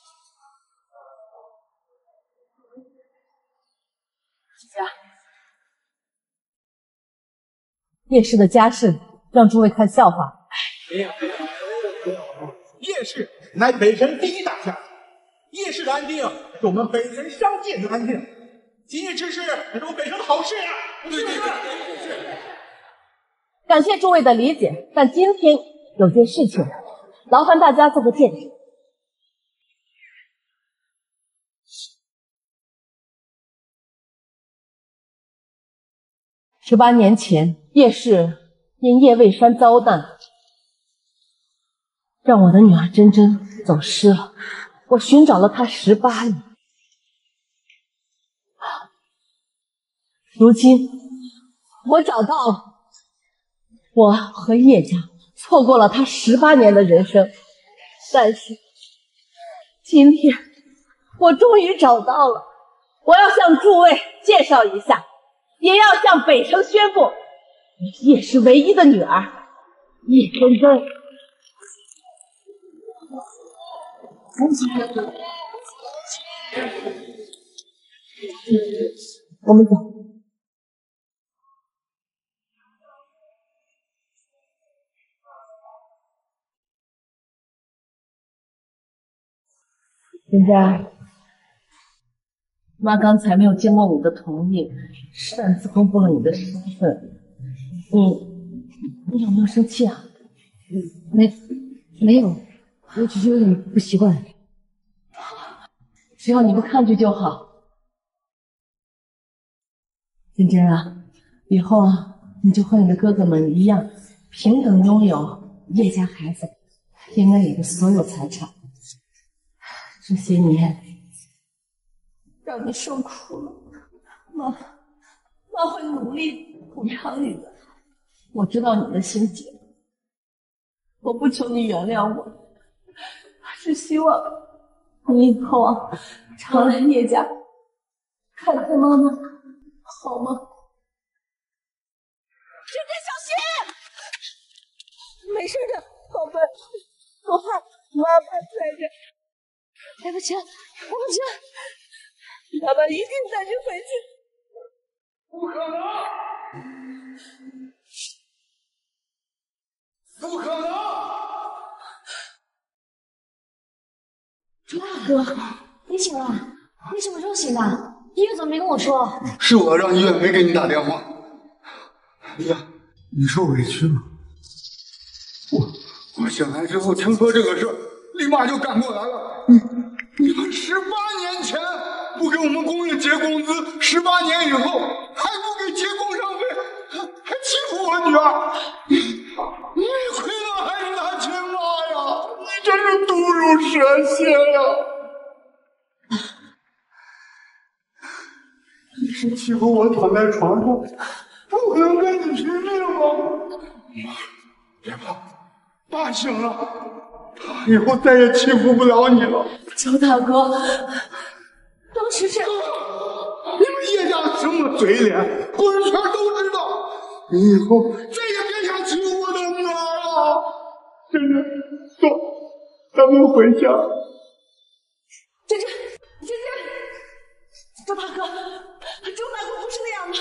叶氏的家世让诸位看笑话。 叶氏乃北辰第一大家，叶氏的安定是我们北辰商界的安定。今日之事也是我北辰的好事呀、啊！对对对，是。 感谢诸位的理解，但今天有件事情，劳烦大家做个见证。十八年前，叶氏因叶未山遭难，让我的女儿珍珍走失了。我寻找了她十八年，如今我找到了。我和叶家错过了她十八年的人生，但是今天我终于找到了。我要向诸位介绍一下。也要向北城宣布，叶氏唯一的女儿叶珍珍。我们走。 人家妈刚才没有经过你的同意，擅自公布了你的身份，你你有没有生气啊？ 没没有，我只是有点不习惯。 只要你不抗拒就好。珍珍啊，以后啊，你就和你的哥哥们一样，平等拥有叶家孩子应该有的所有财产。这些年让你受苦了，妈，妈会努力补偿你的。我知道你的心结，我不求你原谅我，只希望你以后啊，常来叶家看看妈妈，好吗？ 珍珍小心！没事的，宝贝，不怕，妈妈在这。来不及了，来不及了，爸爸一定带你回去。 不可能！不可能！ 周大哥，你醒了？你什么时候醒的？医院怎么没跟我说？ 是我让医院没给你打电话。哎呀，你受委屈了。我我醒来之后听说这个事儿，立马就赶过来了。你们十八年前不给我们工人结工资，十八年以后还不给结工伤费，还欺负我女儿。你亏了还是他亲妈呀！你真是毒如蛇蝎呀！你是欺负我躺在床上，不可能跟你拼命吗？妈，别怕，爸醒了，他以后再也欺负不了你了。 周大哥，当时这…… 你们叶家什么嘴脸，工人圈都知道。你以后再也别想欺负我的女儿了。珍珍，走，咱们回家。 珍珍，珍珍，周大哥，周大哥不是那样的。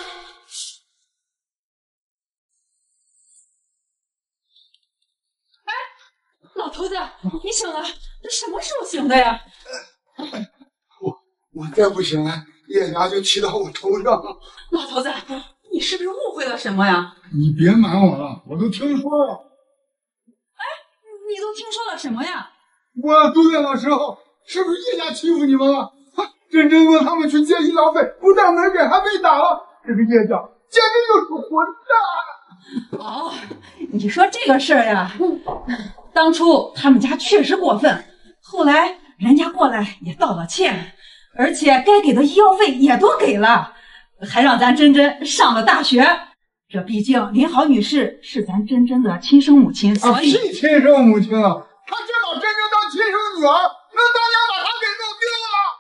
哎，老头子，你醒了？这什么时候醒的呀？ 我我再不醒来，叶家就骑到我头上了。 老头子，你是不是误会了什么呀？ 你别瞒我了，我都听说了。 哎，你都听说了什么呀？ 我住院的时候，是不是叶家欺负你们了？珍珍问他们去接医疗费，不但没给，还被打了。这个叶家简直就是混蛋！ 哦，你说这个事儿呀，当初他们家确实过分，后来人家过来也道了歉，而且该给的医药费也都给了，还让咱珍珍上了大学。这毕竟林好女士是咱珍珍的亲生母亲，所以、 啊、是亲生母亲啊！她真把珍珍当亲生女儿，那大家把她给弄丢了。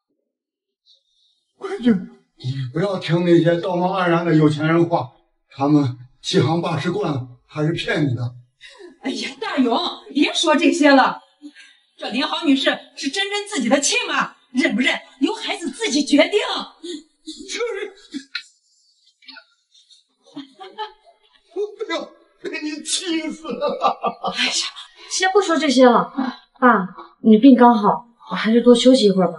闺女，你不要听那些道貌岸然的有钱人话，他们欺行霸市惯了，还是骗你的。 哎呀，大勇，别说这些了。这林好女士是珍珍自己的亲妈，认不认由孩子自己决定。 这是，我不要被你气死了！ 哎呀，先不说这些了，爸，你病刚好，我还是多休息一会儿吧。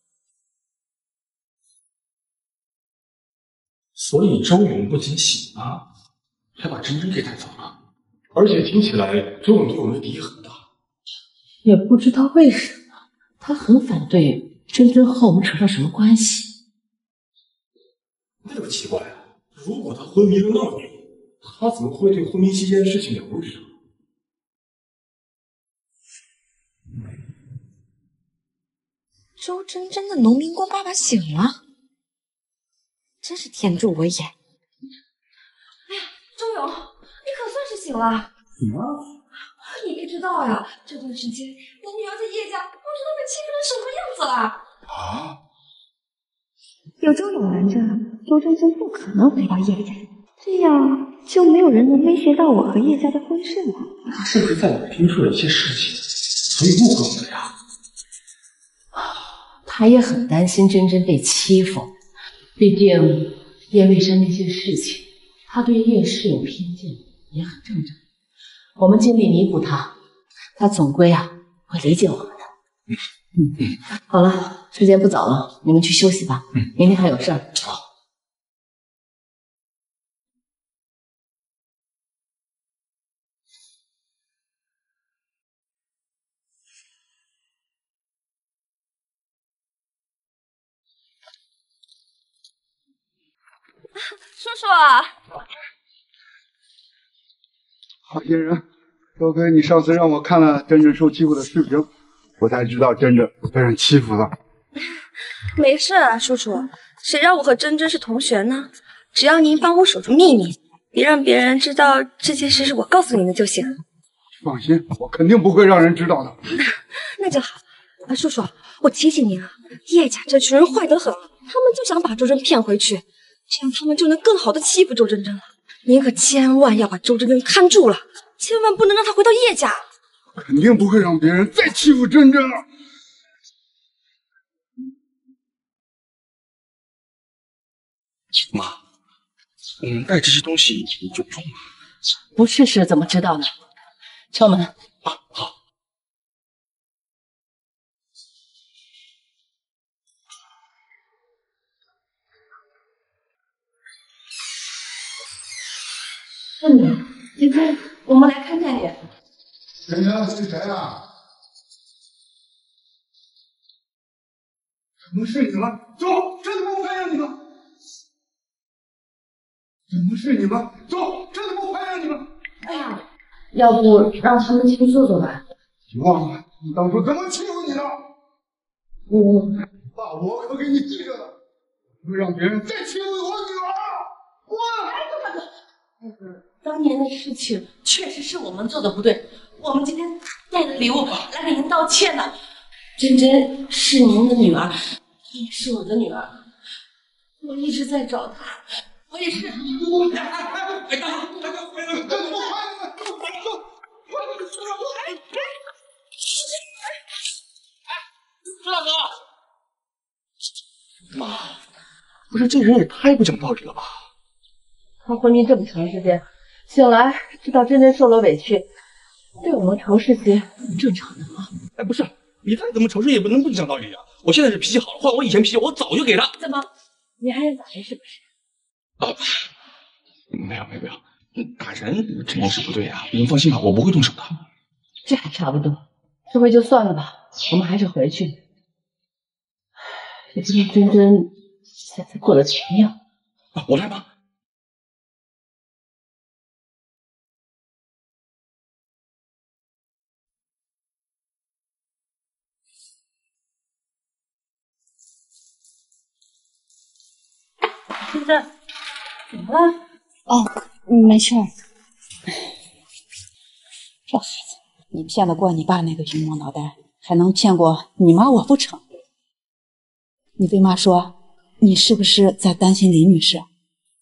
所以周勇不仅醒了，还把珍珍给带走了，而且听起来周勇对我们的敌意很大。 也不知道为什么，他很反对珍珍和我们扯上什么关系。 那就奇怪了，如果他昏迷了那么久，他怎么会对昏迷期间的事情了如指掌？ 周珍珍的农民工爸爸醒了，真是天助我也！哎呀， 周勇，你可算是醒了。 怎么了？ 你不知道呀，这段时间我女儿在叶家不知道被欺负成什么样子了。 啊！ 有周勇拦着，周珍珍不可能回到叶家，这样就没有人能威胁到我和叶家的婚事了。 他是不是在我们听说了一些事情，所以误会我们了呀？ 他也很担心珍珍被欺负，毕竟叶卫山那些事情，他对叶氏有偏见，也很正常。我们尽力弥补他，他总归啊会理解我们的。 嗯嗯，好了，时间不早了，你们去休息吧。嗯，明天还有事儿。 好。 叔叔啊， 好些人，多亏你上次让我看了珍珍受欺负的视频，我才知道珍珍被人欺负了。 没事啊，叔叔，谁让我和珍珍是同学呢？只要您帮我守住秘密，别让别人知道这件事是我告诉您的就行。 放心，我肯定不会让人知道的。 那就好。啊，叔叔，我提醒您啊，叶家这群人坏得很，他们就想把周真骗回去，这样他们就能更好的欺负周真真了。您可千万要把周真真看住了，千万不能让她回到叶家。 肯定不会让别人再欺负真真了。 妈，我们带这些东西有用吗？ 不试试怎么知道呢？敲门。 啊，好。 嗯，今天我们来看看你。 真真是谁啊？怎么是你们？走，这次不欢迎你们。怎么是你们？走，这次不欢迎你们。 哎呀，要不让他们进去坐坐吧？ 你忘了你当初怎么欺负你的？ 我爸，我可给你记着呢，不会让别人再欺负我女儿。我。 但是当年的事情确实是我们做的不对，我们今天带了礼物来给您道歉呢。珍珍是您的女儿，也是我的女儿，我一直在找她，我也是。哎哎哎！大哥，大哥，回来了！这怎么快了？走，走，哎哎！ 朱大哥，妈，不是这人也太不讲道理了吧？ 他昏迷这么长时间，醒来知道珍珍受了委屈，对我们仇视些，正常的吗？ 哎，不是，你再怎么仇视也不能不讲道理啊！我现在是脾气好了，换我以前脾气，我早就给他。 怎么，你还想打人是不是？ 啊，没有没有没有，打人肯定是不对啊！您放心吧，我不会动手的。 这还差不多，这回就算了吧，我们还是回去。也不知道珍珍现在过得怎么样。 啊，我来吧。 珍珍，怎么了？ 哦，没事儿。这孩子，你骗得过你爸那个榆木脑袋，还能骗过你妈我不成？你对妈说，你是不是在担心李女士？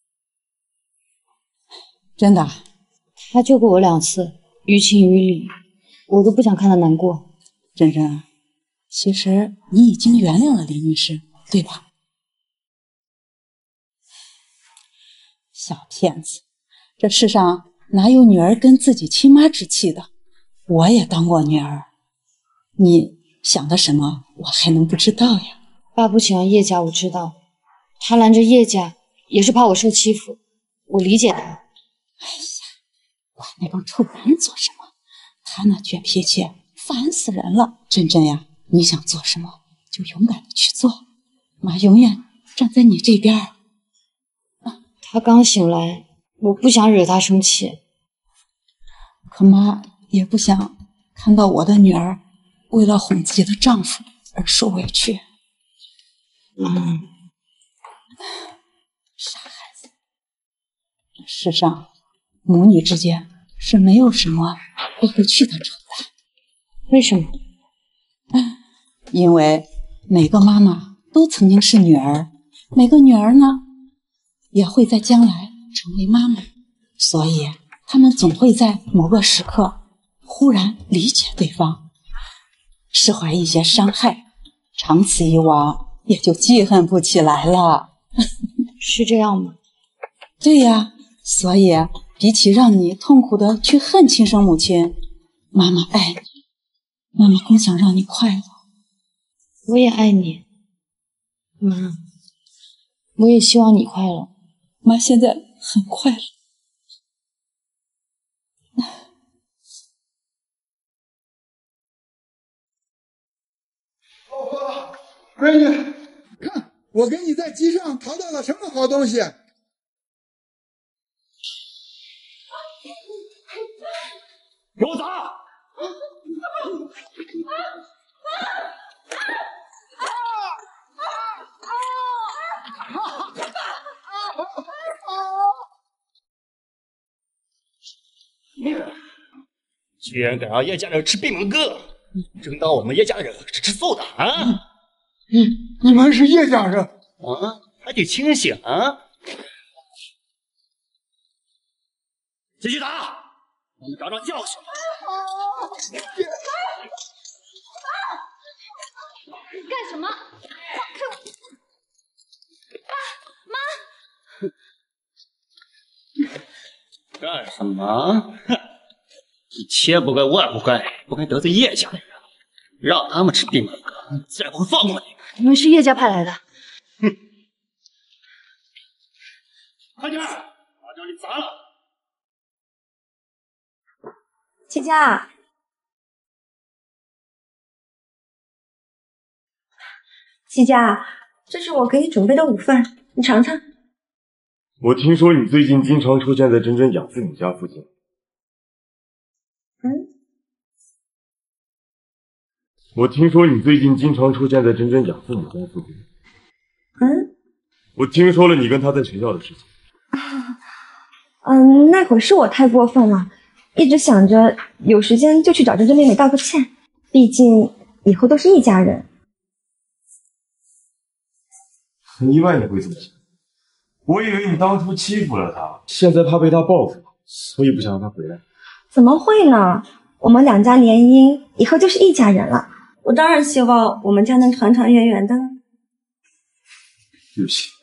真的？ 她救过我两次，于情于理，我都不想看她难过。 珍珍，其实你已经原谅了李女士，对吧？小骗子，这世上哪有女儿跟自己亲妈置气的？我也当过女儿，你想的什么，我还能不知道呀？ 爸不喜欢叶家，我知道，他拦着叶家也是怕我受欺负，我理解他。哎呀，管那帮臭男人做什么？他那倔脾气烦死人了。珍珍呀，你想做什么就勇敢的去做，妈永远站在你这边。他刚醒来，我不想惹他生气，可妈也不想看到我的女儿为了哄自己的丈夫而受委屈。嗯，傻孩子，世上母女之间是没有什么过不去的仇的。为什么？因为每个妈妈都曾经是女儿，每个女儿呢也会在将来成为妈妈，所以他们总会在某个时刻忽然理解对方，释怀一些伤害，长此以往也就记恨不起来了。是这样吗？对呀，所以比起让你痛苦的去恨亲生母亲，妈妈爱你，妈妈更想让你快乐。 我也爱你，妈。我也希望你快乐。 妈现在很快乐。 老婆，闺女，看我给你在机上淘到了什么好东西。 给我砸！居然敢让叶家人吃闭门羹，真当我们叶家人是吃素的啊？ 你你们是叶家人啊？还得清醒啊！继续打，我们找找教训。 干什么？ 干什么？你千不该万不该，不该得罪叶家的人，让他们吃闭门羹，自然不会放过你。 你们是叶家派来的。 哼！快点，把这里砸了！ 齐家，齐家，这是我给你准备的午饭，你尝尝。 我听说你最近经常出现在珍珍养父母家附近。 嗯？ 我听说你最近经常出现在珍珍养父母家附近。 嗯？ 我听说了你跟他在学校的事情。 嗯，那会儿是我太过分了，一直想着有时间就去找珍珍妹妹道个歉，毕竟以后都是一家人。 很意外你会这么想，我以为你当初欺负了他，现在怕被他报复，所以不想让他回来。 怎么会呢？我们两家联姻，以后就是一家人了。我当然希望我们家能团团圆圆的。 对不起，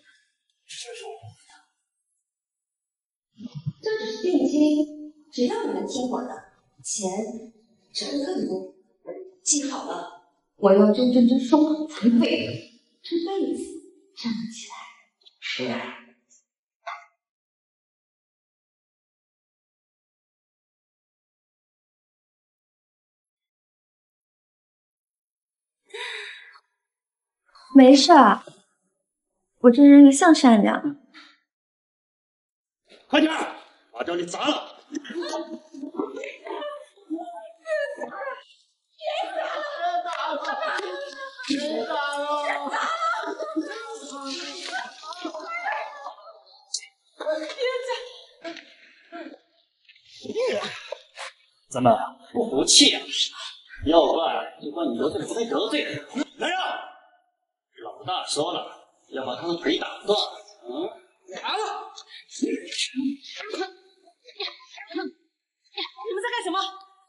这只是定金，只要你们听我的，钱只会更多。记好了，我要真真真双好才对，这辈子站得起来。是啊。没事，我这人一向善良。 快点，把这里砸了！ 别打了！ 咱们不服气啊！要不然就把你得罪了不该得罪的人。来人！老大说了，要把他的腿打断。嗯，打了！ 你们在干什么？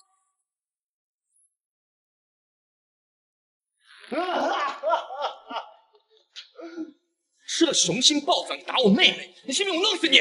吃了雄心豹子，你打我妹妹，你信不信我弄死你？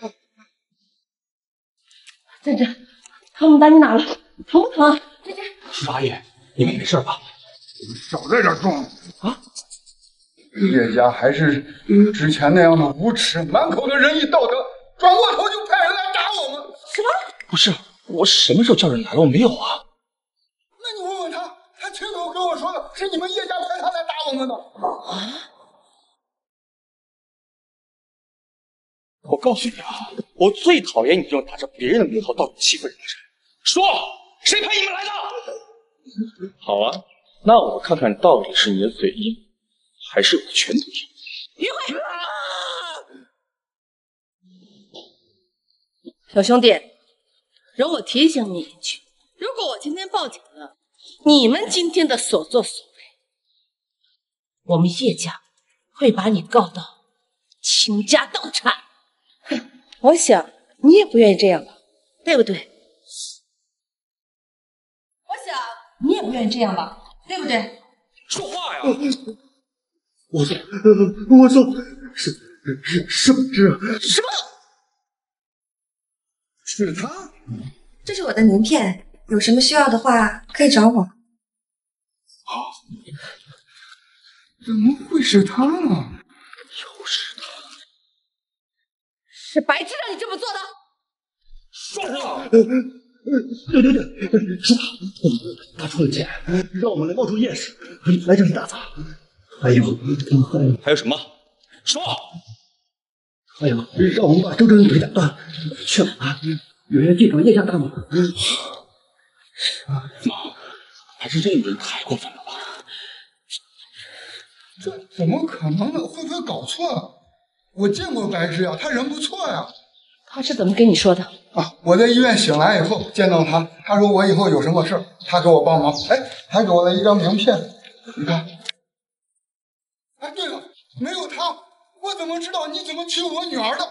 珍珍，他们打你哪了？疼不疼？珍珍， 叔叔阿姨，你们没事吧？ 你们少在这儿装啊！叶家还是之前那样的无耻，满口的仁义道德，转过头就派人来打我们。 什么？ 不是，我什么时候叫人来了？我没有啊。 那你问问他，他亲口跟我说的是你们叶家派他来打我们的。 啊！我告诉你啊，我最讨厌你这种打着别人的名头到处欺负人的人。说，谁派你们来的？好啊，那我看看到底是你的嘴硬，还是我的拳头硬。 于慧，小兄弟，容我提醒你一句，如果我今天报警了，你们今天的所作所为，我们叶家会把你告到倾家荡产。哼，我想你也不愿意这样吧，对不对？我想你也不愿意这样吧，对不对？ 说话呀！ 我错，我错，是是是不是？ 什么？ 是他？ 这是我的名片，有什么需要的话可以找我。 好， 怎么会是他呢？ 又是他， 是白痴让你这么做的。 说话！对对对，是他，他出了钱，让我们来冒充叶氏，来这里打杂。还有，还有什么？说！还有，让我们把周真人腿打断，确保他有人进入叶家大门。妈，还是这个人太过分了吧？ 这怎么可能呢？会不会搞错了？我见过白芝呀，他人不错呀。 他是怎么跟你说的？ 啊，我在医院醒来以后见到他，他说我以后有什么事儿，他给我帮忙。哎，还给我了一张名片，你看。哎，对了，没有他，我怎么知道你怎么娶我女儿的？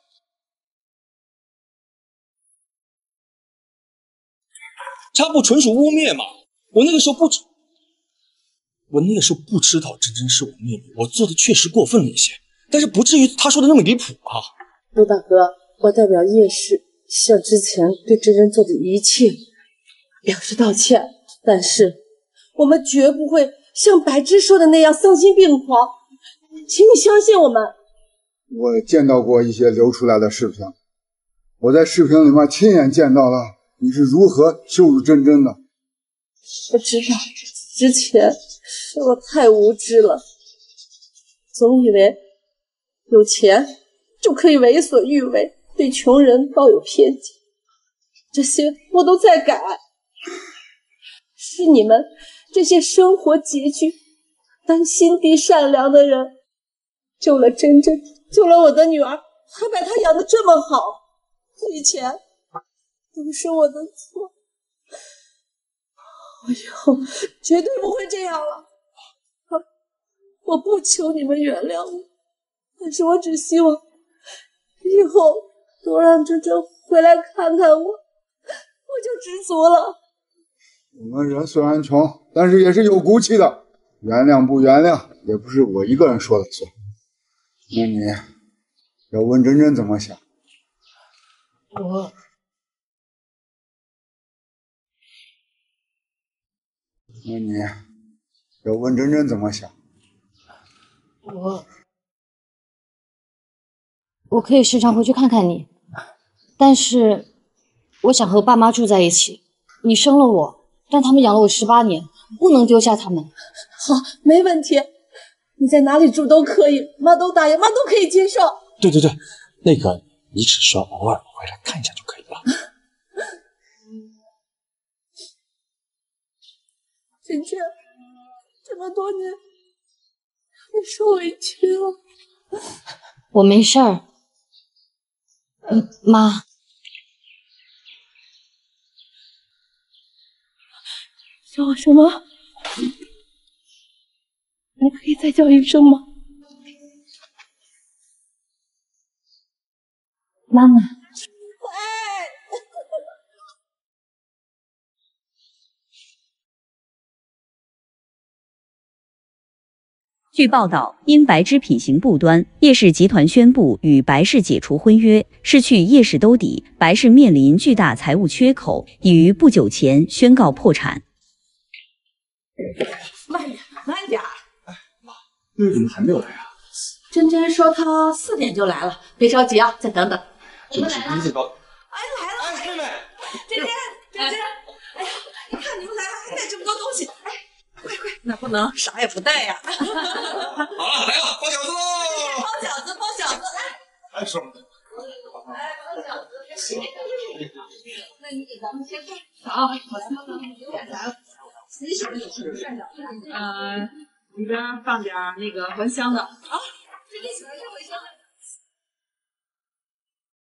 他不纯属污蔑吗？我那个时候不知，我那个时候不知道真真是我妹妹，我做的确实过分了一些，但是不至于他说的那么离谱啊。 陆大哥，我代表叶氏向之前对真真做的一切表示道歉，但是我们绝不会像白芝说的那样丧心病狂，请你相信我们。 我见到过一些流出来的视频，我在视频里面亲眼见到了你是如何羞辱真真的。 我知道之前是我太无知了，总以为有钱就可以为所欲为，对穷人抱有偏见，这些我都在改。是你们这些生活拮据但心地善良的人救了真真，救了我的女儿，还把她养得这么好，以前都是我的错，我以后绝对不会这样了。我不求你们原谅我，但是我只希望以后多让真真回来看看我，我就知足了。 我们人虽然穷，但是也是有骨气的，原谅不原谅也不是我一个人说了算。那你要问真真怎么想？ 我那你要问真真怎么想？ 我我可以时常回去看看你，但是我想和爸妈住在一起。你生了我，但他们养了我十八年，不能丢下他们。 好，没问题，你在哪里住都可以，妈都答应，妈都可以接受。 对对对，那个你只需要偶尔回来看一下就可以了。 真真，这么多年你受委屈了。 我没事儿。嗯，妈。 叫我什么？你可以再叫一声吗？ 妈妈。 据报道，因白芝品行不端，叶氏集团宣布与白氏解除婚约，失去叶氏兜底，白氏面临巨大财务缺口，已于不久前宣告破产。 慢点，慢点。 那怎么还没有来啊？ 真真说她四点就来了，别着急啊，再等等。 这是第一次高。 哎，来了！哎，妹妹，真真，真真，哎呀，你看你们来了，还带这么多东西，哎。快快，那不能啥也不带呀！好了， 来了，包饺子喽！ 包饺子，包饺子，来！ 哎，是。 来，包饺子。那你给咱们先放。好，我来帮咱们有点啥？洗洗的是不是？呃，里边放点那个茴香的。啊，这你喜欢吃茴香的？